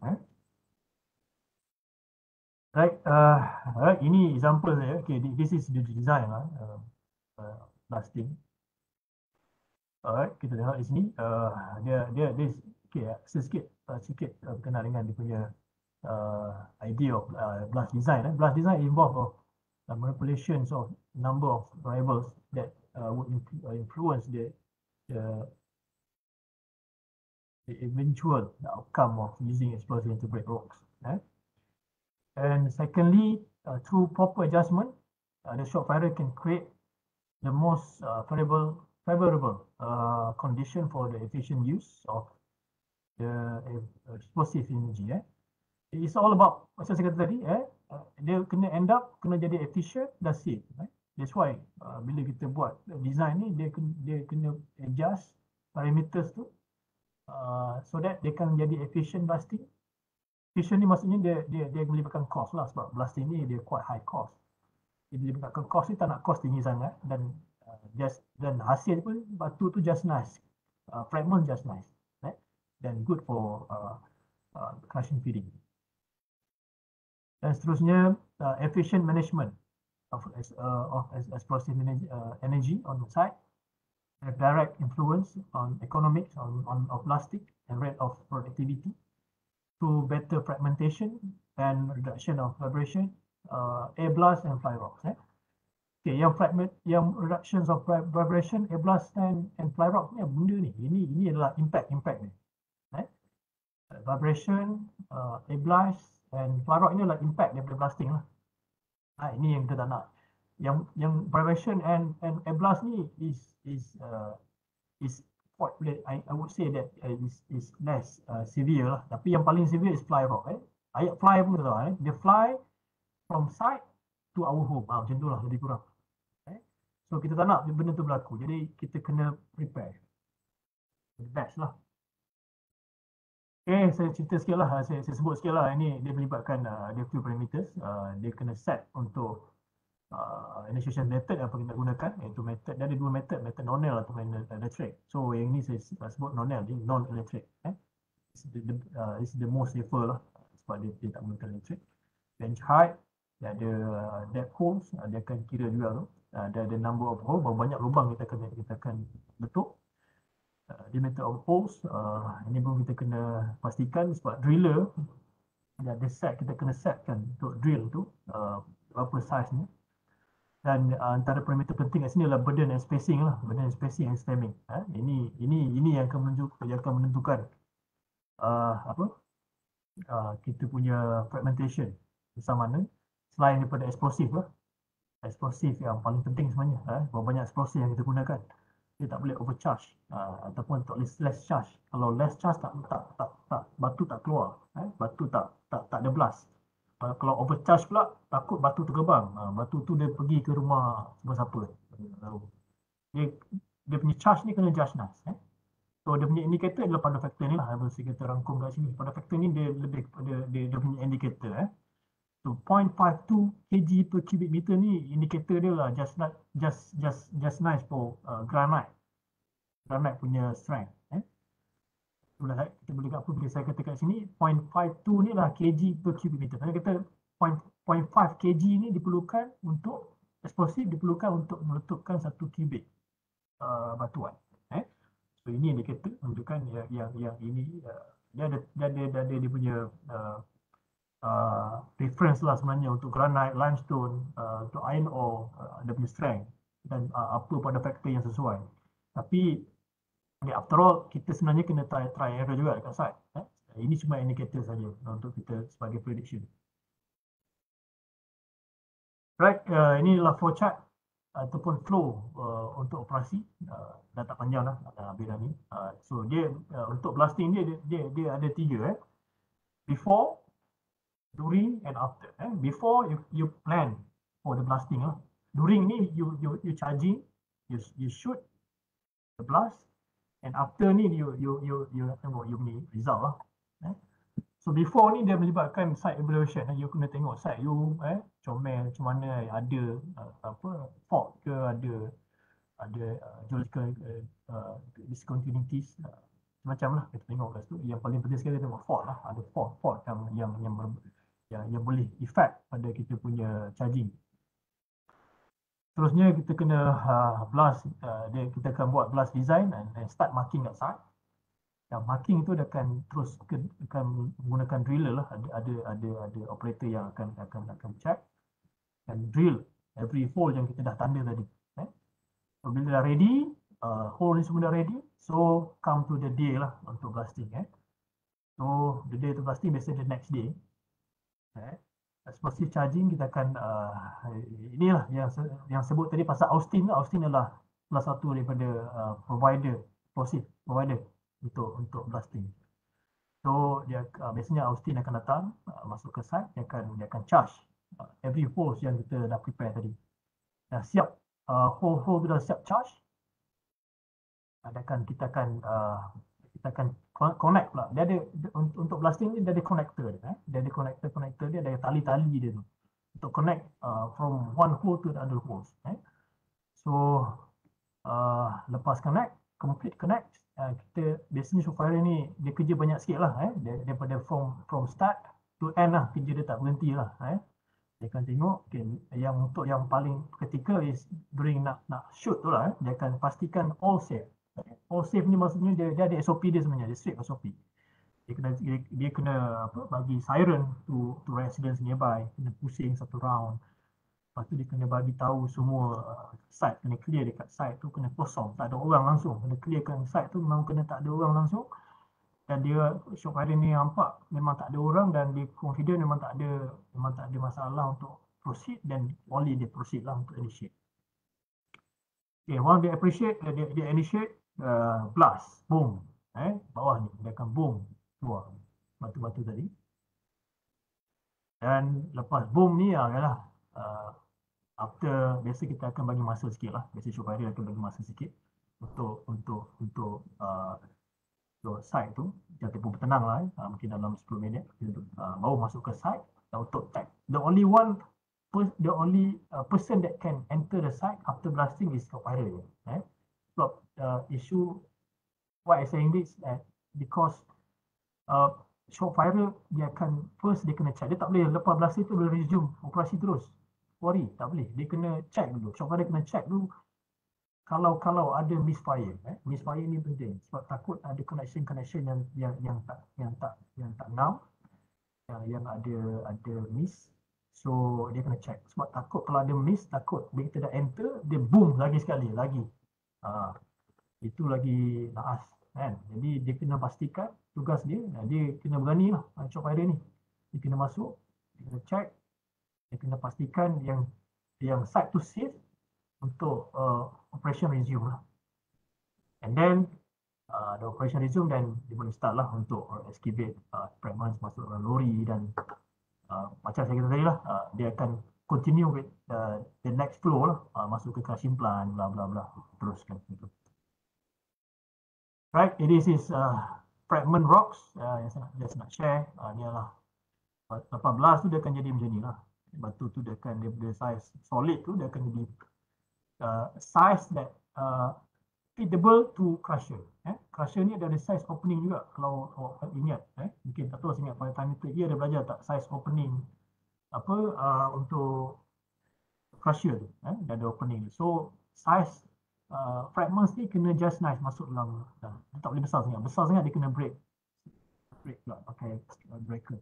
Speaker 5: Right, ini example saya. Okay, this is the design blasting. Alright, kita tengok di sini. Dia sikit berkenaan dengan dia punya idea of blast design. Blast design involve manipulations of number of variables that would influence the eventual outcome of using explosive to break rocks. And secondly, through proper adjustment, the shock firer can create the most favorable condition for the efficient use of the explosive energy. It's all about, macam saya kata tadi, dia kena end up, kena jadi efficient dan safe. That's why bila kita buat design ni dia kena adjust parameters tu so that dia kan jadi efficient blasting. Efficient ni maksudnya dia melibatkan cost lah, sebab blasting ni dia quite high cost. Dia melibatkan cost ni, tak nak cost tinggi sangat, dan hasil pun batu tu just nice, fragment just nice, right? Dan good for crushing feeding. Dan seterusnya efficient management of explosive energy on the site, have direct influence on economics of blasting and rate of productivity through better fragmentation and reduction of vibration, air blast and fly rocks. Okay, yang reductions of vibration, air blast and fly rock ni benda ni. Ini adalah impact ni. Right? Vibration, air blast and fly rock ni adalah impact daripada blasting lah. Ini yang kita tak nak. Yang vibration and air blast ni is quite, I would say that is less severe lah. Tapi yang paling severe is fly rock. Ayat fly pun kita tahu. Dia fly from site to our home. Macam tu lah, lebih kurang. So kita tak nak benda tu berlaku. Jadi kita kena prepare. The best lah. Okay, saya cerita sikit lah. Saya sebut sikit lah. Ini dia melibatkan dia few parameters. Dia kena set untuk initiation method apa kita gunakan, iaitu method. Dia ada dua method non-nel atau electric. So yang ni saya sebut non-nel, non-electric. This is the most safer lah, sebab dia tak menggunakan electric. Bench height, dia ada depth holes, dia akan kira juga tu. Dia ada number of holes, berapa banyak lubang kita akan bentuk. Dia method of holes, ini pun kita kena pastikan, sebab driller dia ada set, kita kena setkan untuk drill tu berapa size ni. Dan antara parameter penting kat sini adalah burden and spacing lah, burden and spacing and stemming. Ini yang akan menentukan kita punya fragmentation besar mana, selain daripada eksplosif lah. Eksplosif yang paling penting sebenarnya, berapa banyak eksplosif yang kita gunakan. Dia tak boleh overcharge ataupun untuk less charge. Kalau less charge batu tak keluar, batu tak ada blast. Kalau overcharge pula, takut batu terkebang. Batu tu dia pergi ke rumah siapa-siapa. Dia punya charge ni kena just nice. So dia punya indicator adalah pada factor ni lah. Saya kata rangkum kat sini. Pada factor ni dia lebih kepada dia punya indicator. So 0.52 kg per cubic meter ni indicator dia lah just nice for granite. Granite punya strength. Kita boleh apa bila saya kata kat sini 0.52 ni lah kg per cubic meter. Saya kata 0.5 kg ni diperlukan untuk eksplosif, diperlukan untuk meletupkan 1 kubik batuan. So ini indikator menunjukkan yang ini dia ada dia punya reference lah sebenarnya untuk granite, limestone, untuk iron ore, dia punya strength dan apa pada faktor yang sesuai. Tapi after all, kita sebenarnya kena try error juga dekat site. Ini cuma indicator saja untuk kita sebagai prediction. Right, ini adalah flow chart ataupun flow untuk operasi. Dah tak panjang dah, habis dah ni. So dia untuk blasting dia ada 3. Before, during and after. Before you plan for the blasting. During ni you charging, you shoot the blast. And after ni you tengok you punya result lah. So before ni dia melibatkan site evaluation. You kena tengok site you comel macam mana, ada fault ke, ada geological discontinuities, macam lah kita tengok kat situ. Yang paling penting sekali tengok fault lah, ada fault yang boleh effect pada kita punya charging. Terusnya kita kena blast, kita akan buat blast design and start marking kat site. Dan marking tu dia akan terus akan menggunakan driller lah. Ada operator yang akan check dan drill every hole yang kita dah tanda tadi. So bila dah ready, hole ni semua dah ready, so come to the day lah untuk blasting. So the day to blasting biasanya the next day. Explosive charging kita akan inilah yang sebut tadi pasal Austin. Austin adalah salah satu daripada provider, explosive provider untuk blasting. So dia biasanya Austin akan datang masuk ke site, dia akan charge every hole yang kita dah prepare tadi. dah siap, hole tu dah siap charge, kita akan connect pula. Dia ada untuk blasting ni dia ada connector dia, dia ada connector dia, ada tali-tali dia tu untuk connect from one hole to the other holes. So lepas complete connect, kita biasanya short firer ni dia kerja banyak sikit lah, daripada from start to end lah, kerja dia tak berhenti lah. Dia akan tengok, okay, untuk yang paling critical is during nak shoot tu lah, dia akan pastikan all safe. All safe ni maksudnya dia ada SOP dia sebenarnya, dia strict SOP. Dia kena bagi siren to residents nearby, kena pusing satu round. Lepas tu dia kena bagi tahu semua site, kena clear dekat site tu, kena kosong, tak ada orang langsung. Kena clearkan site tu, memang kena tak ada orang langsung. Dan dia short firer ni nampak memang tak ada orang dan dia confident memang tak ada masalah untuk proceed, dan only dia proceed lah untuk initiate. Okay, once dia initiate, blast, boom, bawah ni dia akan boom keluar batu-batu tadi. Dan lepas boom ni adalah after, biasa kita akan bagi masa sikit lah, biasa short firer akan bagi masa sikit untuk site tu, dia pun bertenang lah, mungkin dalam 10 minit baru masuk ke site dan untuk tag. The only person that can enter the site after blasting is short firer. Sebab issue why I saying this, because short firer dia akan first dia kena check, dia tak boleh lepas blasting tu boleh resume operasi terus. Worry, tak boleh, dia kena check dulu. Short firer kena check dulu kalau ada misfire. Misfire ni penting sebab takut ada connection yang tak ngam, yang ada miss. So dia kena check sebab takut kalau ada miss, takut bila kita dah enter dia boom lagi sekali lagi. Itu lagi naas kan. Jadi dia kena pastikan tugas dia kena berani lah, short firer ni. Dia kena masuk, dia kena check, dia kena pastikan yang site tu safe untuk operation resume lah. And then the operation resume, dan dia boleh start lah untuk excavate fragments masuk dalam lori, dan macam saya kata tadi lah, dia akan continue with the next flow lah, masuk ke crushing plant, bla bla bla, teruskan gitu. Right, this is fragment rocks yang saya nak share. Ni adalah 18 tu dia akan jadi macam ni lah. Batu tu dia akan, dia size solid tu dia akan jadi size that feasible to crusher. Crusher ni ada size opening juga, kalau awak ingat. Mungkin tak tahu saya ingat pada time itu dia ada belajar tak size opening untuk crusher tu, dia ada opening. So size fragments ni kena just nice masuk dalam, dia tak boleh besar sangat dia kena break pula pakai breaker.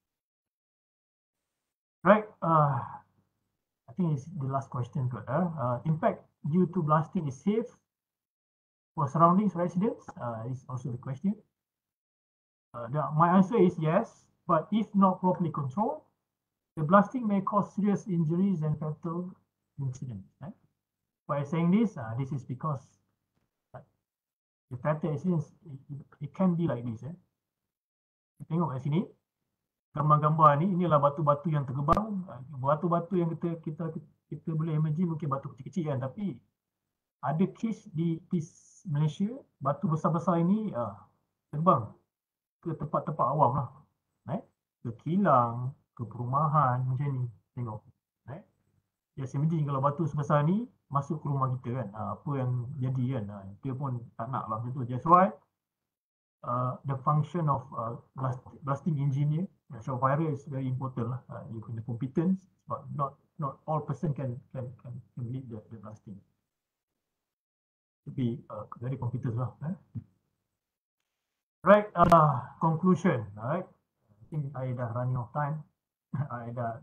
Speaker 5: Right, I think it's the last question. Impact due to blasting is safe for surroundings residents? Is also the question. My answer is yes, but if not properly controlled, the blasting may cause serious injuries and fatal incidents. By saying this, this is because the fatal incidents, it can be like this. Tengok kat sini. Gambar-gambar ni, inilah batu-batu yang terbang. Batu-batu yang kita boleh imagine mungkin batu kecil-kecil kan, tapi ada kes di Malaysia, batu besar-besar ini terbang ke tempat-tempat awam lah. Ke kilang, ke perumahan macam ni. Tengok. Just imagine kalau batu sebesar ni masuk ke rumah kita kan, apa yang jadi kan, dia pun tak nak lah macam tu. That's why the function of blasting engineer, short firer, is very important lah. You kena competence, but not all person can lead the blasting. To be very competent lah. Right, conclusion. Alright, I think I dah running out of time. I dah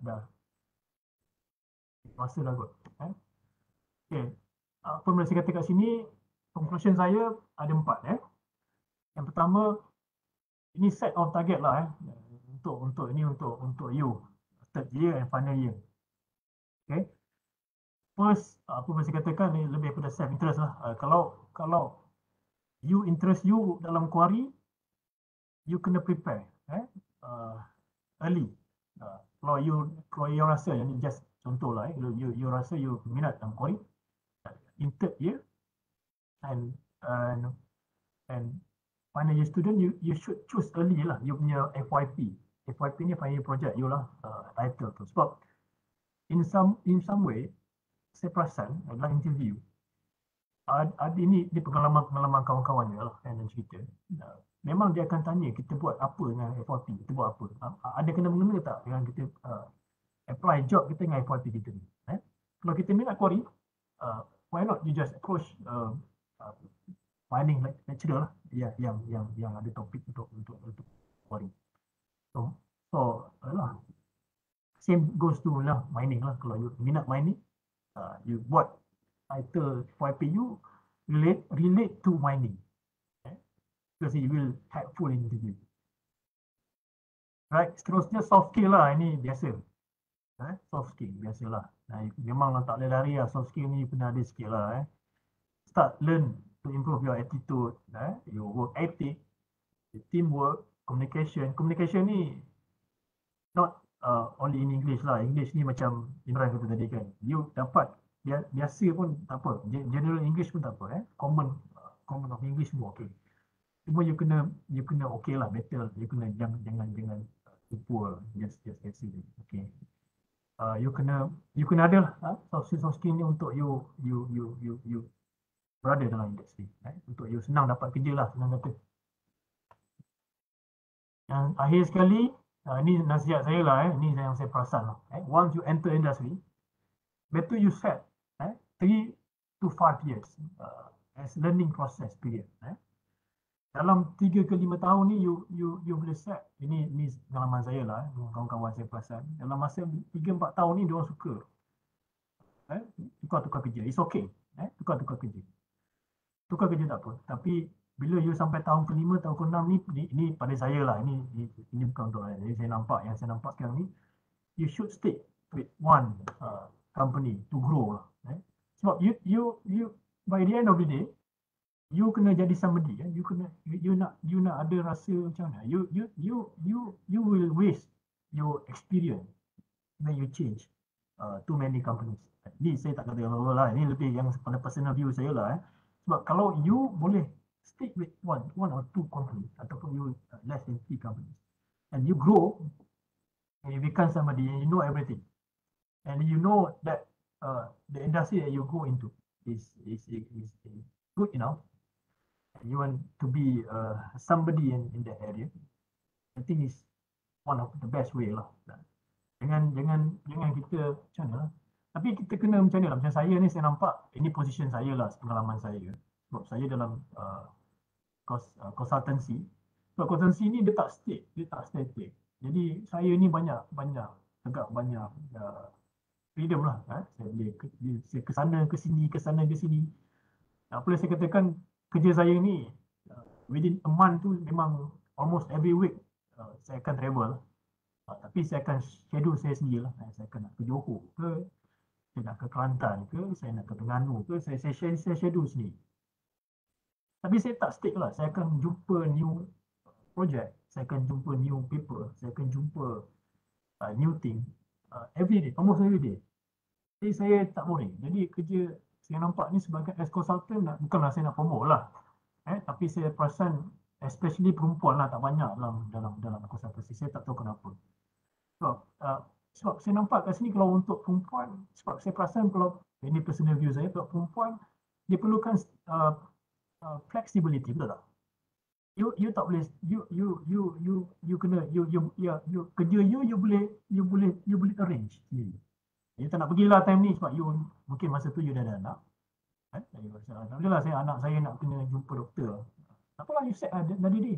Speaker 5: masa dah kot. Okay, apa yang saya kata kat sini, conclusion saya ada 4. Yang pertama, ini set of target lah untuk you third year and final year. Okay. First, apa yang saya katakan ni lebih kepada self interest lah. Kalau interest you dalam quarry, you kena prepare early. Kalau you rasa ni just contoh lah, you rasa you minat dalam coding in third year and final year student, you should choose early lah you punya FYP. FYP ni final year project you lah, title tu. Sebab in some way saya perasan dalam interview ada ini pengalaman kawan-kawan je lah dan cerita. Memang dia akan tanya kita buat apa dengan FYP, kita buat apa, ada kena-mengena tak dengan kita apply job kita dengan FYP kita ni. Kalau kita minat coding, why not you just approach mining lecturer lah yang ada topik untuk coding. So lah, same goes to lah mining lah. Kalau you minat mining, you buat title FYP you relate to mining, because it will helpful in interview. Right, seterusnya soft skill lah, ini biasa. Soft skill biasalah. Memang tak boleh lari lah, soft skill ni kena ada skill lah. Start learn to improve your attitude, your work ethic, your teamwork, communication. Communication ni not only in English lah. English ni macam Imran kata tadi kan, you dapat biasa pun tak apa, general English pun tak apa, common of English pun okey. Cuma you kena okey lah, better. You kena jangan lupa just okey. You kena ada lah soft skill ni untuk you berada dalam industri, untuk you senang dapat kerja lah, senang kata. Yang akhir sekali, ni nasihat saya lah, ni yang saya perasan lah. Once you enter industry, better you set 3 to 5 years as learning process period. Dalam 3 ke 5 tahun ni you boleh set, ini pengalaman saya lah, kawan-kawan saya perasan, dalam masa 3-4 tahun ni dia orang suka tukar kerja. It's okay, tukar kerja tak apa, tapi bila you sampai tahun ke-5, tahun ke-6 ni pada saya lah, ini bukan untuk saya. Jadi saya nampak sekarang ni, you should stick with one company to grow lah. Sebab you by the end of the day, you kena jadi somebody, you nak ada rasa macam mana, you will waste your experience when you change too many companies. Ni saya tak kata apa-apa lah, ini lebih yang pada personal view saya lah. Sebab kalau you boleh stick with one or two companies, ataupun you less than 3 companies, and you grow and you become somebody and you know everything, and you know that the industry that you go into is good enough, you want to be somebody in that area, I think is one of the best way lah. Jangan kita macam mana lah. Tapi kita kena macam mana lah. Macam saya ni, saya nampak ini position saya lah, pengalaman saya. Sebab saya dalam consultancy. Sebab consultancy ni dia tak static. Jadi saya ni banyak freedom lah. Saya boleh ke sana ke sini. Apa boleh saya katakan, kerja saya ni within a month tu memang almost every week saya akan travel. Tapi saya akan schedule saya sendiri lah. Saya akan nak ke Johor ke, saya nak ke Kelantan ke, saya nak ke Terengganu ke, saya schedule sendiri. Tapi saya tak stick lah. Saya akan jumpa new project, saya akan jumpa new people, saya akan jumpa new thing every day, almost every day. Jadi saya tak boring. Jadi kerja saya nampak ni sebagai as consultant, bukanlah saya nak promote lah, tapi saya perasan especially perempuan lah tak banyak dalam consultancy. Saya tak tahu kenapa. Sebab saya nampak kat sini, kalau untuk perempuan, sebab saya perasan, kalau ini personal view saya, kalau perempuan dia perlukan flexibility, betul tak? You tak boleh, you kena kerja you boleh arrange sendiri. You tak nak pergilah time ni sebab you mungkin masa tu you dah ada anak. Tak boleh lah anak saya nak kena jumpa doktor. Tak apalah, you set dari day.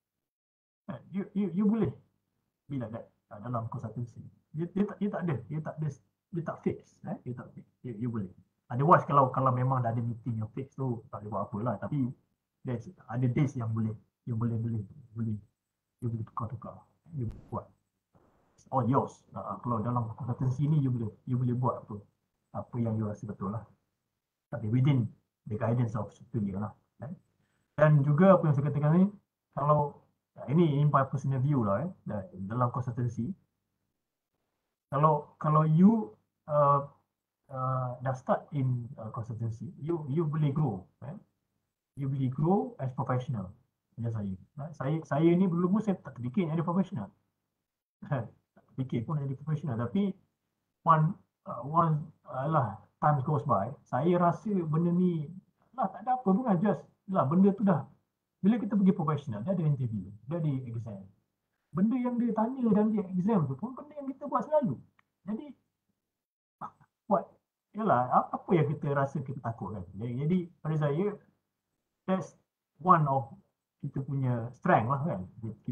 Speaker 5: You boleh be like that dalam consultancy. Dia tak fix. You boleh. Otherwise kalau memang dah ada meeting yang fix tu tak boleh buat apa lah. Tapi ada days yang boleh tukar-tukar. You buat. All yours. Kalau dalam consultancy ni you boleh buat apa yang you rasa betul lah. Tapi within the guidance of superior lah. Dan juga apa yang saya katakan ni, kalau ini by personal view lah, dalam consultancy, kalau you dah start in consultancy, you boleh grow, you boleh grow as professional. Macam saya. Saya ni dulu saya tak terfikir jadi professional. Tak terfikir pun jadi professional. Tapi one time goes by, saya rasa benda ni lah tak ada apa pun, just lah benda tu dah, bila kita pergi professional, dia ada interview, dia ada exam. Benda yang dia tanya dan dia exam tu pun benda yang kita buat selalu. Jadi buat, yalah, apa yang kita rasa kita takut kan. Jadi pada saya, that's one of kita punya strength lah kan.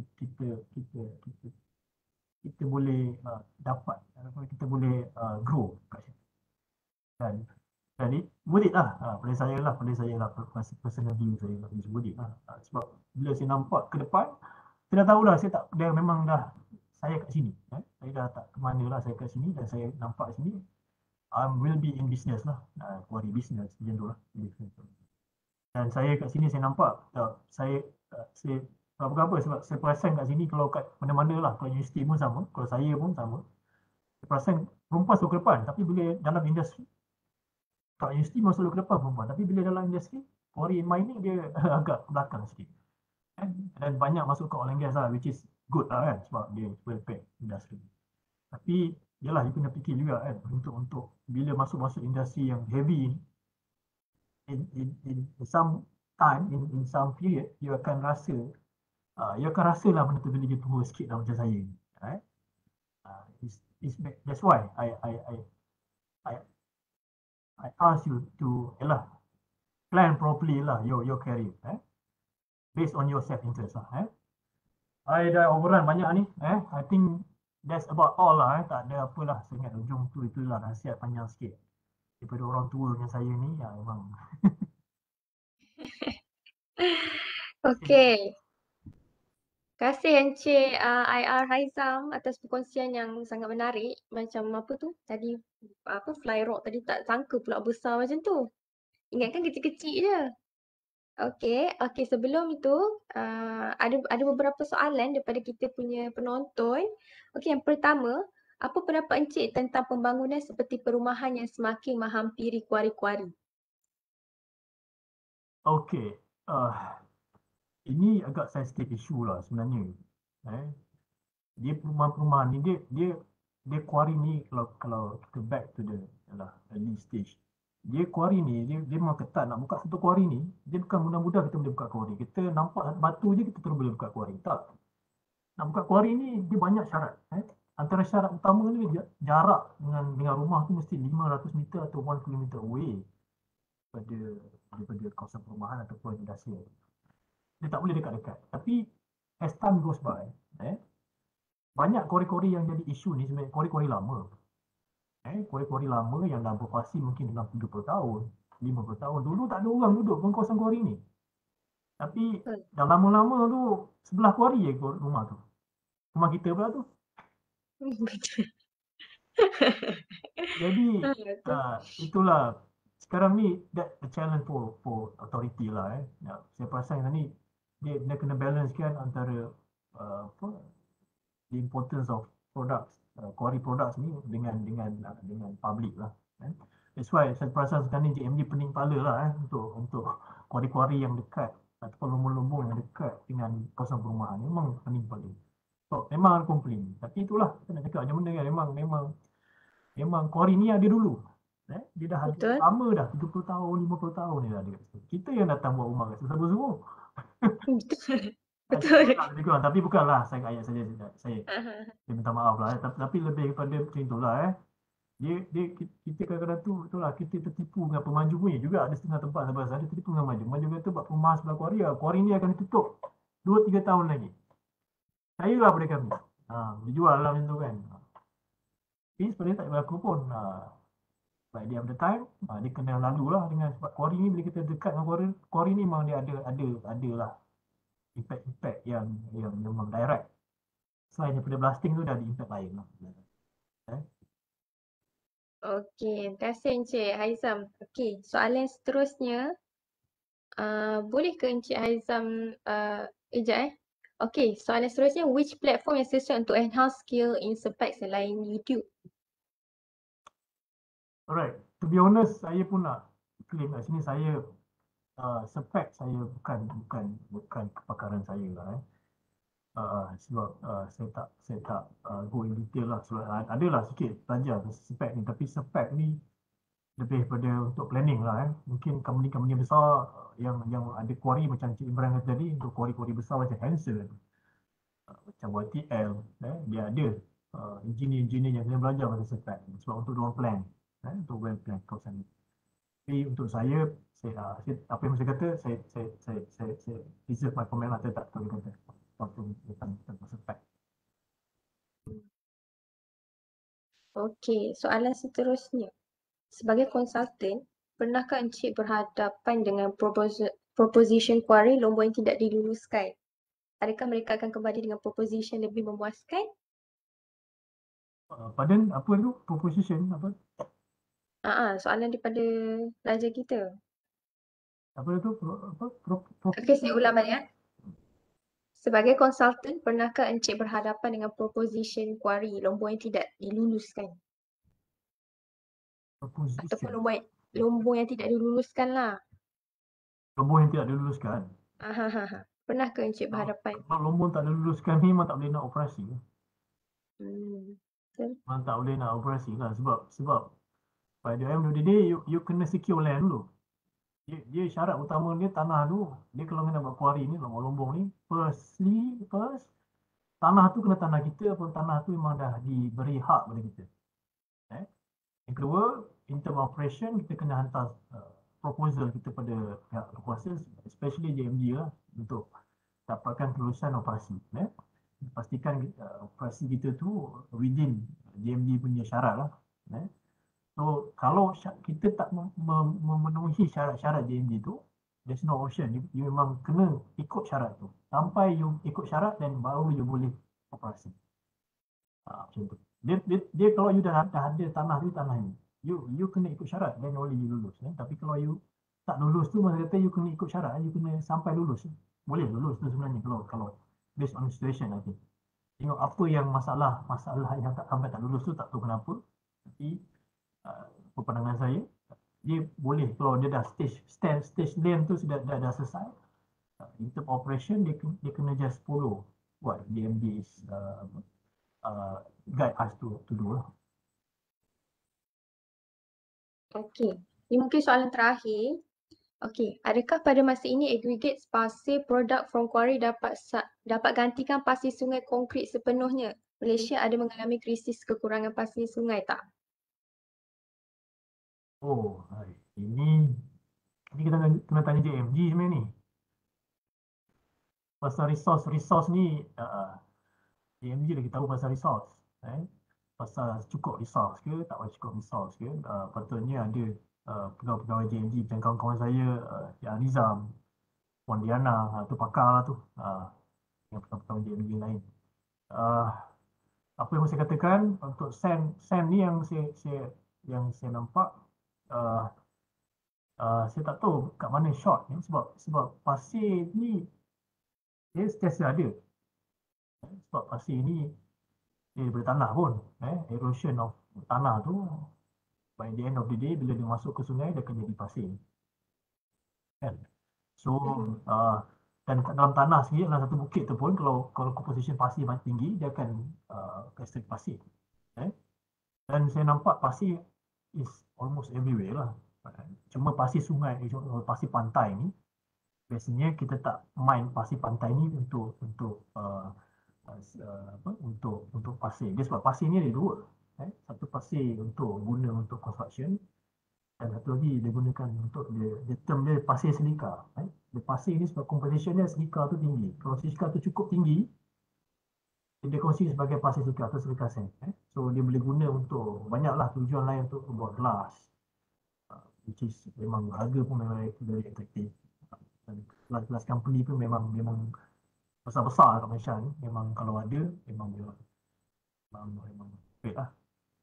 Speaker 5: Kita boleh dapat, kita boleh grow kat situ. Dan jadi worth it lah, pada saya lah, personal view saya lah, worth it lah. Sebab bila saya nampak ke depan, saya dah tahu dah, dia memang dah, saya kat sini, saya dah tak ke mana lah, saya kat sini dan saya nampak sini, I will be in business lah, quarry business, macam tu lah. Dan saya kat sini saya nampak, saya apa-apa sebab saya perasan kat sini, kalau kat mana-mana lah, kalau universiti pun sama, kalau saya pun sama, saya perasan perempuan selalu ke depan, tapi bila dalam industri, kat universiti memang selalu ke depan perempuan, tapi bila dalam industri, quarry mining dia agak belakang sikit. Dan banyak masuk ke oil and gas lah, which is good lah kan, sebab dia well paid industri. Tapi yalah, you kena fikir juga kan, untuk bila masuk industri yang heavy ni, in some time, in some period, you akan rasa lah benda tu bila dia tua sikit lah macam saya, right? That's why I ask you to plan properly lah your career, based on your self-interest lah. I dah overrun banyak ni, I think that's about all lah, tak ada apa lah. Saya ingat ujung tu, itulah nasihat panjang sikit daripada orang tua macam saya ni, memang.
Speaker 2: Okey. Terima kasih Encik IR Haizam atas perkongsian yang sangat menarik. Macam apa tu tadi, fly rock tadi tak sangka pula besar macam tu. Ingatkan kecil-kecil je. Okey, sebelum itu ada beberapa soalan daripada kita punya penonton. Okey, yang pertama, apa pendapat Encik tentang pembangunan seperti perumahan yang semakin menghampiri kuari-kuari?
Speaker 5: Okey, ini agak sensitif isu lah sebenarnya. Dia perumahan ni, dia kuari ni, kalau kita back to the early stage, dia kuari ni, dia memang ketat. Nak buka satu kuari ni, dia bukan mudah-mudah kita boleh buka kuari. Kita nampak batu je kita terus boleh buka kuari. Tak. Nak buka kuari ni, dia banyak syarat. Antara syarat utama ni, jarak dengan rumah tu mesti 500 meter atau 1 km away daripada kawasan perumahan ataupun industrial. Dia tak boleh dekat-dekat. Tapi as time goes by, banyak kuari-kuari yang jadi isu ni sebenarnya kuari-kuari lama. Kuari-kuari lama yang dah beroperasi mungkin dalam 30 tahun, 50 tahun. Dulu tak ada orang duduk pun kawasan kuari ni. Tapi dah lama-lama tu, sebelah kuari je rumah tu. Rumah kita pula tu.
Speaker 2: Betul.
Speaker 5: Jadi itulah sekarang ni, that the challenge for authority lah. Saya perasan ni dia kena balance kan antara the importance of products, quarry products ni dengan public lah. That's why saya perasan sekarang ni JMD pening kepala lah untuk quarry-quarry yang dekat ataupun lumbung-lumbung yang dekat dengan kawasan perumahan. Memang pening kepala. So, memang ada komplain. Tapi itulah saya nak cakap macam mana kan, memang quarry ni ada dulu. Dia dah ada lama dah, 30 tahun, 50 tahun ni dah ada. Kita yang datang buat rumah kat situ-situ.
Speaker 2: Betul.
Speaker 5: Tapi bukanlah saya ayat saya minta maaf lah. Tapi lebih kepada macam itulah. Kita kadang-kadang tu, itulah kita tertipu dengan pemaju punya juga. Ada setengah tempat sampai sana tertipu dengan maju. Maju kata buat perumahan sebelah kuari ni akan ditutup 2-3 tahun lagi. Saya lah pada kami. Dijual lah macam tu kan. Tapi sebenarnya tak berlaku pun. By the end of the time, dia kena lalu lah dengan sebab kuari ni, bila kita dekat dengan kuari ni memang dia ada lah impact yang memang direct. Selain daripada blasting tu dah ada impact lain lah.
Speaker 2: Okey, terima kasih Encik Haizam. Okey, soalan seterusnya, boleh ke Encik Haizam Okey, soalan seterusnya, which platform yang sesuai untuk enhance skill in SEPEC selain YouTube?
Speaker 5: Alright, to be honest, saya pun nak claim kat sini saya spek saya bukan kepakaran saya lah sebab saya tak go in detail lah sebab adalah sikit belajar spek ni, tapi spek ni lebih pada untuk planning lah mungkin company-company besar yang ada quarry macam Cik Imran kata tadi, untuk quarry-quarry besar macam Hansel, macam YTL, dia ada engineer-engineer yang kena belajar pasal spek sebab untuk diorang plan, untuk well plan kawasan ni. Tapi untuk saya apa yang saya kata, saya reserve my comment lah, saya tak tahu dia kata apa tentang spek.
Speaker 2: Okey, soalan seterusnya. Sebagai konsultan, pernahkah Encik berhadapan dengan proposition quarry lombor yang tidak diluluskan? Adakah mereka akan kembali dengan proposition lebih memuaskan?
Speaker 5: Pardon, apa tu? Proposition, apa?
Speaker 2: Soalan daripada pelajar kita.
Speaker 5: Apa tu?
Speaker 2: Okey, saya ulang balik. Sebagai konsultan, pernahkah Encik berhadapan dengan proposition quarry lombor yang tidak diluluskan? Ataupun
Speaker 5: Proposition.
Speaker 2: lombor yang tidak diluluskan lah.
Speaker 5: Lombor yang tidak diluluskan.
Speaker 2: Pernahkah Encik berhadapan?
Speaker 5: Kalau lombor tak diluluskan ni memang tak boleh nak operasi.
Speaker 2: Betul.
Speaker 5: Memang tak boleh nak operasi lah sebab by the end of the day you kena secure land dulu. Dia syarat utama dia tanah tu. Dia kalau nak buat quarry ni, lombor ni, first tanah tu kena tanah kita, ataupun tanah tu memang dah diberi hak pada kita. Yang kedua, in term operation, kita kena hantar proposal kita pada pihak berkuasa, especially JMG lah, untuk dapatkan kelulusan operasi. Pastikan operasi kita tu within JMG punya syarat lah. So, kalau kita tak memenuhi syarat-syarat JMG tu, there's no option. You memang kena ikut syarat tu. Sampai you ikut syarat, dan baru you boleh operasi. Macam tu. Dia kalau you dah ada tanah ni, you kena ikut syarat, then only you lulus. Tapi kalau you tak lulus tu, maksud kata you kena ikut syarat, you kena sampai lulus. Boleh lulus tu sebenarnya kalau based on situation nanti. Tengok apa yang masalah yang sampai tak lulus tu, tak tahu kenapa. Tapi pandangan saya, dia boleh kalau dia dah stage lane tu sudah dah selesai. In term operation, dia kena just follow what DMD is guide us to do lah.
Speaker 2: Okey, ini mungkin soalan terakhir. Okey, adakah pada masa ini aggregate pasir produk from quarry dapat gantikan pasir sungai konkrit sepenuhnya? Malaysia ada mengalami krisis kekurangan pasir sungai tak?
Speaker 5: Oh, ini kita kena tanya JMG sebenarnya ni. Pasal resource ni, JMG lagi tahu pasal resource. Pasal cukup resource ke, tak cukup resource ke. Patutnya ada pegawai-pegawai JMG macam kawan-kawan saya, Cik Nizam, Puan Diana, tu pakar lah tu. Yang pegawai JMG lain. Apa yang saya katakan untuk sand ni yang saya nampak, saya tak tahu kat mana short ni sebab pasir ni dia sentiasa ada. Sebab pasir ni dia daripada tanah pun, erosion of tanah tu by the end of the day bila dia masuk ke sungai dia akan jadi pasir. Kan? So dan dalam tanah sendiri, dalam satu bukit tu pun kalau composition pasir banyak tinggi, dia akan extract pasir. Dan saya nampak pasir is almost everywhere lah. Cuma pasir sungai, pasir pantai ni, biasanya kita tak mine pasir pantai ni untuk pasir. Dia sebab pasir ni ada dua. Satu pasir guna untuk construction, dan satu lagi dia gunakan untuk dia term dia pasir silika. Dia pasir ni sebab composition dia silika tu tinggi. Kalau silika tu cukup tinggi, dia kongsi sebagai pasir silika atau silika sand. So dia boleh guna untuk banyaklah tujuan lain, untuk buat gelas, which is memang harga pun memang very attractive. Dan gelas company pun memang besar-besar kat Malaysia ni. Memang kalau ada, memang great lah.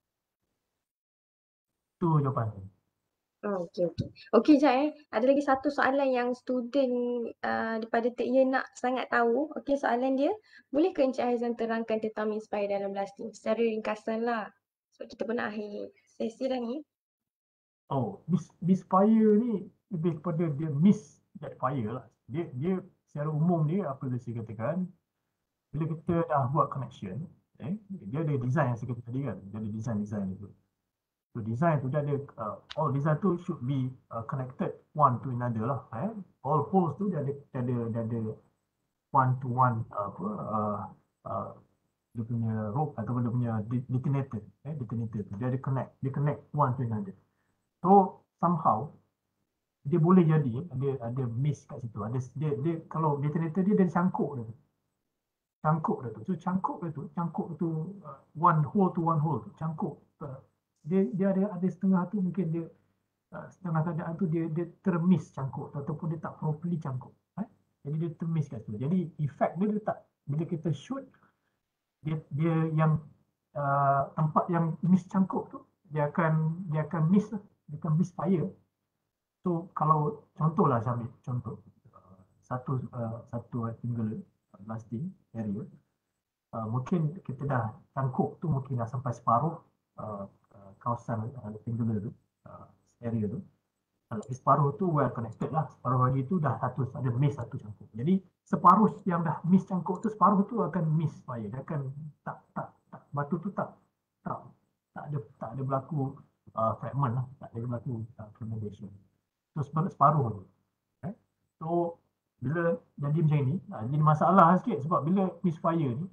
Speaker 5: Itu jawapan saya.
Speaker 2: Okey. Okey, Jai. Ada lagi satu soalan yang student daripada Tek Ye nak sangat tahu. Okey, soalan dia, boleh ke Encik Haizan terangkan tentang Minspire dalam blasting? Secara ringkasan lah. Sebab kita pun nak akhir sesi dah ni.
Speaker 5: misfire ni lebih kepada dia miss that fire lah. Dia secara umum dia apa yang saya katakan, bila kita dah buat connection, dia ada design yang saya kata tadi kan, dia ada design itu. So design tu dia ada all design tu should be connected one to another lah. All holes tu dia ada one to one dia punya rope ataupun dia punya detonator, detonator tu dia ada connect one to another. So somehow dia boleh jadi ada miss kat situ. Dia kalau detonator dia cangkuk dia tu. So cangkuk tu one hole to one hole tu cangkuk. Dia ada setengah tu mungkin dia setengah keadaan tu dia termiss cangkuk ataupun dia tak properly cangkuk. Jadi dia termiss kat situ. Jadi effect dia tak, bila kita shoot dia yang tempat yang miss cangkuk tu dia akan miss lah. Dia akan miss fire. So kalau contohlah saya ambil contoh satu rectangular blasting area, mungkin kita dah cangkuk tu mungkin dah sampai separuh kawasan rectangular tu area tu. Kalau separuh tu well connected lah, separuh lagi tu dah ada miss satu cangkuk. Jadi separuh yang dah miss cangkuk tu, separuh tu akan miss fire. Dia akan tak batu tu tak ada berlaku fragment lah, tak ada berlaku fragmentation. So separuh tu. So bila jadi macam ni, jadi masalah sikit sebab bila misfire ni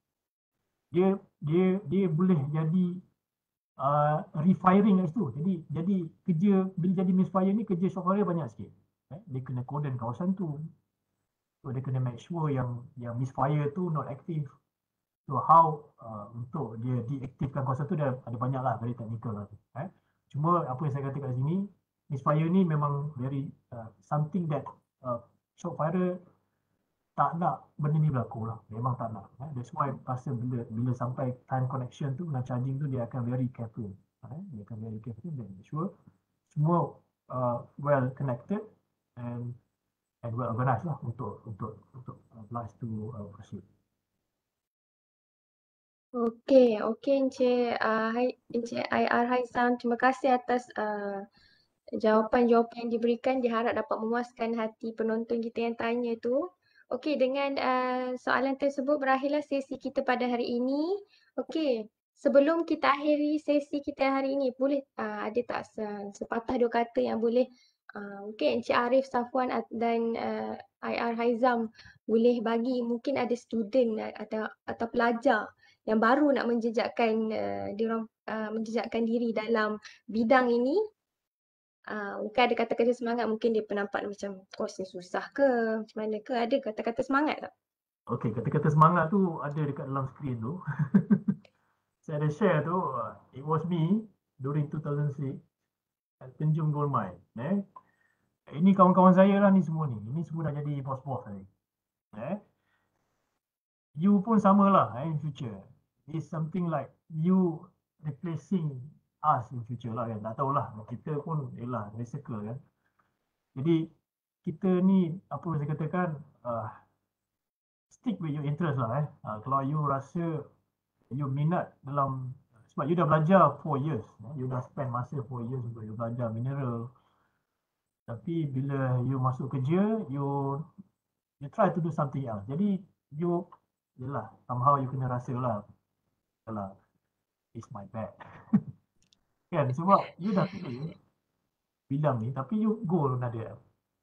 Speaker 5: dia boleh jadi refiring kat situ. Jadi kerja bila jadi misfire ni, kerja short fire banyak sikit. Dia kena cordon kawasan tu. So dia kena make sure yang misfire tu not active. So how untuk dia deaktifkan kawasan tu dia ada banyak lah, very technical lah. Cuma apa yang saya kata kat sini, misfire ni memang very something that short fire tak nak benda ni berlaku lah. Memang tak nak. That's why pasal bila sampai time connection tu, nak charging tu, dia akan very careful. Dia akan very careful dan sure semua well connected and well organized lah untuk blast to proceed.
Speaker 2: Okey, Encik IR Haizam, terima kasih atas jawapan-jawapan yang diberikan. Diharap dapat memuaskan hati penonton kita yang tanya tu. Okey, dengan soalan tersebut berakhirlah sesi kita pada hari ini. Okey, sebelum kita akhiri sesi kita hari ini, boleh ada tak sepatah dua kata yang boleh mungkin Encik Arif, Safwan dan IR Haizam boleh bagi, mungkin ada student atau pelajar yang baru nak menjejakkan menjejakkan diri dalam bidang ini. Mungkin ada kata-kata semangat, mungkin dia penampak macam kos ni susah ke macam mana ke, ada kata-kata semangat tak?
Speaker 5: Okey, kata-kata semangat tu ada dekat dalam skrin tu. Saya ada share tu, it was me during 2006 at Tanjung Gold Mine. Ini kawan-kawan saya lah ni semua ni. Ini semua dah jadi bos-bos ni. You pun samalah in future. It's something like you replacing us in future lah kan. Tak tahulah, kita pun ialah recycle kan. Jadi kita ni apa yang saya katakan, stick with your interest lah. Kalau you rasa you minat dalam, sebab you dah belajar 4 years, you dah spend masa 4 years untuk you belajar mineral. Tapi bila you masuk kerja, you try to do something else. Jadi you yelah, somehow you kena rasa lah, it's my bad. Kan, sebab you dah pilih bidang ni, tapi you go another.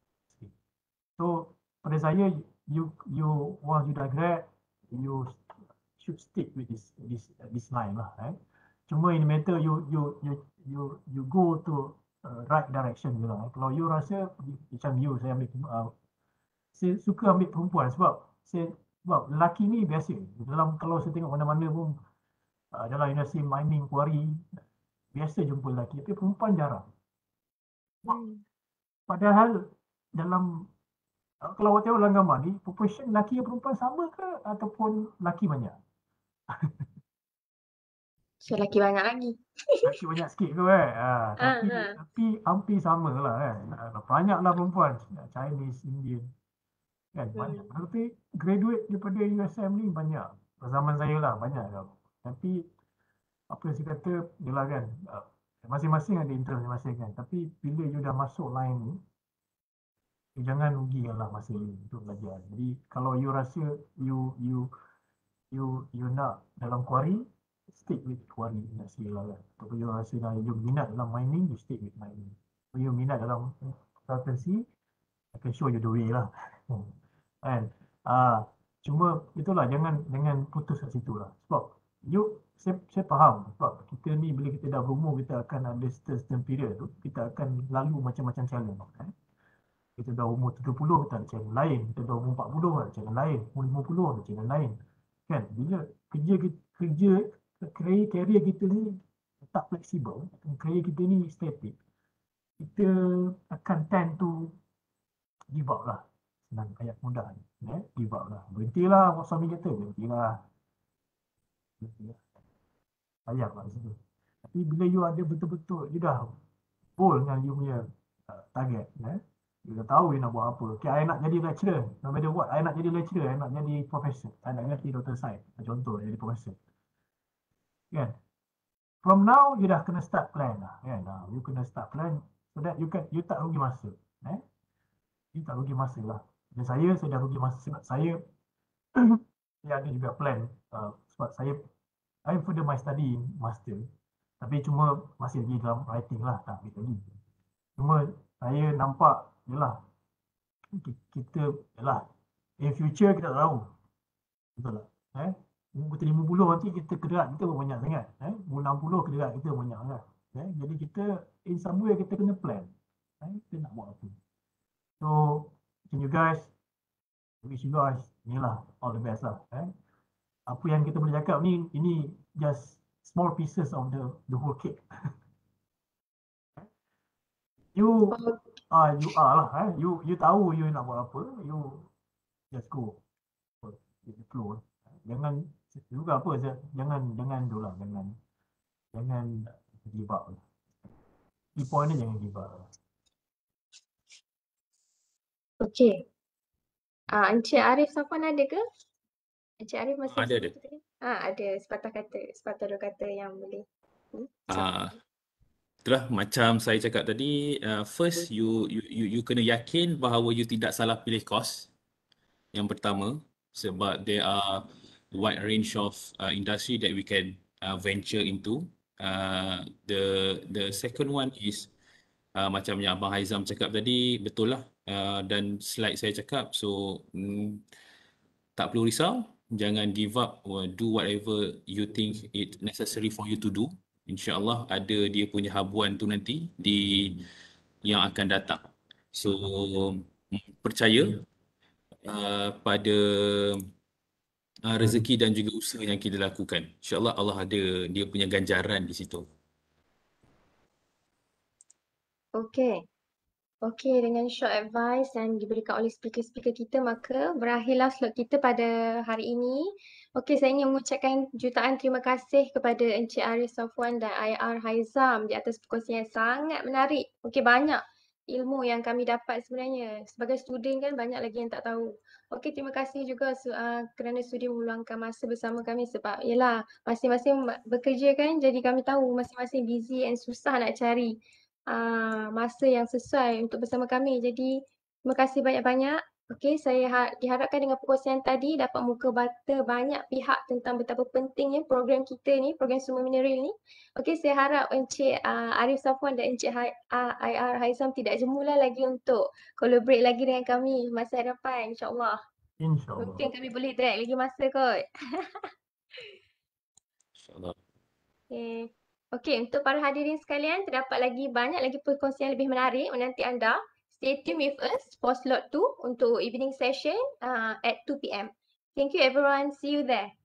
Speaker 5: So pada saya, you once you dah grad, you should stick with this line lah. Cuma in the matter you go to right direction je lah. Kalau you rasa macam you, saya suka ambil perempuan sebab lelaki ni biasa. Kalau saya tengok mana-mana pun dalam industri mining, quarry, biasa jumpa lelaki, tapi perempuan jarang. Padahal dalam, kalau awak tengok dalam gambar ni, proportion lelaki dan perempuan sama ke ataupun lelaki banyak?
Speaker 2: So lelaki banyak lagi.
Speaker 5: Lelaki banyak sikit ke tapi hampir sama lah kan. Banyaklah perempuan, Chinese, Indian kan, banyak. Tapi graduate daripada USM ni banyak. Zaman saya lah banyak. Tapi apa yang saya kata, ialah kan, Masing-masing ada interest masing-masing kan. Tapi bila you dah masuk line ni, you jangan rugikanlah masa you untuk belajar. Jadi kalau you rasa you nak dalam quarry, stick with quarry nak lah kan. Kalau you rasa dah you minat dalam mining, you stick with mining. Kalau you minat dalam consultancy, I can show you the way lah. Kan? Cuma itulah jangan putus kat situ lah. Sebab saya faham sebab kita ni bila kita dah berumur kita akan ada certain period tu kita akan lalu macam-macam challenge kan. Kita dah umur 30 kita ada challenge lain, kita dah umur 40 ada challenge lain, umur 50 ada challenge lain. Kan bila career kita ni tak fleksibel, career kita ni static, kita akan tend to give up lah. Senang ayat mudah ni, give up lah. Berhentilah, suami kata berhentilah. Payah lah situ. Tapi bila you ada betul-betul, you dah goal dengan you punya target, you dah tahu you nak buat apa. Okay, I nak jadi lecturer, no matter what, I nak jadi lecturer, I nak jadi professor, I nak jadi Dr. Syed, contoh, jadi professor. Kan? From now, you dah kena start plan lah. Kan? You kena start plan so that you tak rugi masa. You tak rugi masa lah. Dan saya dah rugi masa sebab saya ada juga plan sebab saya I further my study master tapi cuma masih lagi dalam writing lah, tak lagi. Cuma saya nampak yalah kita yalah in future kita tak tahu. Betul tak? Umur 50 nanti kita kederat kita banyak sangat. Umur 60 kederat kita banyak sangat. Jadi kita in some way kita kena plan. Kita nak buat apa. So you guys, wish you guys inilah all the best lah. Apa yang kita boleh cakap ni, ini just small pieces of the whole cake. You are lah. You tahu you nak buat apa, you just go with the flow. Jangan juga apa, jangan tu lah, jangan give up. Key point ni jangan give up.
Speaker 2: Okey. Encik Arif Safwan ada ke? Encik Arif masih
Speaker 3: ada.
Speaker 2: Ada sepatah dua kata yang boleh.
Speaker 3: Itulah macam saya cakap tadi, first you kena yakin bahawa you tidak salah pilih course. Yang pertama, sebab there are wide range of industry that we can venture into. The second one is macam yang Abang Haizam cakap tadi, betul lah. Dan slide saya cakap, so tak perlu risau, jangan give up or do whatever you think it necessary for you to do. InsyaAllah ada dia punya habuan tu nanti di yang akan datang. So percaya pada rezeki dan juga usaha yang kita lakukan. InsyaAllah Allah ada dia punya ganjaran di situ.
Speaker 2: Okey, dengan short advice yang diberikan oleh speaker-speaker kita, maka berakhirlah slot kita pada hari ini. Okey, saya ingin mengucapkan jutaan terima kasih kepada Encik Arif Safwan dan IR Haizam di atas perkongsian yang sangat menarik. Okey, banyak ilmu yang kami dapat sebenarnya. Sebagai student kan banyak lagi yang tak tahu. Okey, terima kasih juga kerana sudi meluangkan masa bersama kami sebab yalah masing-masing bekerja kan, jadi kami tahu masing-masing busy and susah nak cari masa yang sesuai untuk bersama kami. Jadi terima kasih banyak-banyak. Okey, saya diharapkan dengan perkongsian tadi dapat membuka mata banyak pihak tentang betapa pentingnya program kita ni, program Sumber Mineral ni. Okey, saya harap Encik Arif Safwan dan Encik IR Haizam tidak jemulah lagi untuk collaborate lagi dengan kami masa hadapan, insyaAllah.
Speaker 5: InsyaAllah.
Speaker 2: Mungkin kami boleh drag lagi masa kot.
Speaker 3: InsyaAllah.
Speaker 2: Okey, untuk para hadirin sekalian, terdapat lagi banyak lagi perkongsian lebih menarik menanti anda. Stay tuned with us for slot 2 untuk evening session at 2 PM. Thank you everyone. See you there.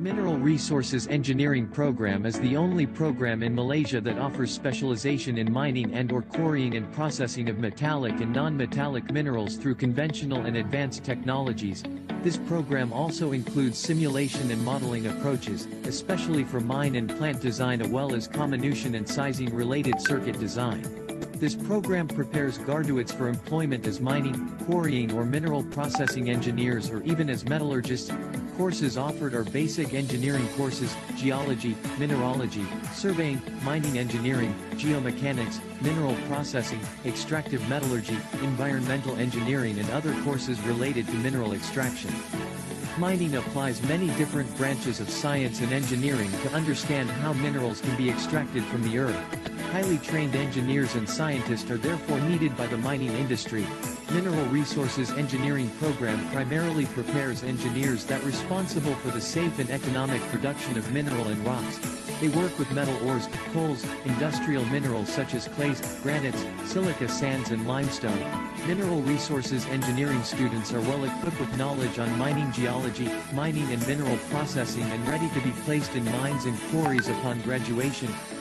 Speaker 6: Mineral Resources Engineering program is the only program in Malaysia that offers specialization in mining and/or quarrying and processing of metallic and non-metallic minerals through conventional and advanced technologies. This program also includes simulation and modeling approaches, especially for mine and plant design as well as comminution and sizing related circuit design. This program prepares graduates for employment as mining, quarrying or mineral processing engineers or even as metallurgists. Courses offered are basic engineering courses, geology, mineralogy, surveying, mining engineering, geomechanics, mineral processing, extractive metallurgy, environmental engineering and other courses related to mineral extraction. Mining applies many different branches of science and engineering to understand how minerals can be extracted from the earth. Highly trained engineers and scientists are therefore needed by the mining industry. Mineral Resources Engineering program primarily prepares engineers that are responsible for the safe and economic production of mineral and rocks. They work with metal ores, coals, industrial minerals such as clays, granites, silica sands and limestone. Mineral Resources Engineering students are well equipped with knowledge on mining geology, mining and mineral processing and ready to be placed in mines and quarries upon graduation.